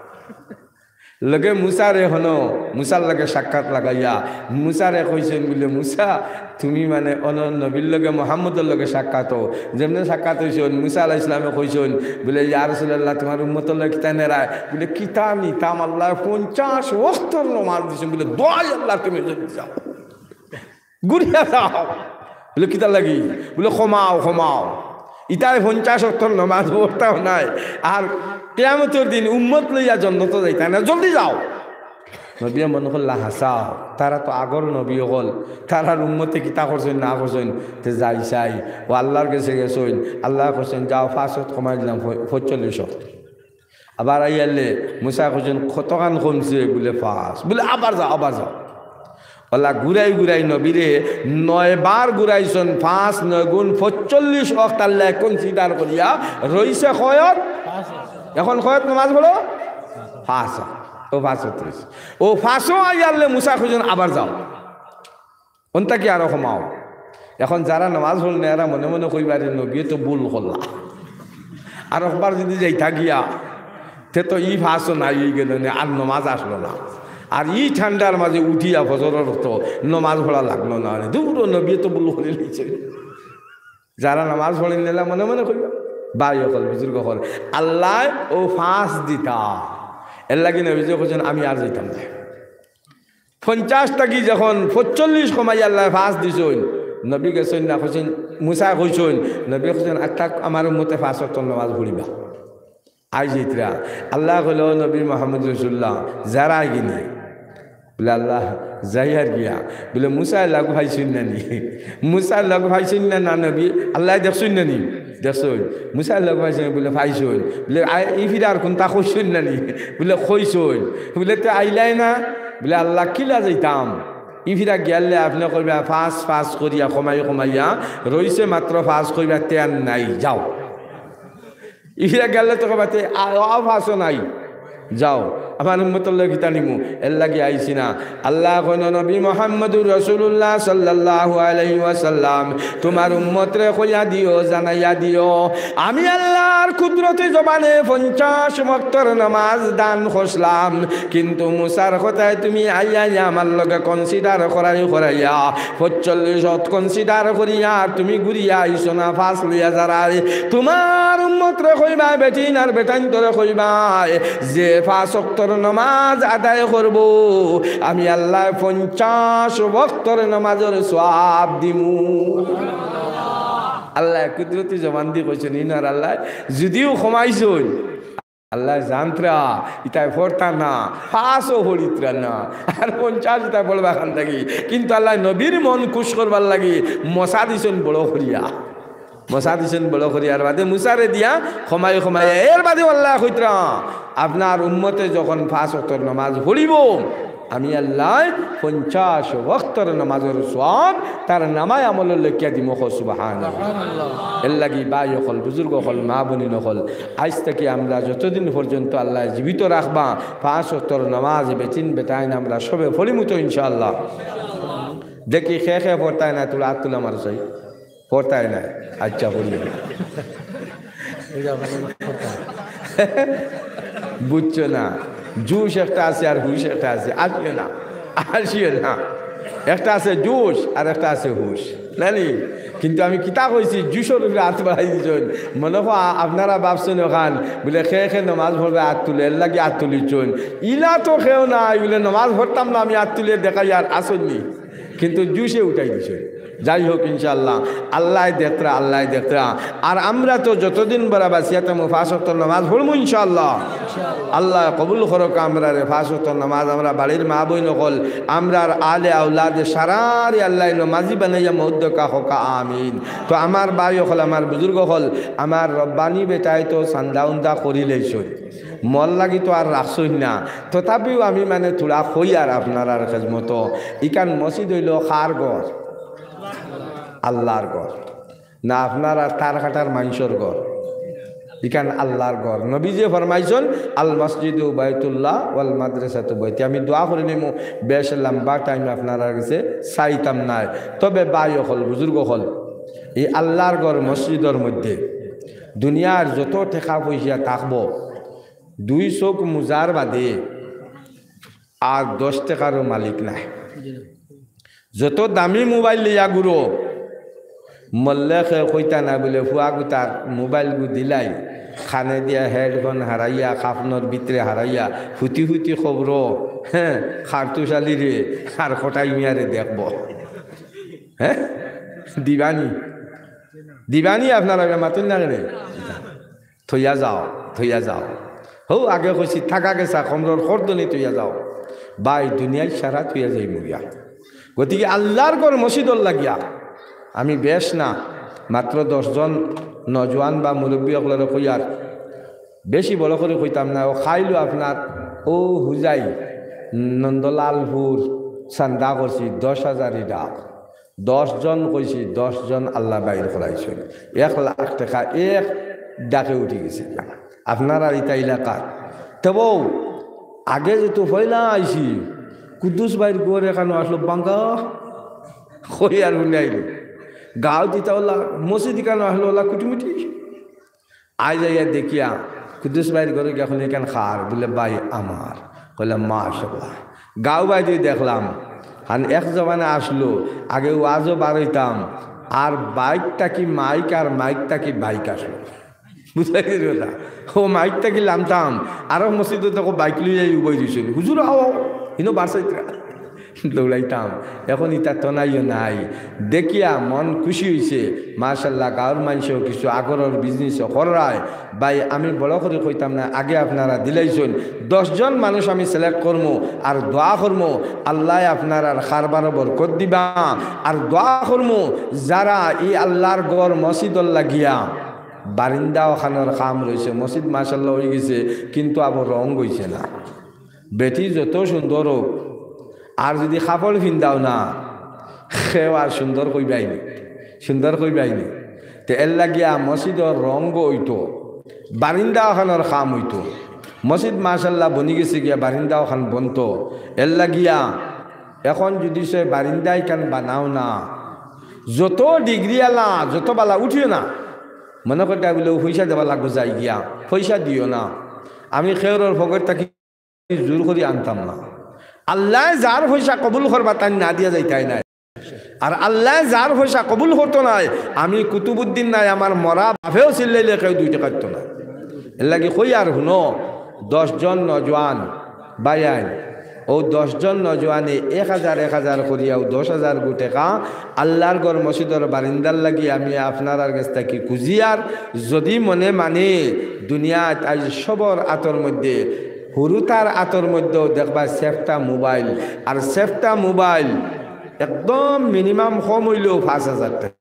লগে মুসারে হনো মুসার লগে সাক্ষাৎ লাগাইয়া মুসারে কইছেন বলে মুসা তুমি মানে অন নবীর লগে মোহাম্মদের লগে সাক্ষাৎ যেমনি সাক্ষাৎ হয়েছেন মুসা আলাইহিস সালামে কইছেন বলে ইয়া রাসূলুল্লাহ তোমার উম্মতর লগে কিতা নেরায় বলে কিতা নিতাম আল্লাহ 50 ওয়াক্ত নামাজ দিছেন বলে দোয়াই আল্লাহ তুমি যাও গুড়িয়া যাও বলে কিতা লাগি বলে ক্ষমাও ইতায় 50 ওয়াক্ত নামাজ পড়তাও নাই আর কিয়ামতের দিন উম্মত লইয়া জন্নত যাইতা না জলদি যাও নবী মনে করলা হাসাও তারা তো আগর নবী হল তারার উম্মতে কিতা করছেন না করছেন তে যাই চাই ও আল্লাহর কাছে গেছেন আল্লাহ করছেন যাও 5 ওয়াক্ত কমাই দিলাম 45 ওয়াক্ত আবার আইয়ালে মুসা করছেন কতখান কমছে বলে 5 বলে আবার যাও আল্লাহ ঘুরাই নবীরে 9 বার ঘুরাইছেন 5 9 গুণ 45 ওয়াক্ত আল্লাহ কনসিডার করিয়া রইছে কয়ত এখন কয়ত নামাজ পড়ো 5 ও 5 ও 5 আইয়ালে মুসা খুঁজেন আবার যাও অন্তা কি আরো কমাও এখন যারা নামাজ পড়ল না এরা মনে মনে কইবারে নবী তো ভুল করলা আর একবার যদি যাই থাকিয়া তে তো 5 নাই গেল আর নামাজ আসলো না আর ঠান্ডার মাঝে উঠিয়া ফজরের তো নামাজ পড়া লাগলো না দূর নবী তো ভুল করে নিয়েছে যারা নামাজ পড়েন না মনে মনে কইবা ভাই হল বুজুর্গ হল আল্লাহ ও 5 দিতা এর লাগে নবী কইছেন আমি আর যাইতাম না 50 টাকি যখন 45 কমাই আল্লাহ 5 দিছেন নবী গেছেন না কইছেন মুসা কইছেন নবী কইছেন আত্তা আমার উম্মতে 5 ওয়াক্ত নামাজ পড়িবা আই যাইতরা আল্লাহ কইল নবী মুহাম্মদ রাসূলুল্লাহ যারা গিনি বলে আল্লাহ যাইয়ার গিয়া বলে মুসা লাগু ভাইছেন না নি মুসা লাগু ভাইছেন না নবী আল্লাহ দেখছেন না নি দেখছেন মুসা লাগু ভাইছেন বলে ভাইছেন বলে ই ফিরার কোন তা কইছেন না নি বলে কইছেন বলে তো আইলাই না বলে আল্লাহ কিলা যাইতাম ই ফিরা গেলে আপনি কইবা 5 করিয়া কমাইয়া রইছে মাত্র 5 কইবা তেন নাই যাও ই ফিরা গেলে তো কবাতে 5 নাই যাও আমার উম্মতের লাগি তানিমু এর লাগি আইছি না আল্লাহ কোন নবী মুহাম্মদুর রাসূলুল্লাহ সাল্লাল্লাহু আলাইহি ওয়াসাল্লাম তোমার উম্মতরে কইয়া দিও জানাইয়া দিও আমি আল্লাহর কুদরতে জবানে 50 ওয়াক্তের নামাজ দান করলাম কিন্তু মুসার কথায় তুমি আইয়া আমার লগে কনসিডার করাইয়া 45 ওয়াক্ত কনসিডার করিয়া তুমি ঘুরিয়া আইছো না 5 লইয়া যারাই তোমার উম্মতরে কইবা বেটিন আর বেটাইন তোরে কইবা যে 5 ওয়াক্ত নামাজ আদায় করব আমি আল্লাহ 50 ওয়াক্তের নামাজের সওয়াব দিমু আল্লাহ কুদরতি জবান দিয়ে কইছেন ইনার আল্লাহ যদিও ক্ষমাইছই আল্লাহ জানত্রা ইতাই পড়তা না 5 হরিত্রা না আর 50 ইতাই বলবা খান থাকি কিন্তু আল্লাহ নবীর মন খুশ করবার লাগি মশা দিছেন বড় করিয়া আর বাদে মুসারে দিয়া ক্ষমাই এর বাদে আল্লাহ কইত্রা আপনার উম্মতে যখন 5 ওয়াক্ত নামাজ পড়িব আমি আল্লাহ 50 ওয়াক্তের নামাজের সওয়াব তার নামায় আমল লিখিয়া দিমু সুবহানাল্লাহ এর লাগি ভাই হল বুজুর্গ হল মা বোন হল আজ থেকে আমরা যতদিন পর্যন্ত আল্লাহ জীবিত রাখবা 5 ওয়াক্তের নামাজ বেচিন বেটাইন আমরা সবে ফলিমুতো ইনশাআল্লাহ দেখি খে পড়তায় না তুলা হাত তুলা মার চাই পড়তায় না আচ্ছা বললি বুঝছো না জুস একটা আছে আর হুশ একটা আছে আসবে না একটা আছে জুস আর একটা আছে হুশ নানি কিন্তু আমি কিতা কইছি জুসের উপরে হাত বাড়াই দিচ্ছেন মনে হয় আপনারা ভাবছেন ওখান বলে খে নমাজ পড়বে হাত তুলে এর লাগে হাত তুলিছেন ইলা তো খেয়েও না বলে নমাজ পড়তাম না আমি হাত তুলে দেখাই আর আসেননি কিন্তু জুসে উঠাই দিছে যাই হোক ইনশাআল্লাহ আল্লাহ দেখতরা আর আমরা তো যতদিন বড় বাসিয়াতে 5 ওয়াক্ত নামাজ পড়বো ইনশাআল্লাহ আল্লাহ কবুল করুক আমরা 5 ওয়াক্ত নামাজ আমরা বাড়ির মা বই নকল আমরা আলে আওলাদ সারারি আল্লাহ নামাজি বানাইয়া মউদ্দকা হকা আমিন তো আমার ভাই হল আমার বুজুর্গ হল আমার রব্বানি বেটাই তো সান্দাউন্দা করিলেইছই মল লাগি তো আর রাখছই না তথাপিও আমি মানে থোড়া হই আর আপনার আর খেজমত ইকান মসজিদ হইল খার ঘর আল্লাহর ঘর না আপনার আর তার কাটার মানুষের ঘর ইকান আল্লাহর ঘর নবী যে ফরমাইছেন আল মসজিদ বাইতুল্লাহ ওয়াল মাদ্রাসাতু বাইতি আমি দোয়া করে নিমু বেশ লম্বা টাইম আপনার কাছে চাইতাম নাই তবে ভাই হল বুজুর্গ হল এই আল্লাহর ঘর মসজিদের মধ্যে দুনিয়ার যত টাকা পয়সা থাকবো 2 চোখ মুজার বাদে আর 10 টাকারও মালিক নাই যত দামি মোবাইল লিয়া গুরো মল্লে কইতা না বলে ফুয়া গুতার মোবাইল গু দিলাই খানে দিয়া হেডফোন হারাইয়া খাফনর ভিতরে হারাইয়া হুতি খবর হ্যাঁ খারতুশালি রে আর খটাই মিয়ারে দেখব হ্যাঁ দিবানি আপনারা মাতুন না রে থইয়া যাও হো আগে কইছি থাকা গেছা কমরর খরদনি থইয়া যাও বাই দুনিয়ায় সারা থইয়া যাই মরিয়া গতিকে আল্লাহর ঘর মসজিদর লাগিয়া আমি বেশ না মাত্র 10 জন নজওয়ান বা মুরব্বী সকলের কইয়ার বেশি বড় করে কইতাম না ও খাইলো আপনার ও হুজাই নন্দলালপুর চান্দা করছি 10,000 ডাক 10 জন কইছি 10 জন আল্লাহ বাইর করাইছেন 1 লাখ টাকা এক ডাকে উঠে গেছে আপনারা ইতা এলাকার তবু আগে যেহেতু ফয়লা আইছি কুদ্দুস বাইর গোর এখানে আসলো বাঙ্গা কই আর শুনাইল গাঁও দিতা ওলা মসজিদ কেন আসলো ওলা কুটিমুটি আই যাইয়া দেখিয়া কুদ্দুস বাইর ঘরে এখন এখান খার বলে ভাই আমার কইলাম মাশাআল্লাহ গাঁও বাইরে দেখলাম আর এক জমানে আসলো আগে ওয়াজও বাড়াইতাম আর বাইকটা কি মাইক আর মাইকটা কি বাইক আসলো বুঝতে গেল না ও মাইকটা কি লামতাম আরো মসজিদে তখন বাইক লিয়ে যাই উবই দিয়েছিল হুজুর আও ইনো বাসাইতরা দৌড়াইতাম এখন ইটা তনাইও নাই দেখিয়া মন খুশি হয়েছে মাশাল্লাহ গাঁর মানুষও কিছু আগরের বিজনেস করায় ভাই আমি বড় করে কইতাম না আগে আপনারা দিলাইছেন 10 জন মানুষ আমি সিলেক্ট করবো আর দোয়া করবো আল্লাহ আপনার আর খারবার বরকত দিবা আর দোয়া করবো যারা এই আল্লাহর ঘর মসজিদর লাগিয়া বারিন্দা ওখানোর কাম রয়েছে মসজিদ মাশাল্লাহ হয়ে গেছে কিন্তু আবার রং হয়েছে না বেটি যত সুন্দর হোক আর যদি কাপড় পিন্দাও না সেও আর সুন্দর কইবাইনি তো এর লাগিয়া মসজিদর রঙ হইতো বারিন্দা ওখানোর কাম হইতো মসজিদ মাশাল্লাহ বনি গেছে গিয়া বারিন্দা ওখান বনত এর লাগিয়া এখন যদি সে বারিন্দাই কান বানাও না যত ডিগ্রি আলা যত বালা উঠিও না মনে করতে বলে পয়সা দেওয়া লাগবে যাই গিয়া পয়সা দিও না আমি খেয়রের ফকর থাকি জোর করে আনতাম না আল্লাহ যার পয়সা কবুল করবা তাই না দিয়া যাইতাই নাই আর আল্লাহ যার পয়সা কবুল হতো নাই আমি কুতুবুদ্দিন নাই আমার মরা বাপেও চিল্লাইলে কেউ 2 টাকা দিত না এর লাগে কই আর শুনো 10 জন নজওয়ান বায়ান ও 10 জন নজওয়ানে 1000 করিয়াও 10,000 টাকা আল্লাহর ঘর মসজিদের বারিন্দার লাগি আমি আপনার কাছ থেকে খুঁজিয়ার যদি মনে মানে দুনিয়াত আজ সবর আতর মধ্যে হুরুতার আতর মধ্যেও দেখবা সেফটা মোবাইল আর সেফটা মোবাইল একদম মিনিমাম কম হইলেও 5,000 টাকা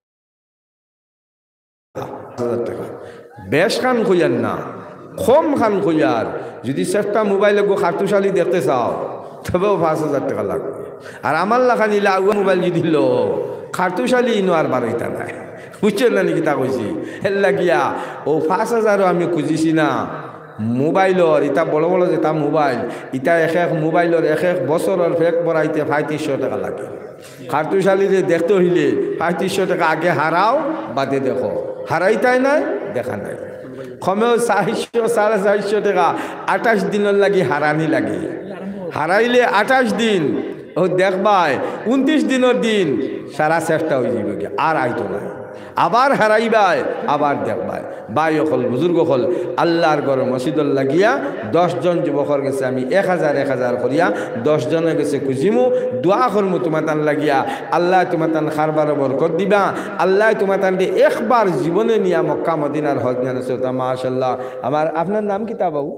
5,000 টাকা বেশ খান খুঁজার না কম খান খুঁজার যদি সেফটা মোবাইলে গো খাতুশালি দেখতে চাও তবেও 5,000 টাকা লাগবে। আর আমার লাখা নিলে আগুয়া মোবাইল যদি দিল খারতুশালি ইনো আর বারোইতা নাই, বুঝছেন না নাকি তা কইছি। এর লাগিয়া ও 5,000ও আমি খুঁজিছি না মোবাইলর, ইটা বড় বড় যেটা মোবাইল, ইটা এক মোবাইলর এক বছরের ফেক বড়াইতে 3500 টাকা লাগে। খারতুশালিতে দেখতে হইলে 3500 টাকা আগে হারাও, বাদে দেখো। হারাইতাই নাই, দেখা নাই। কমেও 400 450 টাকা 28 দিনের লাগি হারানি লাগে। হারাইলে 28 দিন ও দেখবাই 29 দিনের দিন সারা চেষ্টা হয়ে যাবে, আর আইতো নাই। আবার হারাইবাই, আবার দেখবাই। বাই হল বুজুর্গ হল আল্লাহর ঘর মসজিদর লাগিয়া 10 জন যুবকর গেছে আমি 1000 করিয়া 10 জনের গেছে খুঁজিমু, দোয়া করমু তোমাতান লাগিয়া। আল্লাহ তোমাতান খারবার বরকত দিবা, আল্লাহ তোমাতান দিয়ে একবার জীবনে নিয়া মক্কা মদিনার হজ নিয়ে আসে। মাশাআল্লাহ। আমার আপনার নাম কি তা বাবু?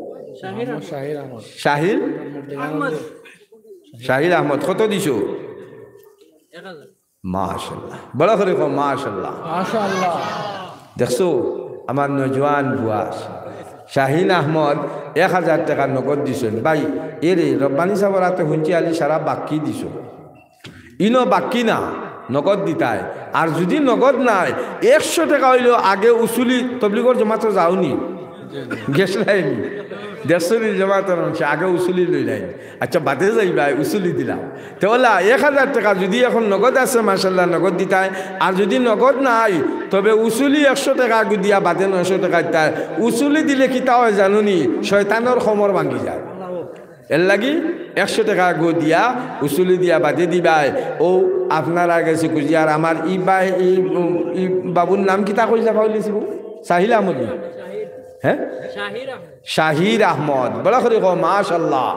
শাহির আহমদ। কত দিছো? 1000। মাশাআল্লাহ, বড় করে কো মাশাআল্লাহ। মাশাআল্লাহ। দেখছো আমার নজওয়ান বুয়াস শাহিন আহমদ 1000 টাকা নগদ দিছেন। ভাই এরে রব্বানি সাহেবের হাতে শুনছি আলি সারা বাকি দিছ, ইনো বাকি না, নগদ দিতায়। আর যদি নগদ নাই 100 টাকা হইলেও আগে উসুলি তবলিগর জমাতো যাওনি, গেছলাইনি 150 জমাতর অংশে আগে উসুলি লইলাই। আচ্ছা বাদে যাইবা উসুলি দিলাম তাহলে 1000 টাকা যদি এখন নগদ আছে মাশাআল্লাহ নগদ দিতায়। আর যদি নগদ নাই তবে উসুলি 100 টাকা আগে দিয়া বাদে 900 টাকা দিতায়। উসুলি দিলে কি তা হয় জানুনি? শয়তানের খমর ভাঙ্গি যায়। এর লাগি 100 টাকা গো দিয়া উসুলি দিয়া বাদে দিবাই। ও আপনারা গেছে খুঁজি। আর আমার ই বাবুর নাম কি তা কইলা পাইলিছি? সাহিল আহমদ। হ্যাঁ, শাহির আহমদ। বড় করে কো মাশাআল্লাহ।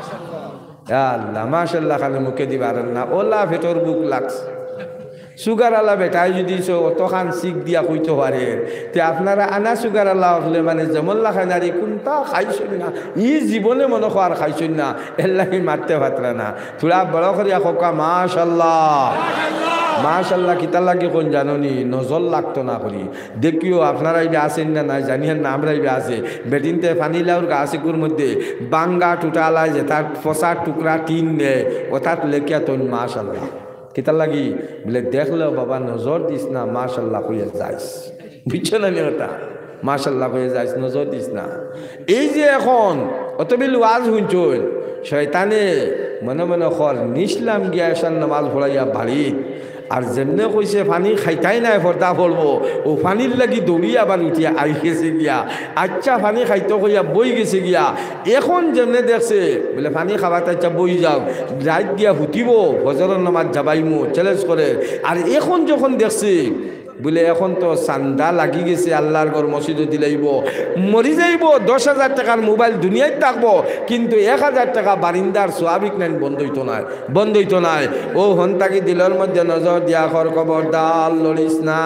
আল্লাহ মাশাআল্লাহ খালি মুখে দিবার না, ওলা ভেতর বুক লাগছে। সুগার আলা বেটাই যদি অতখান শিখ দিয়া কইতে পারে তে আপনারা আনা সুগার আলা হলে মানে জমল্লা খানারি কোনটা খাইছেন না, ই জীবনে মনে আর খাইছেন না, এল্লাহি মারতে পারত না। থোড়া বড় করিয়া কোকা মাশাআল্লাহ। মাশাআল্লাহ কিতা লাগে কোন জাননি, নজর লাগতো না করি। দেখিও আপনারা ইবে আসেন না নাই জানিয়েন না, আমরা ইবে আছে বেটিনতে ফানিলাউর গাছিকুর মধ্যে বাঙ্গা টুটালায় যে তার ফসা টুকরা টিন নেয় ওটাত লেখিয়া তোন মাশাআল্লাহ। কিতা লাগি বলে দেখলেও বাবা নজর দিস না, মাশাআল্লাহ কইয়া যাইস। বুঝছো না ওটা? মাশাআল্লাহ কইয়া যাইস, নজর দিস না। এই যে এখন অতবিল ওয়াজ শুনছুন, শয়তানে মনে মনে খর নিসলাম গিয়া এসান নামাজ পড়াইয়া বাড়িত। আর যেমনে কইছে পানি খাইতাই নাই ফর্দা পড়বো, ও পানির লাগি দৌড়ি আবার উঠিয়া আই গেছে গিয়া। আচ্ছা পানি খাইতে কইয়া বই গেছে গিয়া। এখন যেমনে দেখছে বলে পানি খাবাতে আচ্ছা বই যাও, রাত গিয়া হুতিব ফজরের নামাজ যাবাইমু চ্যালেঞ্জ করে। আর এখন যখন দেখছে বলে এখন তো চান্দা লাগি গেছে, আল্লাহর ঘর মসজিদে দিলাইব, মরি যাইব। 10,000 টাকার মোবাইল দুনিয়ায় থাকবো, কিন্তু 1000 টাকা বারিন্দার সোয়াবিক নাইন বন্ধ হইতো নাই, বন্ধ হইতো নাই। ও হন্তাকি দিলের মধ্যে নজর দিয়া কর, খবরদার লড়িস না,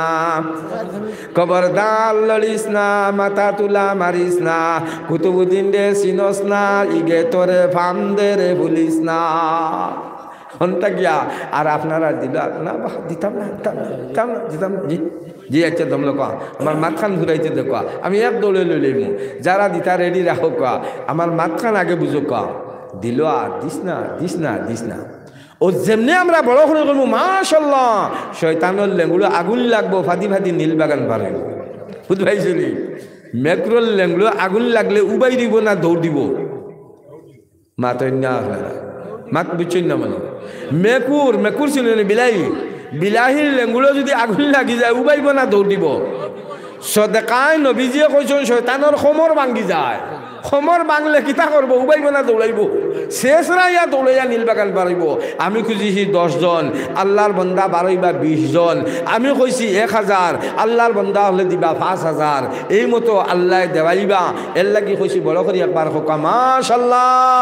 খবরদার লড়িস না, মাথা তুলা মারিস না, কুতুবুদ্দিন রে চিনস না, ইগে তোরে ফান্দে রে ভুলিস না। হন্তা গিয়া আর আপনারা দিলা না, দিতাম না, দিতাম না, দিতাম জি জি। আচ্ছা তোমরা কোয়া আমার মাতখান ঘুরাইতে দে কোয়া, আমি এক দৌড়ে লইলাম। যারা দিতা রেডি রাখো কোয়া, আমার মাতখান আগে বুঝো কোয়া। দিল আর দিস না, দিস না, দিস না। ও যেমনি আমরা বড় করে করবো মাশাআল্লাহ, শয়তানের লেঙ্গুলো আগুন লাগবো, ফাদি ফাদি নীল বাগান পারে। বুঝতে পাইছিলি? মেক্রোর লেঙ্গুলো আগুন লাগলে উবাই দিব না দৌড় দিব? মাতই না আপনারা মাত বুঝছেন না মানে। মেকুর মেকুর ছিল বিলাহি, বিলাহির লেঙ্গুলো যদি আগুন লাগি যায় উবাইব না দৌড় দিব? সদেকায় নবীজিয়ে কইছেন শয়তানের খমর ভাঙ্গি যায়। খমর ভাঙলে কিতা করবো? উবাইব না দৌড়াইব? শেষরা ইয়া দৌড়াইয়া নীলবাগান বাড়াইব। আমি খুঁজিছি 10 জন, আল্লাহর বন্দা বাড়াইবা 20 জন। আমি কইছি 1000, আল্লাহর বন্দা হলে দিবা 5000। এই মতো আল্লাহ দেওয়াইবা। এর লাগি কইছি বড় করি একবার হোকা মাশাআল্লাহ,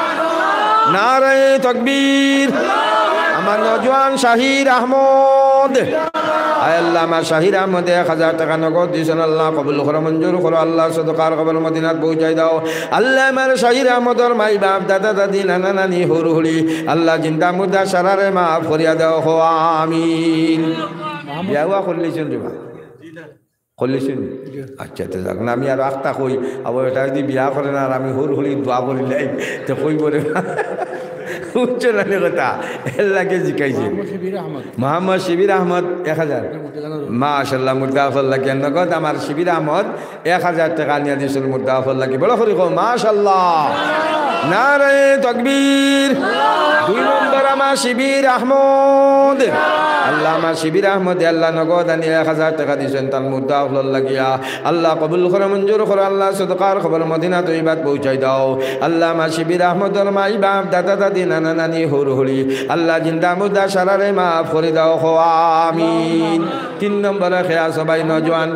নারায়ে তাকবীর। আমার নজওয়ান শাহির আহমদ, আল্লাহ আমার শাহির আহমদে 1000 টাকা নগদ দিয়েছেন। আল্লাহ কবুল করো, মঞ্জুর করো। আল্লাহ সদকার কবর মদিনাত পৌঁছাই দাও। আল্লাহ আমার শাহির আহমদর মাই বাপ দাদা দাদি নানা নানি হরু হরি আল্লাহ জিন্দা মুর্দা সারারে মাফ করিয়া দাও। হো আমিন। বিয়া করলেছেন রে মা? করলেছেন? আচ্ছা তো যাক না, আমি আর আখতা কই আবার এটা যদি বিয়া করেন আর আমি হরু হরি দোয়া করিলাই তো কইব রে বুঝছো না কথা এর লাগে জিকাইছে শিবির আহমদ মোহাম্মদ শিবির আহমদ 1000 মাশাআল্লাহ মুর্দাফল্লাহ কেন নগদ আমার শিবির আহমদ 1000 টাকা নিয়ে দিয়েছিল মুর্দাফল্লাহ কি বড় করে কো মাশাআল্লাহ নারে তাকবীর 2 নম্বর আমার শিবির আহমদ আল্লাহ আমার শিবির আহমদ আল্লাহ নগদ আনি 1000 টাকা দিয়েছেন তার মুর্দাফল্লাহ গিয়া আল্লাহ কবুল করে মঞ্জুর করে আল্লাহ সদকার খবর মদিনা তৈবাত পৌঁছাই দাও আল্লাহ আমার শিবির আহমদর মাই বাপ দাদা দাদি নানা নানি হর হরি আল্লাহ জিন্দা মুর্দা সারারে মাফ করে দাও আমিন 3 নম্বরে খেয়া সবাই নজওয়ান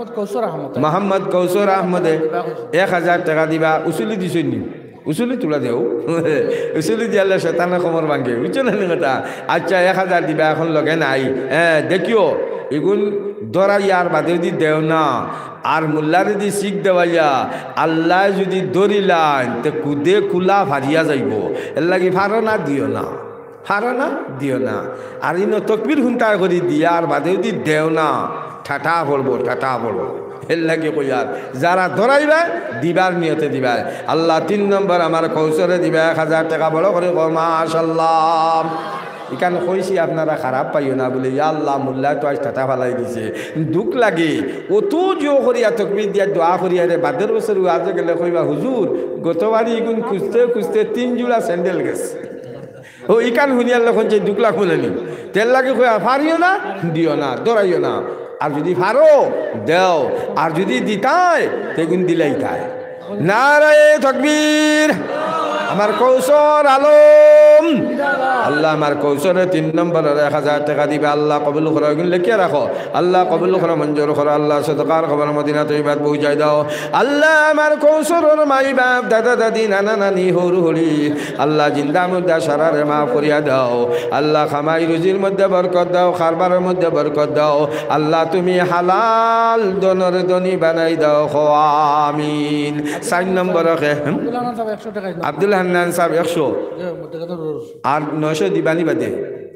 মোহাম্মদ কৌসর আহমদে 1000 টাকা দিবা উসুলি দিছনি উসুলি তুলা দেও উসুলি দিয়ালে শয়তানের খবর ভাঙে বুঝছো না কথা আচ্ছা 1000 দিবা এখন লগে নাই দেখিও এগুন ধরা ইয়ার বাদে যদি দেও না আর মোল্লার যদি শিখ দেওয়াইয়া আল্লাহ যদি দরিলান তে কুদে কুলা ফারিয়া যাইব এর লাগি ফারো না দিও না ফারো না দিও না আর ইনো তকবির হুন্তা করি দিয়া আর বাদে যদি দেও না ঠাটা পড়বো এর লাগে কইয়ার যারা ধরাইবা দিবার নিয়তে দিবা আল্লাহ 3 নম্বর আমার কৌশলে দিবা 1000 টাকা বড় করে মাশাআল্লাহ এখানে কইছি আপনারা খারাপ পাইও না বলে ইয়া আল্লাহ মোল্লা তো আজ ঠাটা ফালাই দিছে দুঃখ লাগে অত জো করিয়া তকবির দিয়া দোয়া করিয়া রে বাদের বছর আজ গেলে কইবা হুজুর গতবারই এগুন খুঁজতে 3 জোড়া স্যান্ডেল গেছে ও ইকান হুনিয়ার লখন যে দুঃখ লাগ শুনেনি তেল লাগে কইয়া ফারিও না দিও না দৌড়াইও না আর যদি ফারো দেও আর যদি দিতায় তেগুন দিলাই তাই নারায়ে তাকবীর আমার কৌশল আলম আল্লাহ আমার কৌশলে 3 নম্বরের 1000 টাকা দিবে আল্লাহ কবুল করো এগুলো লিখে রাখো আল্লাহ কবুল করো মঞ্জুর করো আল্লাহ সদকার খবর মদিনা তৈবাত পৌঁছাই দাও আল্লাহ আমার কৌশলের মাই বাপ দাদা দাদি নানা নানি হরু হরি আল্লাহ জিন্দা মুর্দা সারারে মাফ করিয়া দাও আল্লাহ খামাই রুজির মধ্যে বরকত দাও খারবারের মধ্যে বরকত দাও আল্লাহ তুমি হালাল দনর দনি বানাই দাও আমিন 4 নম্বর আব্দুল হান্নান সাহেব 100 আর 900 দিবানি বাদে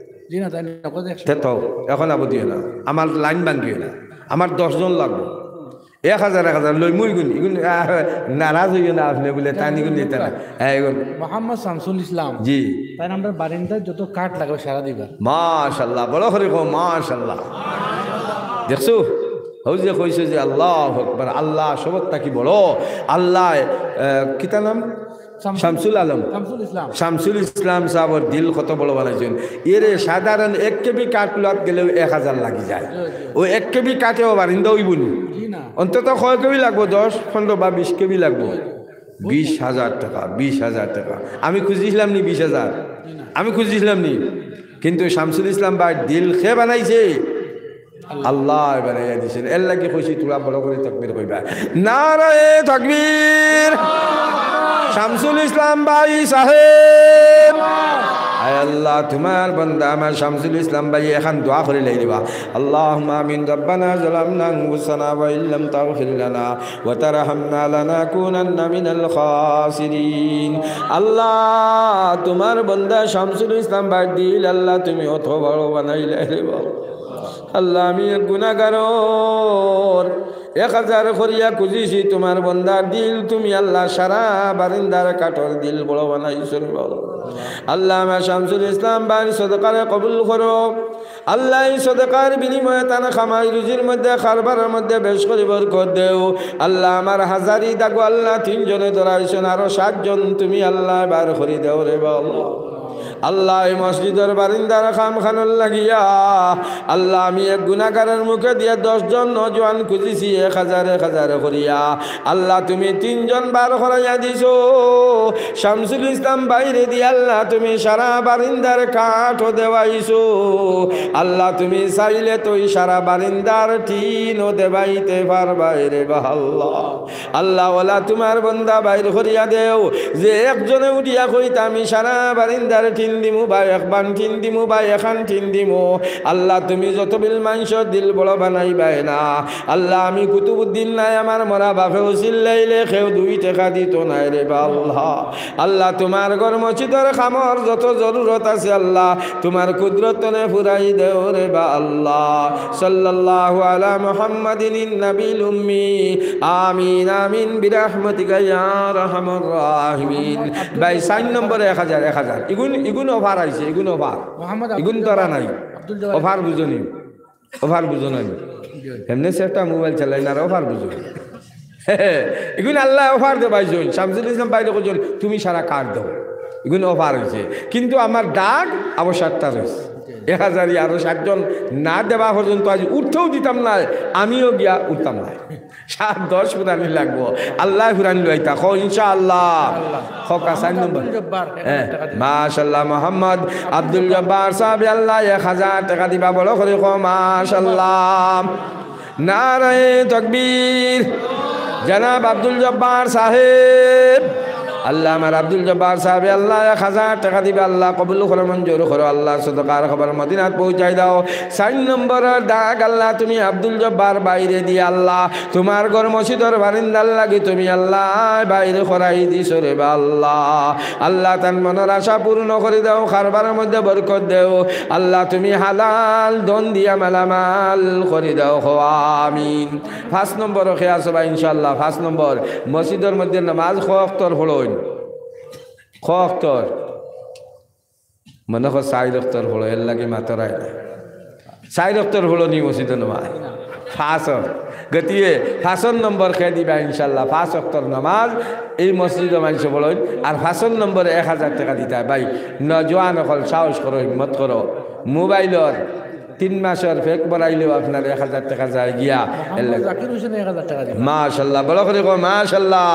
এখন আবো দিও না আমার লাইন ভাঙিও না আমার 10 জন লাগবে 1000 লই মুই গুন ইগুন নারাজ হইও না আপনি বলে তানি গুন দিতে না এগুন মোহাম্মদ শামসুল ইসলাম জি তাই আমরা বারিন্দায় যত কাঠ লাগবে সারা দিবা মাশাআল্লাহ বড় করে কো মাশাআল্লাহ দেখছো হউজে কইছে যে আল্লাহু আকবার আল্লাহ সবত কি বড় আল্লাহ কিতা নাম শামসুল আলম শামসুল ইসলাম সাহেবের দিল কত বড় বানাইছেন এরে সাধারণ 1 কেবি কাঠ লোক গেলেও 1000 লাগি যায় ওই 1 কেবি কাঠেও বারিন্দা হইবনি অন্তত কয় কেবি লাগবো 10 15 বা 20 কেবি লাগবো 20,000 টাকা 20,000 টাকা আমি খুঁজছিলাম নি 20,000 আমি খুঁজছিলাম নি কিন্তু শামসুল ইসলাম ভাই দিল খে বানাইছে আল্লাহ বানাইয়া দিছেন এর লাগে কইছি তোরা বড় করে তাকবীর কইবা নারায়ে তাকবীর শামসুল ইসলাম ভাই সাহেব আয় আল্লাহ তোমার বান্দা আমার শামসুল ইসলাম ভাই এখন দোয়া করে লাই দিবা আল্লাহুম্মা আমিন রব্বানা যালামনা আনফুসানা ওয়া ইল্লাম তাগফির লানা ওয়া তারহামনা লানাকুনান্না মিনাল খাসিরিন আল্লাহ তোমার বান্দা শামসুল ইসলাম ভাই দিল আল্লাহ তুমি অত বড় বানাইলে রে বাবা আল্লাহ আমি গুনাহগার 1000 করিয়া খুঁজিছি তোমার বন্দার দিল তুমি আল্লাহ সারা বারিন্দার কাঠর দিল বড় বানাইছো আল্লাহ আমার শামসুল ইসলাম ভাই সদকারে কবুল করো আল্লাহ এই সদকার বিনিময়ে তার খামাই রুজির মধ্যে খারবারের মধ্যে বেশ করে বরকত দেও আল্লাহ আমার হাজারি দাগো আল্লাহ 3 জনে ধরাইছেন আরো 7 জন তুমি আল্লাহ বার করে দেও রে বাবা আল্লাহ এই মসজিদের বারিন্দার খামখানুল লাগিয়া আল্লাহ আমি এক গুনাহগারের মুখে দিয়ে 10 জন নজওয়ান খুঁজিছি 1000 করিয়া আল্লাহ তুমি 3 জন বার করাইয়া দিছো শামসুল ইসলাম বাইরে দিয়ে আল্লাহ তুমি সারা বারিন্দার কাঠ দেওয়াইছো আল্লাহ তুমি চাইলে তো সারা বারিন্দার টিনও দেবাইতে পারবাই রে আল্লাহ আল্লাহ ওলা তোমার বান্দা বাইর করিয়া দেও যে একজনে উঠিয়া কইতা আমি সারা বারিন্দার টিন দিমু বা একবান টিন দিমু বা এখান টিন দিমু আল্লাহ তুমি যত বিল মাংস দিল বড় বানাইবাই না আল্লাহ আমি কুতুবুদ্দিন নাই আমার মরা বাপেও চিল্লাইলে কেউ 2 টাকা দিত নাই রে আল্লাহ আল্লাহ তোমার ঘর মসজিদের খামর যত জরুরত আছে আল্লাহ তোমার কুদরতনে ফুরাই দেও রে আল্লাহ সাল্লাল্লাহু আলা মুহাম্মাদিন নবিল উম্মি আমিন আমিন বিরহমাতিকা ইয়া আরহামার রাহিমিন ভাই 4 নম্বরে 1000 ইগুন এগুন অফার আইছে এগুন অফার মোহাম্মদ এগুন তোরা নাই আব্দুল জব্বার অফার বুঝনি অফার বুঝো নাই এমনি সে একটা মোবাইল চালাই না অফার বুঝো এগুন আল্লাহ অফার দে পাইছেন শামসুল ইসলাম বাইরে কজন তুমি সারা কার্ড দাও এগুন অফার হয়েছে কিন্তু আমার ডাক আবশ্যকতা রয়েছে 1000 আরো 60 জন না দেওয়া পর্যন্ত আজ উঠতেও দিতাম না আমিও গিয়া উঠতাম না 7-10 ফুরানি লাগবো আল্লাহ ফুরানি লইতা খো ইনশাআল্লাহ খোকা 4 নম্বর মাশাআল্লাহ মোহাম্মদ আব্দুল জব্বার সাহেব আল্লাহ 1000 টাকা দিবা বলো করে খো মাশাআল্লাহ নারায়ে তাকবীর জনাব আব্দুল জব্বার সাহেব আল্লাহ আমার আব্দুল জব্বার সাহেব আল্লাহ 1000 টাকা দিবে আল্লাহ কবুল করে মঞ্জুর করো আল্লাহ সদকার খবর মদিনাত পৌঁছাই দাও 4 নম্বরের ডাক আল্লাহ তুমি আব্দুল জব্বার বাইরে দিয়ে আল্লাহ তোমার ঘর মসজিদের বারিন্দার লাগি তুমি আল্লাহ বাইরে করাই দিছো রে আল্লাহ আল্লাহ তার মনের আশা পূর্ণ করে দাও কারবারের মধ্যে বরকত দেও আল্লাহ তুমি হালাল ধন দিয়া মালামাল করে দাও আমিন 5 নম্বর খেয়াল সবাই ইনশাআল্লাহ 5 নম্বর মসজিদের মধ্যে নামাজ খোয়াক্তর হলোই খোয়াক্তর মনে হয় 4 অক্তর হলো এর লাগে মাতরাই 4 অক্তর হলো নি মসজিদে নামাজ 5 গতিয়ে 5 নম্বর খেয়ে দিবা ইনশাআল্লাহ 5 অক্তর নামাজ এই মসজিদে মানুষ বলো আর 5 নম্বরে 1000 টাকা দিতে ভাই নজওয়ান হল সাহস করো হিম্মত করো মোবাইলের 3 মাসের ফেক বড়াইলেও আপনার 1000 টাকা যায় গিয়া জাকির হোসেন 1000 টাকা দিবেন মাশাআল্লাহ বলো করে কো মাশাআল্লাহ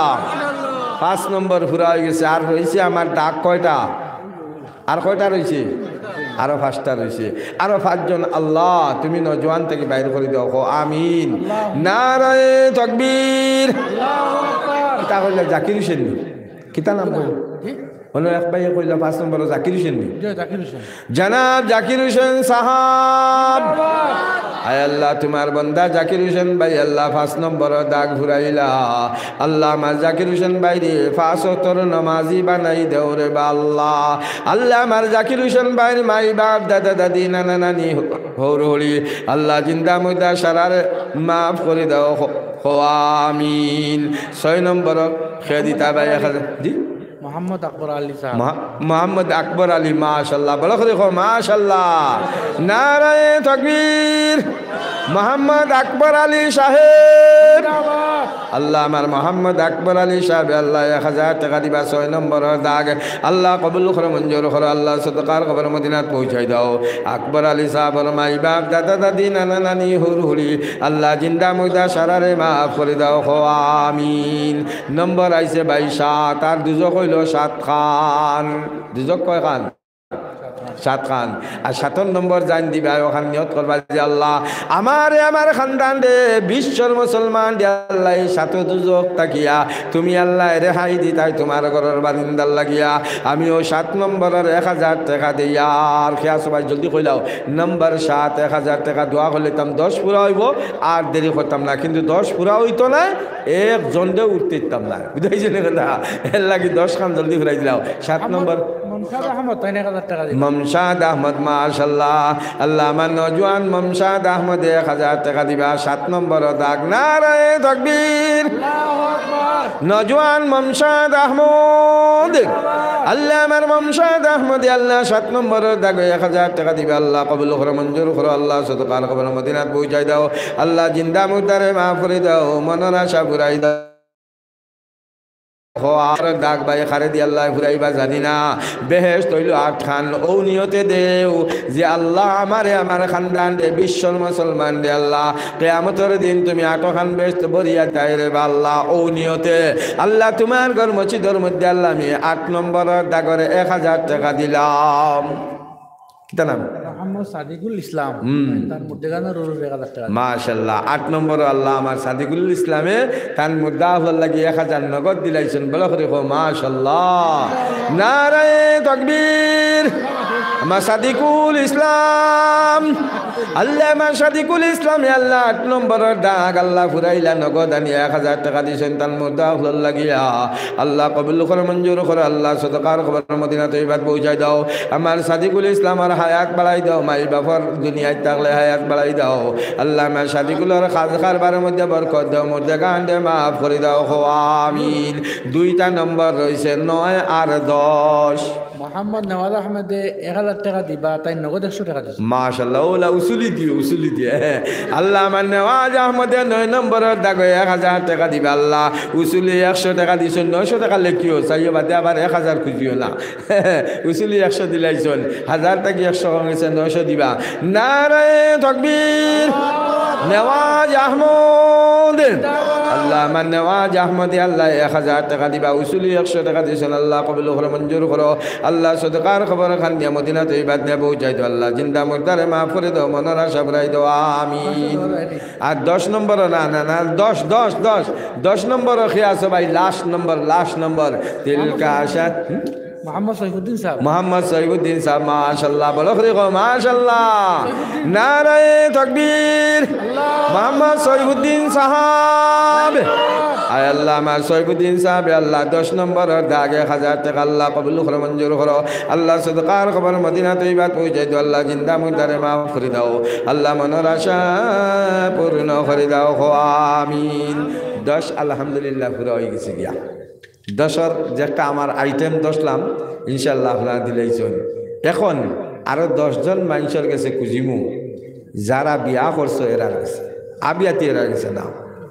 5 নম্বর পুরা হয়ে গেছে আর হয়েছে আমার ডাক কয়টা আর কয়টা রয়েছে আরো 5টা রয়েছে আরো 5 জন আল্লাহ তুমি নজওয়ান থেকে বাইরে করে দাও আমিন নারায়ে তাকবীর আল্লাহু আকবার এটা হলো জাকির হোসেন কিতা নাম হলো এক ভাই কইলা 5 নম্বর জাকির হোসেন জনাব জাকির হোসেন সাহাব আয় আল্লাহ তোমার বান্দা জাকির হোসেন ভাই আল্লাহ 5 নম্বর দাগ ঘুরাইলা আল্লাহ আমার জাকির হোসেন ভাই রে 5 ওয়াক্তের নামাজি বানাই দেও রে আল্লাহ আল্লাহ আমার জাকির হোসেন ভাই মাই বাপ দাদা দাদি নানা নানি হৌর হলি আল্লাহ জিন্দা মুর্দা সারার মাফ করে দাও আমিন 6 নম্বর খেদিতা ভাই জি মোহাম্মদ আকবর আলী সাহেব মোহাম্মদ আকবর আলী মাশাআল্লাহ বলো দেখো মাশাআল্লাহ নারায়ে তাকবীর মোহাম্মদ আকবর আলী সাহেব আল্লাহ আমার মোহাম্মদ আকবর আলী সাহেব আল্লাহ 1000 টাকা দিবা 6 নম্বর দাগ আল্লাহ কবুল করে মঞ্জুর করো আল্লাহ সদকার খবর মদিনাত পৌঁছাই দাও আকবর আলী সাহেবের মাই বাপ দাদা দাদি নানা নানি হুরহুরি আল্লাহ জিন্দা মুর্দা সারারে মাফ করে দাও আমিন নম্বর আইছে 22 আর দুজক হইল 7 খান দুজক কয় খান 7 খান আর 7 নম্বর জান দিবা ওখান নিয়ত করবা যে আল্লাহ আমার খানদান রে বিশ্বর মুসলমান দে আল্লাহ 7 দুজক তাকিয়া তুমি আল্লাহ রেহাই দিতাই তোমার ঘরের বারিন্দার লাগিয়া আমিও 7 নম্বরের 1000 টাকা দেই আর খেয়া সবাই জলদি কইলাও নম্বর 7 1000 টাকা দোয়া করলেতাম 10 পুরা হইব আর দেরি করতাম না কিন্তু 10 পুরা হইতো না একজন দে উঠতে দিতাম না বুঝাইছেন কথা এর লাগি 10 খান জলদি ঘুরাই দিলাও 7 নম্বর মমসাদ আহমদ 1000 টাকা দিবেন মমসাদ আহমদ মাশাআল্লাহ আল্লাহ আমার নজওয়ান মমসাদ আহমদ 1000 টাকা দিবা 7 নম্বর দাগ নারায়ে তাকবীর আল্লাহু আকবার নজওয়ান মমসাদ আহমদ আল্লাহ আমার মমসাদ আহমদ আল্লাহ 7 নম্বর দাগ 1000 টাকা দিবা আল্লাহ কবুল করে মঞ্জুর করো আল্লাহ সদকার খবর মদিনাত পৌঁছাই দাও আল্লাহ জিন্দা মুর্দারে মাফ করে দাও মনের আশা পুরাই দাও ডাক বাই খারে দি আল্লাহ ফুরাইবা জানি না বেহেশত হইল 8 খান ও নিয়তে দেও যে আল্লাহ আমার খানদান দে বিশ্বর মুসলমান দে আল্লাহ কিয়ামতের দিন তুমি 8 খান বেহেশত বরিয়া দায় রে আল্লাহ ও নিয়তে আল্লাহ তোমার ঘর মসজিদের মধ্যে আল্লাহ আমি 8 নম্বর দাগরে 1000 টাকা দিলাম কিতা নাম মোহাম্মদ সাদিকুল ইসলাম তার মুদ্দাগানা রুরু 1000 টাকা মাশাআল্লাহ 8 নম্বর আল্লাহ আমার সাদিকুল ইসলামে তার মুদ্দা হল লাগি 1000 নগদ দিলাইছেন বলো করে মাশাআল্লাহ নারায়ে তাকবীর আমার সাদিকুল ইসলাম আল্লাহ আমার সাদিকুল ইসলাম আল্লাহ 8 নম্বরের দাগ আল্লাহ ফুরাইলা নগদ আনি 1000 টাকা দিয়েছেন তার মুদ্দা হল লাগিয়া আল্লাহ কবুল করে মঞ্জুর করে আল্লাহ সদকার খবর মদিনা তৈবাত পৌঁছাই দাও আমার সাদিকুল ইসলাম আর হায়াত বাড়াই দাও মাই বাবার দুনিয়ায় থাকলে হায়াত বাড়াই দাও আল্লাহ আমার সাদিকুলের খাজ কারবারের মধ্যে বরকত দাও মধ্যে গান্ডে মাফ করে দাও আমিন 2টা নম্বর রয়েছে 9 আর 10 মোহাম্মদ নওয়াজ আহমেদে 1000 টাকা দিবা তাই নগদ 100 টাকা দিছে মাশাআল্লাহ ওলা উসুলি দিয়ে আল্লাহ আমার নেওয়াজ আহমদে 9 নম্বরের দাগে 1000 টাকা দিবে আল্লাহ উসুলি 100 টাকা দিছ 900 টাকা লেখিও চাইও বাদে আবার 1000 খুঁজিও না উসুলি 100 দিলাইছন 1000 টাকা 100 কমেছে 900 দিবা নারায়ে তাকবীর নেওয়াজ আহমদ আল্লাহ আমার নেওয়াজ আহমদে আল্লাহ 1000 টাকা দিবা উসুলি 100 টাকা দিছেন আল্লাহ কবুল করো মঞ্জুর করো আল্লাহ সদকার খবর খান দিয়া মদিনা তৈবাত নিয়ে পৌঁছাই দাও আল্লাহ জিন্দা মুর্দারে মাফ করে দাও মনের আশা ভরাই দাও আমিন আর 10 নম্বর না 10 নম্বর খেয়ে আসো ভাই লাস্ট নম্বর তিলকা আশা মোহাম্মদ সৈফুদ্দিন সাহেব মোহাম্মদ সৈফুদ্দিন সাহেব মাশাআল্লাহ বলো দেখো মাশাআল্লাহ নারায়ে তাকবীর মোহাম্মদ সৈফুদ্দিন সাহেব আয় আল্লাহ আমার সৈফুদ্দিন সাহেব আল্লাহ 10 নম্বরের দাগে 1000 টাকা আল্লাহ কবুল করো মঞ্জুর করো আল্লাহ সদকার খবর মদিনা তৈবাত পৌঁছাই দাও আল্লাহ জিন্দা মুর্দারে মাফ করে দাও আল্লাহ মনের আশা পূর্ণ করে দাও আমিন 10 আলহামদুলিল্লাহ পুরো হয়ে গেছে গিয়া 10-এর যেটা আমার আইটেম 10 লাম ইনশাআল্লাহ আপনারা দিলেইছেন এখন আরো 10 জন মানুষের কাছে খুঁজিমু যারা বিয়া করছো এরা গেছে আবিয়াতি এরা গেছে না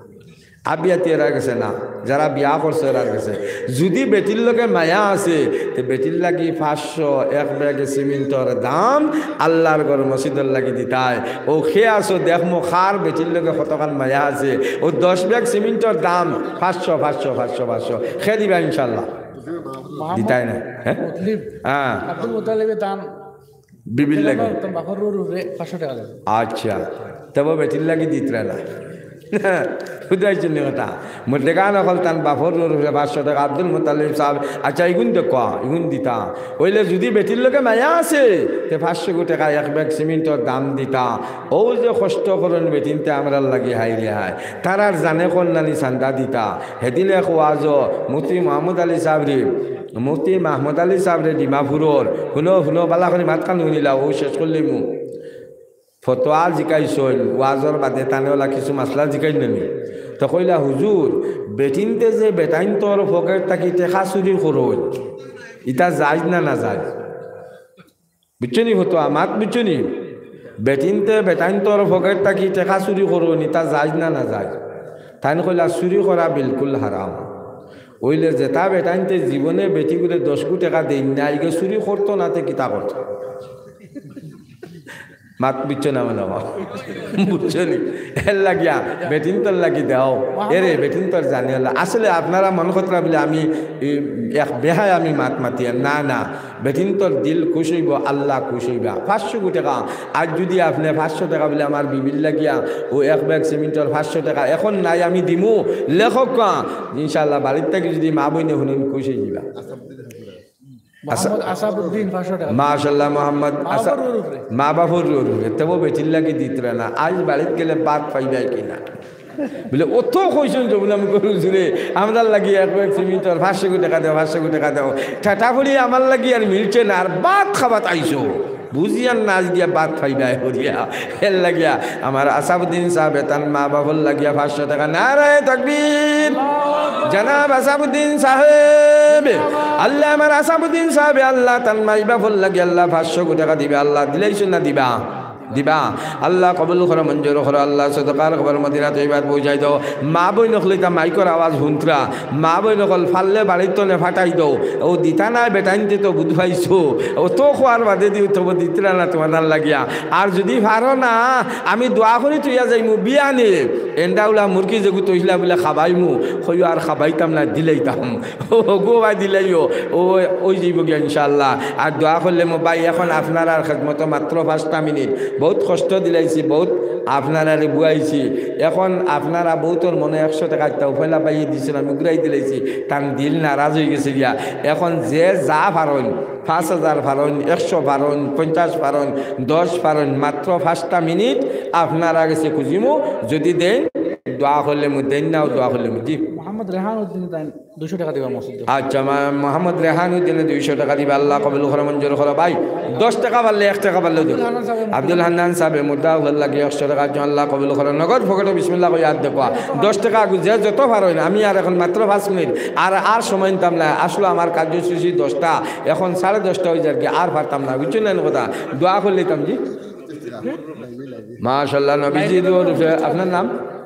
যারা বিয়া করছে এরা গেছে যদি বেটির লগে মায়া আছে তো বেটির লাগি 500 এক ব্যাগ সিমেন্টর দাম আল্লাহর ঘর মসজিদের লাগি দিতায় ও খে আসো দেখমো খার বেটির লগে কতখান মায়া আছে ও 10 ব্যাগ সিমেন্টর দাম 500 খে দিবা ইনশাল্লাহ দিতাই না হ্যাঁ আব্দুল মুতালিবের দাম বিবির লাগে বাপর রুরে 500 টাকা দেবে আচ্ছা তবে বেটির লাগি দিতরা না খুদাইছেন কথা মধ্যে গান অকল তান বাপর 500 টাকা আব্দুল মুতালিব সাহেব আচ্ছা ইগুন দেখো ইগুন দিতা ওইলে যদি বেটির লোকে মায়া আছে তে 500 টাকা এক ব্যাগ সিমেন্টর দাম দিতা ও যে কষ্ট করেন বেটিনতে আমরা লাগি হাইলে হাই তারার জানে কন্যানি চান্দা দিতা সেদিনে খোয়াজ মুফতি মোহাম্মদ আলী সাহেবরে মুফতি মাহমুদ আলী সাহেবরে ডিমাপুরর শুনো বালা করে মাত কান শুনিলা ও শেষ করলি মু ফতোয়া জিকাইছইল ওয়াজর বাদে তানেওলা কিছু মাসলা জিকাই নামি তো কইলা হুজুর বেটিনতে যে বেটাইন তোর পকেট থাকি টেকা চুরি করল ইটা যায় না যায় বুঝছনি ফতোয়া মাত বুঝছনি বেটিনতে বেটাইন তোর পকেট থাকি টেকা চুরি করল ইটা যায় না যায় তাই কইলা চুরি করা বিলকুল হারাম ওইলে যেটা বেটাইনতে জীবনে বেটি করে 10 কোটি টাকা দেই না ইগে চুরি করতো নাতে কিতা করতো মাত বুঝছো না মানে বুঝছো নি এর লাগিয়া বেটিন তোর লাগি দেও এরে বেটিন তোর জানি আসলে আপনারা মন কথা বলে আমি এক বেহায় আমি মাত মাতি না বেটিন তোর দিল খুশ হইব আল্লাহ খুশ হইবা 500 কোটি টাকা আজ যদি আপনি 500 টাকা বলে আমার বিবিল লাগিয়া ও এক ব্যাগ সিমেন্টর 500 টাকা এখন নাই আমি দিমু লেখক ইনশাআল্লাহ বাড়ির থেকে যদি মা বইনে শুনেন খুশ হয়ে যাবা মাশাআল্লাহ মোহাম্মদ মা বাবুর তবু বেটির লাগি দিতরা না আজ বাড়িতে গেলে বাদ পাইবাই কিনা বলে অত কইছেন তো বলে আমি করুছুরে আমরা লাগি এক সিমেন্টর 500 টাকা দাও ঠাটা ফুলি আমার লাগি আর মিলছে না আর বাদ খাবাত আইছো বুঝিয়ান নাচ দিয়া বাদ খাইবাই হরিয়া এর লাগিয়া আমার আসাবুদ্দিন সাহেব তার মা বাবুর লাগিয়া 500 টাকা নারায়ে তাকবীর জনাব আসাবুদ্দিন সাহেব আল্লাহ আমার আসাবুদ্দিন সাহেব আল্লাহ তার মা বাবুর লাগিয়া আল্লাহ 500 টাকা দিবে আল্লাহ দিলেইছ না দিবা আল্লাহ কবুল করো মঞ্জুর করো আল্লাহ সদকার খবর মদিনা তৈবাত পৌঁছাই দাও মা বই নকলি তা মাইকর আওয়াজ শুনতরা মা বই নকল ফাললে বাড়ির তো ফাটাই দাও ও দিতা নাই বেটাইনতে তো বুধ পাইছো ও তো খোয়ার বাদে দিও তবু দিতরা না তোমার লাগিয়া আর যদি পারো না আমি দোয়া করি তুইয়া যাইমু বিয়ানে এন্ডাউলা মুরগি যেগু তৈলা বলে খাবাইমু হইও আর খাবাইতাম না দিলেইতাম ও গো ভাই দিলেইও ও ওই যাইব গিয়া ইনশাআল্লাহ আর দোয়া করলে মো ভাই এখন আপনার আর খেদমত মাত্র 5 মিনিট বহুত কষ্ট দিলাইছি বহুত আপনারা বুয়াইছি এখন আপনারা বহুতর মনে 100 টাকা পয়লা পাইয়ে দিয়েছেন আমি ঘুরাই দিলাইছি তার দিল নারাজ হয়ে গেছে গিয়া এখন যে যা পারেন 5000 পারেন 100 পারেন 50 পারেন 10 পারেন মাত্র 5 মিনিট আপনারা গেছে খুঁজিমু যদি দেন দোয়া করলে দেন না দোয়া করলে জি মোহাম্মদ রেহান উদ্দিন তাই 200 টাকা দিবা মসজিদ আচ্ছা মোহাম্মদ রেহান উদ্দিনে 200 টাকা দিবা আল্লাহ কবুল করে মঞ্জুর করো ভাই 10 টাকা পারলে 1 টাকা পারলে দিও আব্দুল হান্নান সাহেব মুদ্রা লাগে 100 টাকা জন্য আল্লাহ কবুল করে নগদ ফকটে বিসমিল্লাহ কই আর দেখো 10 টাকা গুজে যত পারো না আমি আর এখন মাত্র 5 মিনিট আর সময় নিতাম না আসলে আমার কার্যসূচি 10টা এখন 10:30 হয়ে যায় আর পারতাম না বুঝছেন না কথা দোয়া করে নিতাম জি মাশাআল্লাহ নবীজি আপনার নাম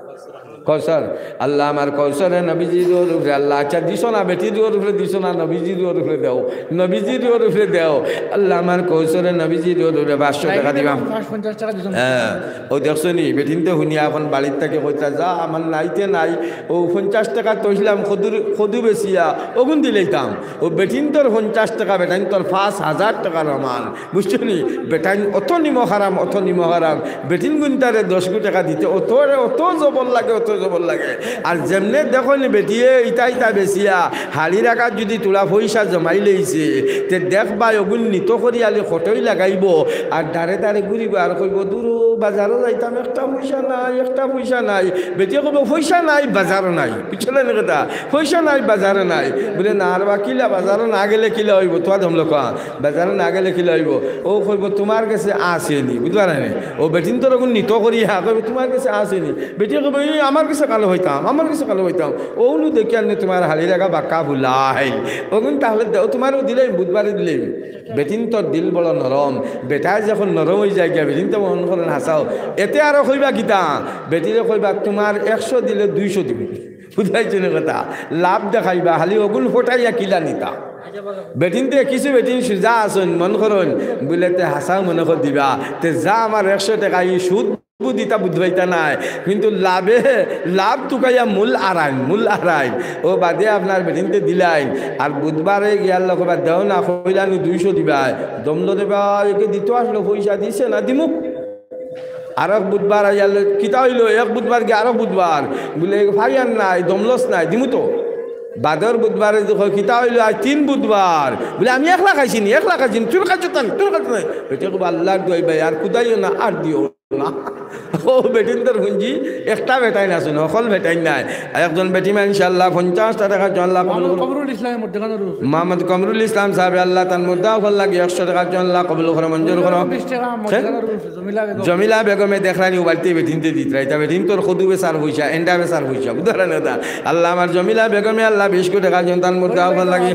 কৌশল আল্লাহ আমার কৌশলে নবীজি দৌড় উপরে আল্লাহ আচ্ছা দিস না বেটি দৌড় উপরে দিস না নবীজি দৌড় উপরে দেও নবীজি দৌড় উপরে দেও আল্লাহ আমার কৌশলে নবীজি দৌড় উপরে 500 টাকা দিবাম হ্যাঁ ও দেখছো নি বেটিন তো শুনিয়া এখন বাড়ির থেকে কইতা যা আমার নাইতে নাই ও 50 টাকা তৈলাম খদু বেশিয়া ওগুন দিলেইতাম ও বেটিন তোর 50 টাকা বেটাইন তোর 5000 টাকার মান বুঝছো নি বেটাইন অত নিমখ হারাম বেটিন গুনতারে 10 টাকা দিতে অত জবর লাগে অত জবর লাগে আর যেমনে দেখো নি বেটিয়ে ইটা বেশিয়া হাড়ি রাখার যদি তোলা পয়সা জমাই লইছে তে দেখবা ওগুন নিত করিয়ালে খটই লাগাইব আর দাঁড়ে ঘুরিব আর কইব দূর বাজারও যাইতাম একটা পয়সা নাই বেটিয়ে কইব পয়সা নাই বাজারও নাই পিছনে কথা পয়সা নাই বাজারও নাই বলে না আর বা কিলা বাজারও না গেলে কিলা হইব তোয়া ধমলো কা বাজারও না গেলে কিলা হইব ও কইব তোমার কাছে আসেনি বুঝবা না ও বেটিন তোর ওগুন নিত করিয়া কইব তোমার কাছে আসেনি বেটিয়ে কইব আমার কাছে কালো হইতাম ও নু দেখি আনি তোমার হালি রাখা বাক্কা ভুলাই ওগুন তাহলে তোমারও দিলেই বুধবারে দিলেই বেটিন তোর দিল বড় নরম বেটায় যখন নরম হয়ে যায় গিয়া বেটিন তো মন করেন হাসাও এতে আরো কইবা গীতা বেটিরে কইবা তোমার 100 দিলে 200 দিবি বুঝাইছো না কথা লাভ দেখাইবা হালি ওগুন ফোটাইয়া কিলা নিতা বেটিনতে কিছু বেটিন যা আসুন মন করুন বলে তে হাসাও মনে কর দিবা তে যা আমার 100 টাকা ই সুদ বুদ্ধিটা বুঝবাইতা নাই কিন্তু লাভ টুকাইয়া মূল আড়াইন ও বাদে আপনার বেটিনতে দিলাইন আর বুধবারে গিয়ার লোক দেও না কইলানি 200 দিবাই দমলো দেবা একে দিতে আসলো পয়সা দিছে না দিমুক আর বুধবার আইয়াল কিতা হইলো এক বুধবার গিয়ে আরো বুধবার বলে ফাইয়ান নাই দমলস নাই দিমু তো বাদর বুধবারে দেখো কিতা হইলো আজ 3 বুধবার বলে আমি একলা খাইছিনি তোর কাছে নাই বেটে খুব আল্লাহ দোয়াই আর কুদাইও না আর দিও না ও বেটিন তোর হুঞ্জি একটা বেটাই না শুনো সকল বেটাই নাই একজন বেটি মা ইনশাআল্লাহ 50 টাকা আল্লাহ কবুল ইসলাম মোহাম্মদ কমরুল ইসলাম সাহেব আল্লাহ তার মুদ্দা ফল লাগে 100 টাকা আল্লাহ কবুল করে মঞ্জুর করো জমিলা বেগমে দেখরানি বাড়িতে বেটিনতে দিত রাইতা বেটিন তোর খুদু বেসার হইছা এন্ডা বেসার হইছা বুঝারা না আল্লাহ আমার জমিলা বেগমে আল্লাহ 20 টাকা তার মুদ্দা ফল লাগে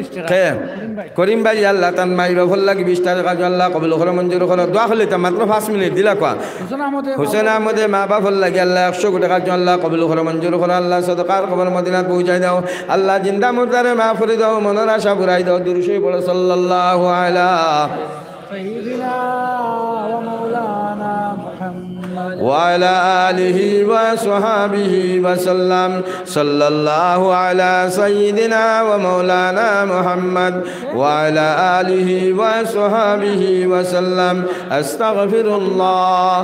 করিম ভাই আল্লাহ তার মাই ফল লাগে 20 টাকা আল্লাহ কবুল করে মঞ্জুর করো দোয়া হলে তা মাত্র 5 মিনিট দিলা কোয়া হুসেন আহমদে মা বাপর লাগে আল্লাহ 100 টাকা আল্লাহ কবুল করে মঞ্জুর করো আল্লাহ সদকার খবর মদিনা পৌঁছাই দাও আল্লাহ জিন্দা মুর্দারে মাফ করে দাও মনের আশা পুরাই দাও দুরূদ শরীফ পড়ো সাল্লাল্লাহু আলা সাইয়্যিদিনা ওয়া মাওলানা মুহাম্মদ ওয়া আলা আলিহি ওয়া সাহবিহি ওয়া সাল্লাম সাল্লাল্লাহু আলা সাইয়্যিদিনা ওয়া মাওলানা মুহাম্মদ ওয়া আলা আলিহি ওয়া সাহবিহি ওয়া সাল্লাম আস্তাগফিরুল্লাহ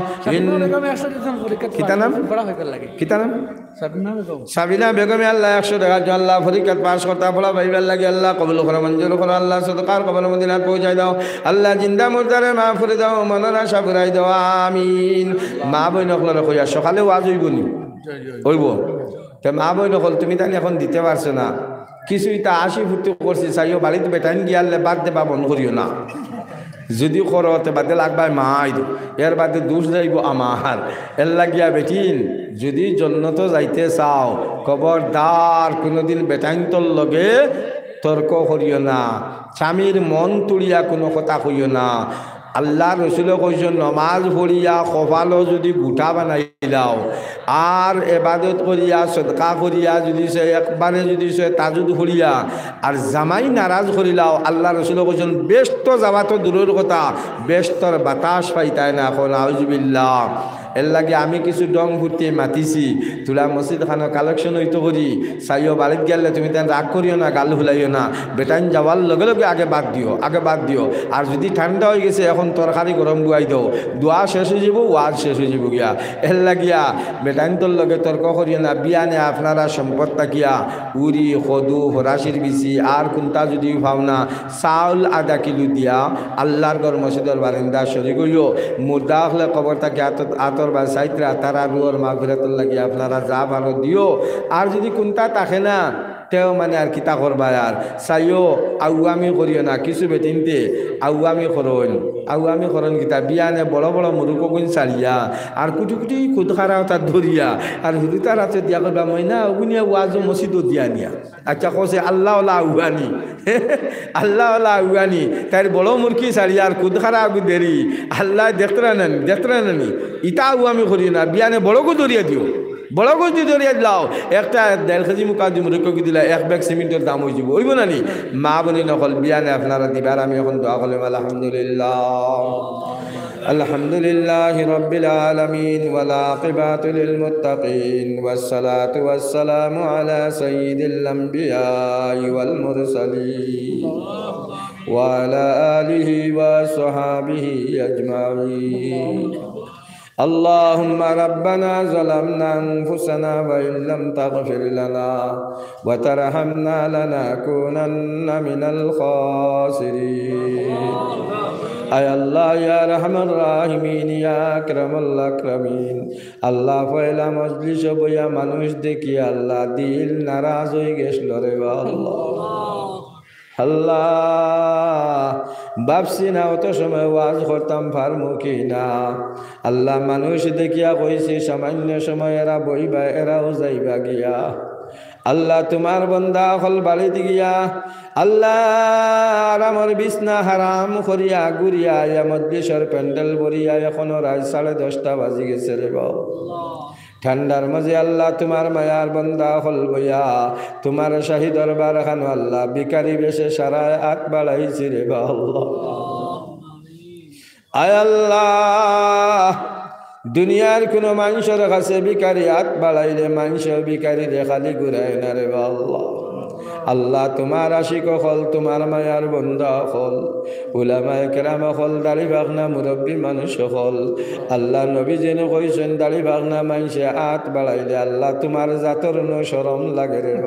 কিতা নাম সাবিনা বেগমে আল্লাহ 100 টাকা আল্লাহ পরীক্ষা পাস করতে ফলা ভাইবার লাগে আল্লাহ কবুল করে মঞ্জুর করো আল্লাহ সদকার কবর মদিনা পৌঁছাই দাও আল্লাহ জিন্দা মুর্দারে মাফ করে দাও মনের আশা পুরাই দাও আমিন মা বই নকল কইয়া সকালে ওয়াজ হইব তে মা বই নকল তুমি তাই এখন দিতে পারছো না কিছুই তা 80 ফুটি করছি চাইও বাড়িতে বেটাইন গিয়ালে বাদ দেবা বন্ধ করিও না যদি করো তে বাদে লাগবাই মাই এর বাদে দোষ যাইব আমার এর লাগিয়া বেটিন যদি জন্নত যাইতে চাও খবরদার কোনোদিন বেটাইন্তর লগে তর্ক করিও না স্বামীর মন তুলিয়া কোনো কথা কইও না আল্লাহ রসুল কইছেন নমাজ পড়িয়া কপালও যদি গুটা বানাই দাও আর এবাদত করিয়া সদকা করিয়া যদি সে একবারে যদি সে তাজুদ করিয়া আর জামাই নারাজ করিলাও আল্লাহ রসুল কইছেন ব্যস্ত যাওয়া তো দূরের কথা ব্যস্তর বাতাস পাইতাই না এখন আউযুবিল্লাহ এর লাগে আমি কিছু ডং ফুটি মাতিছি তোলা মসজিদ খানো কালেকশন হইতো করি চাইও বাড়িত গেলে তুমি তেন রাগ করিও না গাল হুলাইও না বেটাইন যাওয়ার লগে লগে আগে বাদ দিও আর যদি ঠান্ডা হয়ে গেছে এখন তরকারি গরম বুয়াই দাও দোয়া শেষ হয়ে যাব ওয়াজ শেষ হয়ে যাব গিয়া এর লাগিয়া বেটাইন তোর লগে তর্ক করিও না বিয়ানে আপনারা সম্পদ তাকিয়া উরি সদু হরাশির বিচি আর কোনটা যদি ভাওনা চাউল আধা কিলো দিয়া আল্লাহর ঘর মসজিদের বারিন্দা সরি করিও মুর্দা হলে কবর তাকে আত রহমতর বা সাইত্রা তারা রুয়ার মাগফিরাতুল লাগি আপনারা যা ভালো দিও আর যদি কোনটা থাকে না তেও মানে আর কিতা করবা আর চাইও আউয়ামি করিও না কিছু বেটিনতে আউয়ামি করন কিতা বিয়ানে বড় বড় মুরুক গুণ চালিয়া আর কুটি কুটি খুদ খারা তার ধরিয়া আর হুরুতার হাতে দিয়া করবা মই না ওগুনিয়া ওয়াজ মসজিদও দিয়া নিয়া আচ্ছা কছে আল্লাহ আউয়ানি আল্লাহ আউয়ানি তার বড় মুরকি চালিয়া আর খুদ খারা আগু দেরি আল্লাহ দেখতে নানি ইটা আউয়ামি করিও না বিয়ানে বড়কু ধরিয়া দিও বড় গজি ধরিয়া দিলাও একটা 1.5 কেজি মুকাদ্দিম রুককি দিলা 1 ব্যাগ সিমেন্টের দাম হয়ে যাব ওইব না নি মা বলি নকল বিয়ানে আপনারা দিবার আমি এখন দোয়া করলাম আলহামদুলিল্লাহ রাব্বিল আলামিন ওয়াল আকিবাতু লিল মুত্তাকিন ওয়াস সালাতু ওয়াস সালামু আলা সাইয়্যিদিল আমবিয়া ওয়াল মুরসালিন ওয়া আলা আলিহি ওয়া সাহাবিহি আজমাইন اللهم ربنا ظلمنا أنفسنا وإن لم تغفر لنا وترحمنا لنكونن من الخاسرين أي الله يا رحم الراحمين يا أكرم الأكرمين الله فعلا مجلس بيا মানুষ দেখি আল্লাহ দিল নারাজ হয়ে গেছিল রে আল্লাহ আল্লাহ ভাবছি না অত সময় ওয়াজ করতাম ফার্মুখী না আল্লাহ মানুষ দেখিয়া কইছি সামান্য সময় এরা বইবা এরাও যাইবা গিয়া আল্লাহ তোমার বন্দা হল বাড়িতে গিয়া আল্লাহ আমার বিছনা হারাম করিয়া ঘুরিয়া মজলিসের প্যান্ডেল ভরিয়া এখনো রাত 10:30 বাজি গেছে রে বাবা ঠান্ডার মাঝে আল্লাহ তোমার মায়ার বন্দা হল বইয়া তোমার শাহী দরবার খানো আল্লাহ বিকারি বেশে সারায় আট বাড়াইছি রে বা আল্লাহ আয় আল্লাহ দুনিয়ার কোনো মানুষের কাছে বিকারি আট বাড়াইলে মানুষ বিকারি রে খালি ঘুরায় না রে বা আল্লাহ আল্লাহ তোমার আশিক হল তোমার মায়ার বন্দা হল উলামায়ে কেরাম হল দাড়ি বাগনা মুরব্বী মানুষ হল আল্লাহ নবী যেন কইছেন দাড়ি বাগনা মানুষে হাত বাড়াইলে আল্লাহ তোমার জাতর শরম লাগে রে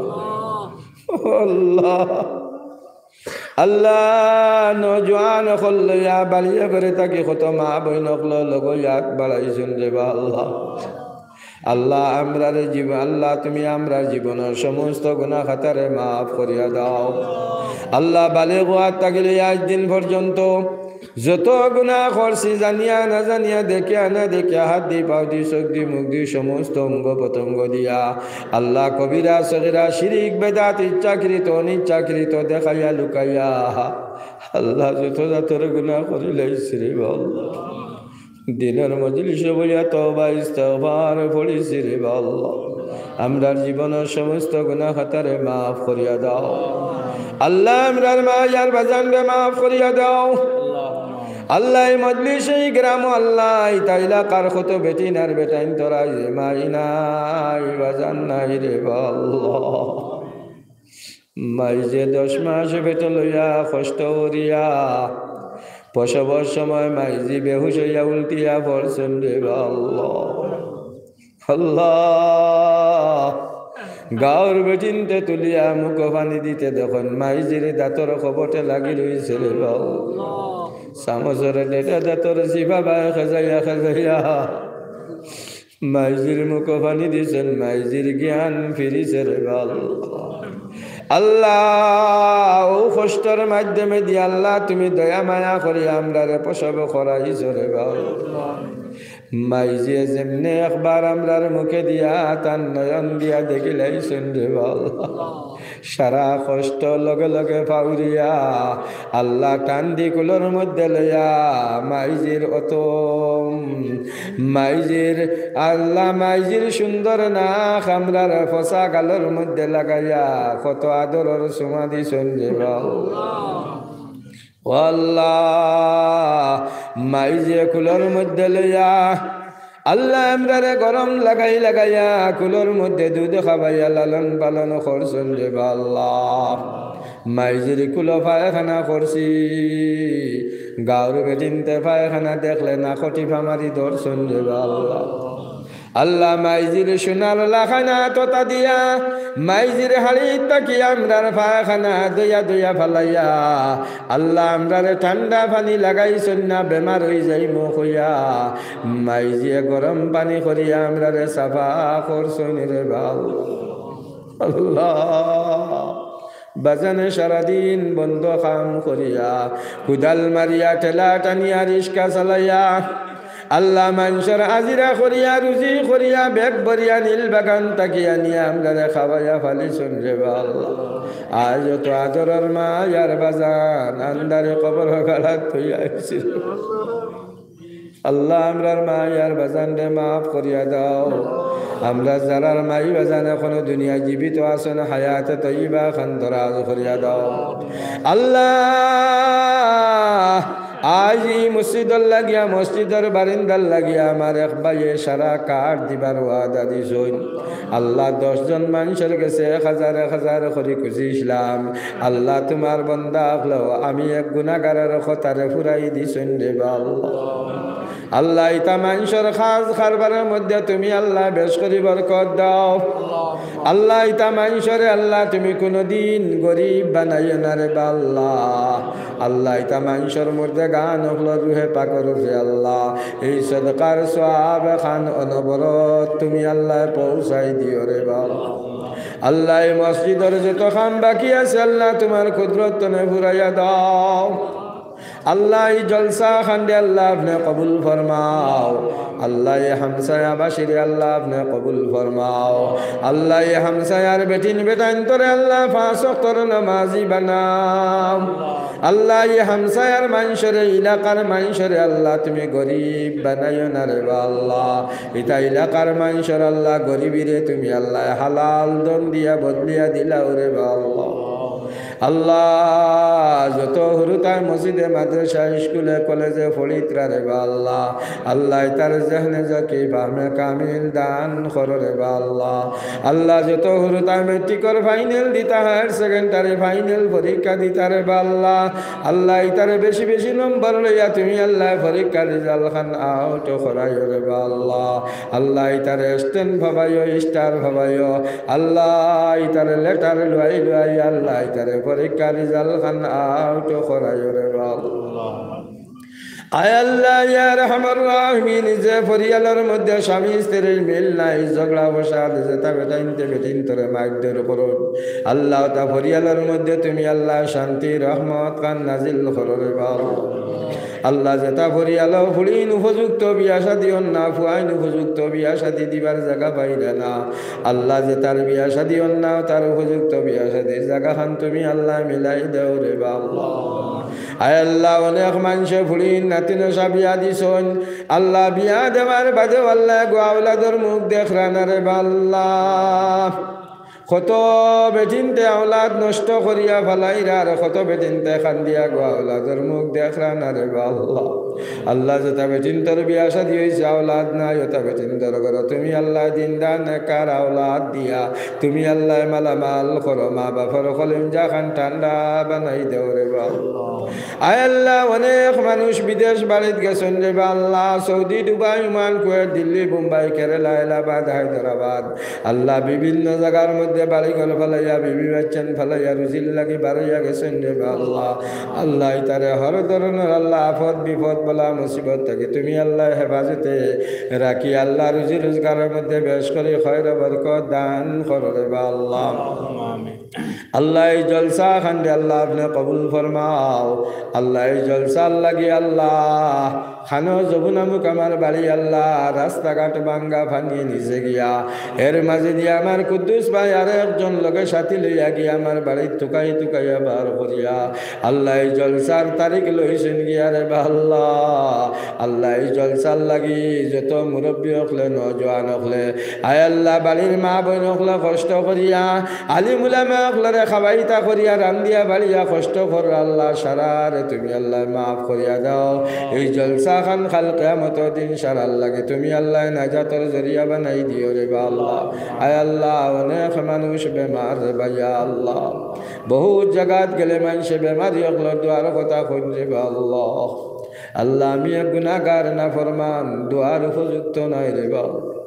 আল্লাহ আল্লাহ নজওয়ান হল লইয়া বালিয়া করে তাকে কত মা বইনক লগ হাত বাড়াইছেন রে আল্লাহ আল্লাহ আমরার জীবন আল্লাহ তুমি আমরার জীবনের সমস্ত গুনাহ খাতারে মাফ করিয়া দাও আল্লাহ বালিগ হওয়ার তাগিলে আজ দিন পর্যন্ত যত গুনাহ করছি জানিয়া না জানিয়া দেখিয়া না দেখিয়া হাত দি পাও দি চোখ দি মুখ দি সমস্ত অঙ্গ প্রত্যঙ্গ দিয়া আল্লাহ কবিরা সগীরা শিরিক বেদাত ইচ্ছাকৃত অনিচ্ছাকৃত দেখাইয়া লুকাইয়া আল্লাহ যত জাতর গুনাহ করিলাইছি রে আল্লাহ দিনের মজলিসে বলিয়া তওবা ইস্তিগফার পড়িছি রে আল্লাহ আমরার জীবনের সমস্ত গুনাহ খাতারে মাফ করিয়া দাও আল্লাহ আমরার মায়ার বাজানরে মাফ করিয়া দাও আল্লাহ মজলিসে গ্রাম আল্লাহ তা এলাকার কত বেটিনার বেটাইন তোরা মাই নাই বাজান নাই রে আল্লাহ মাই যে 10 মাস বেটা লইয়া কষ্ট করিয়া প্রসবের সময় মাইজি বেহুশ হইয়া উল্টিয়া পড়ছেন রে আল্লাহ আল্লাহ গাঁর বেটিনতে তুলিয়া মুখ পানি দিতে দেখুন মাইজির দাঁতর খবরতে লাগি রয়েছে রে আল্লাহ চামচের ডেটা দাঁতর জিভা বাই খাজাইয়া মাইজির মুখ পানি দিছেন মাইজির জ্ঞান ফিরিছে রে আল্লাহ আল্লাহ ও কষ্টর মাধ্যমে দিয়ে আল্লাহ তুমি দয়া মায়া করি আমরা রে প্রসব করাইছো রে আল্লাহ মাইজে যেমনে একবার আমরার মুখে দিয়া তার নয়ন দিয়া দেখিলাইছেন রে আল্লাহ সারা কষ্ট লগে লগে পাউরিয়া আল্লাহ কান্দি কুলোর মধ্যে লইয়া মাইজির অত মাইজির আল্লাহ মাইজির সুন্দর নাক আমরার ফসা গালের মধ্যে লাগাইয়া কত আদরের সুমা দিছেন রে আল্লাহ মাইজে কুলোর মধ্যে লইয়া আল্লাহ আমরারে গরম লাগাইয়া কুলোর মধ্যে দুধ খাবাইয়া লালন পালন করছেন রে আল্লাহ মাইজির কুলো পায়খানা করছি গাঁর বেটিনতে পায়খানা দেখলে না কটিফা মারি ধরছেন রে আল্লাহ আল্লাহ মাইজির সোনার লাখানা তোতা দিয়া মাইজির হাড়ি তাকি আমরার পায়খানা দইয়া দইয়া ফালাইয়া আল্লাহ আমরার ঠান্ডা পানি লাগাইছেন না বেমার হয়ে যাই মুখ হইয়া মাইজিয়ে গরম পানি করিয়া আমরার সাফা করছেন রে বাল আল্লাহ বাজানে সারাদিন বন্ধ কাম করিয়া কুদাল মারিয়া ঠেলা টানিয়া রিস্কা চালাইয়া আল্লাহ মানুষের আজিরা করিয়া রুজি করিয়া বেগ ভরিয়া নীল বাগান তাকিয়া নিয়ে আমরা খাবাইয়া ফালি শুনরে আল্লাহ আজ তো আদরের মা ইয়ার বাজান আন্দারে কবর গালাত হইয়া আইছিল আল্লাহ আমরার মা ইয়ার বাজান রে মাফ করিয়া দাও আমরা যারার মাই বাজান এখনো দুনিয়া জীবিত আছেন হায়াতে তৈবা খান দরাজ করিয়া দাও আল্লাহ আজ মসজিদর লাগিয়া মসজিদর বারিন্দার লাগিয়া আমার এক ভাইয়ে সারা কাঠ দিবার ওয়াদা দিছইন আল্লাহ 10 জন মানুষের কাছে 1000 করে খুঁজিছিলাম আল্লাহ তোমার বান্দা হলো আমি এক গুনাহগারের কথারে ফুরাই দিছইন রে আল্লাহ ইতা মানুষের খাস খারবারের মধ্যে তুমি আল্লাহ বেশ করি বরকত দাও আল্লাহ ইতা মানুষের আল্লাহ তুমি কোনদিন গরিব বানাইও না রে আল্লাহ আল্লাহ ইতা মানুষের মধ্যে গান হলো রুহে পাকর রুহে আল্লাহ এই সদকার সওয়াব খান অনবরত তুমি আল্লাহ পৌঁছাই দিও রে আল্লাহ এই মসজিদের যত খাম বাকি আছে আল্লাহ তোমার কুদরত তনে ফুরাইয়া দাও আল্লাহ জলসা খান্ডে আল্লাহ আপনি কবুল ফরমাও আল্লাহ হামসায়া বাসিরে আল্লাহ আপনি কবুল ফরমাও আল্লাহ হামসায়ার বেটিন বেটাইন তোরে আল্লাহ 5 ওয়াক্তের নামাজি বানাও আল্লাহ হামসায়ার মানুষরে ইলাকার মানুষরে আল্লাহ তুমি গরিব বানাইও না রে আল্লাহ ইতা ইলাকার মানুষের আল্লাহ গরিবিরে তুমি আল্লাহ হালাল দন দিয়া বদলিয়া দিলাও রে আল্লাহ আল্লাহ যত হুরুতায় মসজিদে মাদ্রাসা স্কুলে কলেজে ফড়িতরা রে আল্লাহ আল্লাহ তার জহনে জাকি ফাহমে কামিল দান করো রে আল্লাহ আল্লাহ যত হুরুতায় মেট্রিকর ফাইনাল দিতা হায়ার সেকেন্ডারি ফাইনাল পরীক্ষা দিতা রে আল্লাহ আল্লাহ তারে বেশি বেশি নম্বর লইয়া তুমি আল্লাহ পরীক্ষা রেজাল্ট খান আউট করাইও রে আল্লাহ আল্লাহ তারে স্ট্যান্ড ভাবাইও স্টার ভাবাইও আল্লাহ তারে লেটার লুয়াই লুয়াই আল্লাহ তারে পরীক্ষা রেজাল্ট খান আউট করাইও রে আল্লাহ আয় আল্লাহ ইয়া রহমান রাহিমিন যে পরিয়ালের মধ্যে স্বামী স্ত্রীর মিল নাই ঝগড়া ফসাদ যেটা বেটাইনতে বেটিন তোরে মাইকদের করুন আল্লাহ তা পরিয়ালের মধ্যে তুমি আল্লাহ শান্তি রহমত খান নাজিল করো রে আল্লাহ যেটা পরিয়াল ফুড়িন উপযুক্ত বিয়া শাদী না ফুয়াইন উপযুক্ত বিয়া শাদী দিবার জায়গা পাইলে না আল্লাহ যে তার বিয়া শাদী না তার উপযুক্ত বিয়া শাদীর জায়গা খান তুমি আল্লাহ মিলাই দেও রে আল্লাহ আয় আল্লাহ অনেক মানুষে ফুড়িন নাতিন বিয়া দিছন আল্লাহ বিয়া দেওয়ার বাদে আল্লাহ গোয়াউলাদর মুখ দেখরা না রে আল্লাহ কত বেটিনতে আওলাদ নষ্ট করিয়া ফেলাইরা আর কত বেটিনতে খান্দিয়া গো আওলাদের মুখ দেখরা না রে আল্লাহ আল্লাহ যেটা বেটিন তোর বিয়া শাদী হয়েছে আওলাদ নাই ওটা বেটিন তোর ঘর তুমি আল্লাহ দিনদার নেকার আওলাদ দিয়া তুমি আল্লাহ মালামাল করো মা বাপর কলিজা খান ঠান্ডা বানাই দেও রে আল্লাহ আয় আল্লাহ অনেক মানুষ বিদেশ বাড়িতে গেছেন রে আল্লাহ Saudi Dubai Oman Kuwait Delhi Mumbai Kerala Allahabad Hyderabad আল্লাহ বিভিন্ন জায়গার মধ্যে বাড়ি ঘর ফেলাইয়া বিবি বাচ্চান ফেলাইয়া রুজির লাগি বাড়াইয়া গেছেন রে আল্লাহ আল্লাহ তারে হর ধরনের আল্লাহ আফত বিপদ বলা মুসিবত থাকে তুমি আল্লাহ হেফাজতে রাখি আল্লাহ রুজি রোজগারের মধ্যে বেশ করে খয়র বরকত দান করো রে আল্লাহ আল্লাহ জলসা খান্ডে আল্লাহ আপনি কবুল ফরমাও আল্লাহ জলসা লাগি আল্লাহ খানো যমুনামুখ আমার বাড়ি আল্লাহ রাস্তাঘাট ভাঙ্গা ভাঙিয়ে নিচে গিয়া এর মাঝে দিয়ে আমার কুদ্দুস ভাই আর একজন লোকের সাথী লইয়া গিয়া আমার বাড়ি টুকাই টুকাইয়া বার করিয়া আল্লাহ জলসার তারিখ লইছেন গিয়া রে আল্লাহ আল্লাহ জলসার লাগি যত মুরব্বী হকলে নজওয়ান হকলে আয় আল্লাহ বাড়ির মা বোন হকলে কষ্ট করিয়া আলিমুলামা হকলে খাবাইতা করিয়া রান্দিয়া বাড়িয়া কষ্ট কর আল্লাহ সারারে তুমি আল্লাহ মাফ করিয়া দাও এই জলসা খান খাল কিয়ামত দিন সারার লাগে তুমি আল্লাহ নাজাতের জরিয়া বানাই দিও রে আল্লাহ আয় আল্লাহ অনেক মানুষ বেমার ভাইয়া আল্লাহ বহুত জায়গাত গেলে মানুষ বেমারি হকল দুয়ার কথা খুঁজে আল্লাহ আল্লাহ আমি গুনাহগার না ফরমান দুয়ার উপযুক্ত নয় রে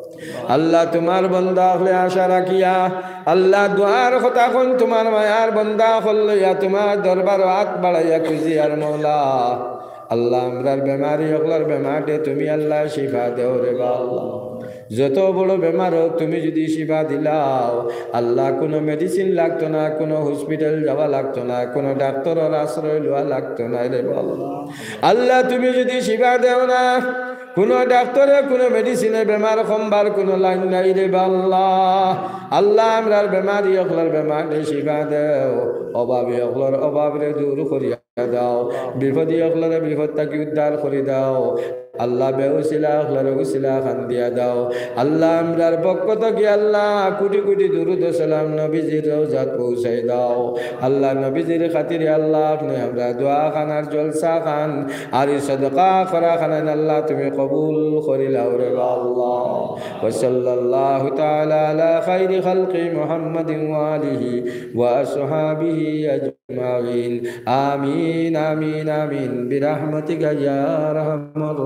আল্লাহ তোমার বন্দা হলে আশা রাখিয়া আল্লাহ দুয়ার কথা কোন তোমার মায়ার বন্দা হল্লইয়া তোমার দরবার হাত বাড়াইয়া খুঁজি আর মৌলা আল্লাহ আমরার বেমারি হকলার বেমারে তুমি আল্লাহ শিফা দেও রে বা আল্লাহ যত বড় বেমার হোক তুমি যদি শিফা দিলাও আল্লাহ কোনো মেডিসিন লাগতো না কোনো হসপিটাল যাওয়া লাগতো না কোনো ডাক্তারের আশ্রয় লওয়া লাগতো না রে বা আল্লাহ আল্লাহ তুমি যদি শিফা দেও না কোনো ডাক্তারে কোনো মেডিসিনে বেমার কমবার কোনো লাইন নাই রে বা আল্লাহ আল্লাহ আমরার বেমারি হকলার বেমারে শিফা দেও অভাবী হকলার অভাবরে দূর করিয়া দাও বিপদী হকলারে বিপদ তাকে উদ্ধার করে দাও আল্লাহ বেউসিলা হকলারে উসিলা খান দিয়া দাও আল্লাহ আমরার পক্ষ থেকে আল্লাহ কোটি কোটি দুরুদ সালাম নবীজির রওজাত পৌঁছাই দাও আল্লাহ নবীজির খাতিরে আল্লাহ আপনি আমরা দোয়া খানার জলসা খান আর সদকা করা খানান আল্লাহ তুমি কবুল করিলাও রে আল্লাহ ওয়া সাল্লাল্লাহু তাআলা আলা খাইরি খালকি মুহাম্মাদিন ওয়া আলিহি ওয়া আসহাবিহি আজমাইন আমিন আমিন আমিন বিরহমাতিকা ইয়া আরহামার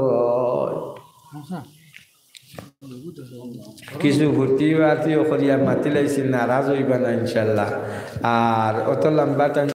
কিছু ভর্তি বাতি করিয়া মাতি লাইছিল নারাজ হইবা না ইনশাল্লাহ আর অত লম্বা টাইম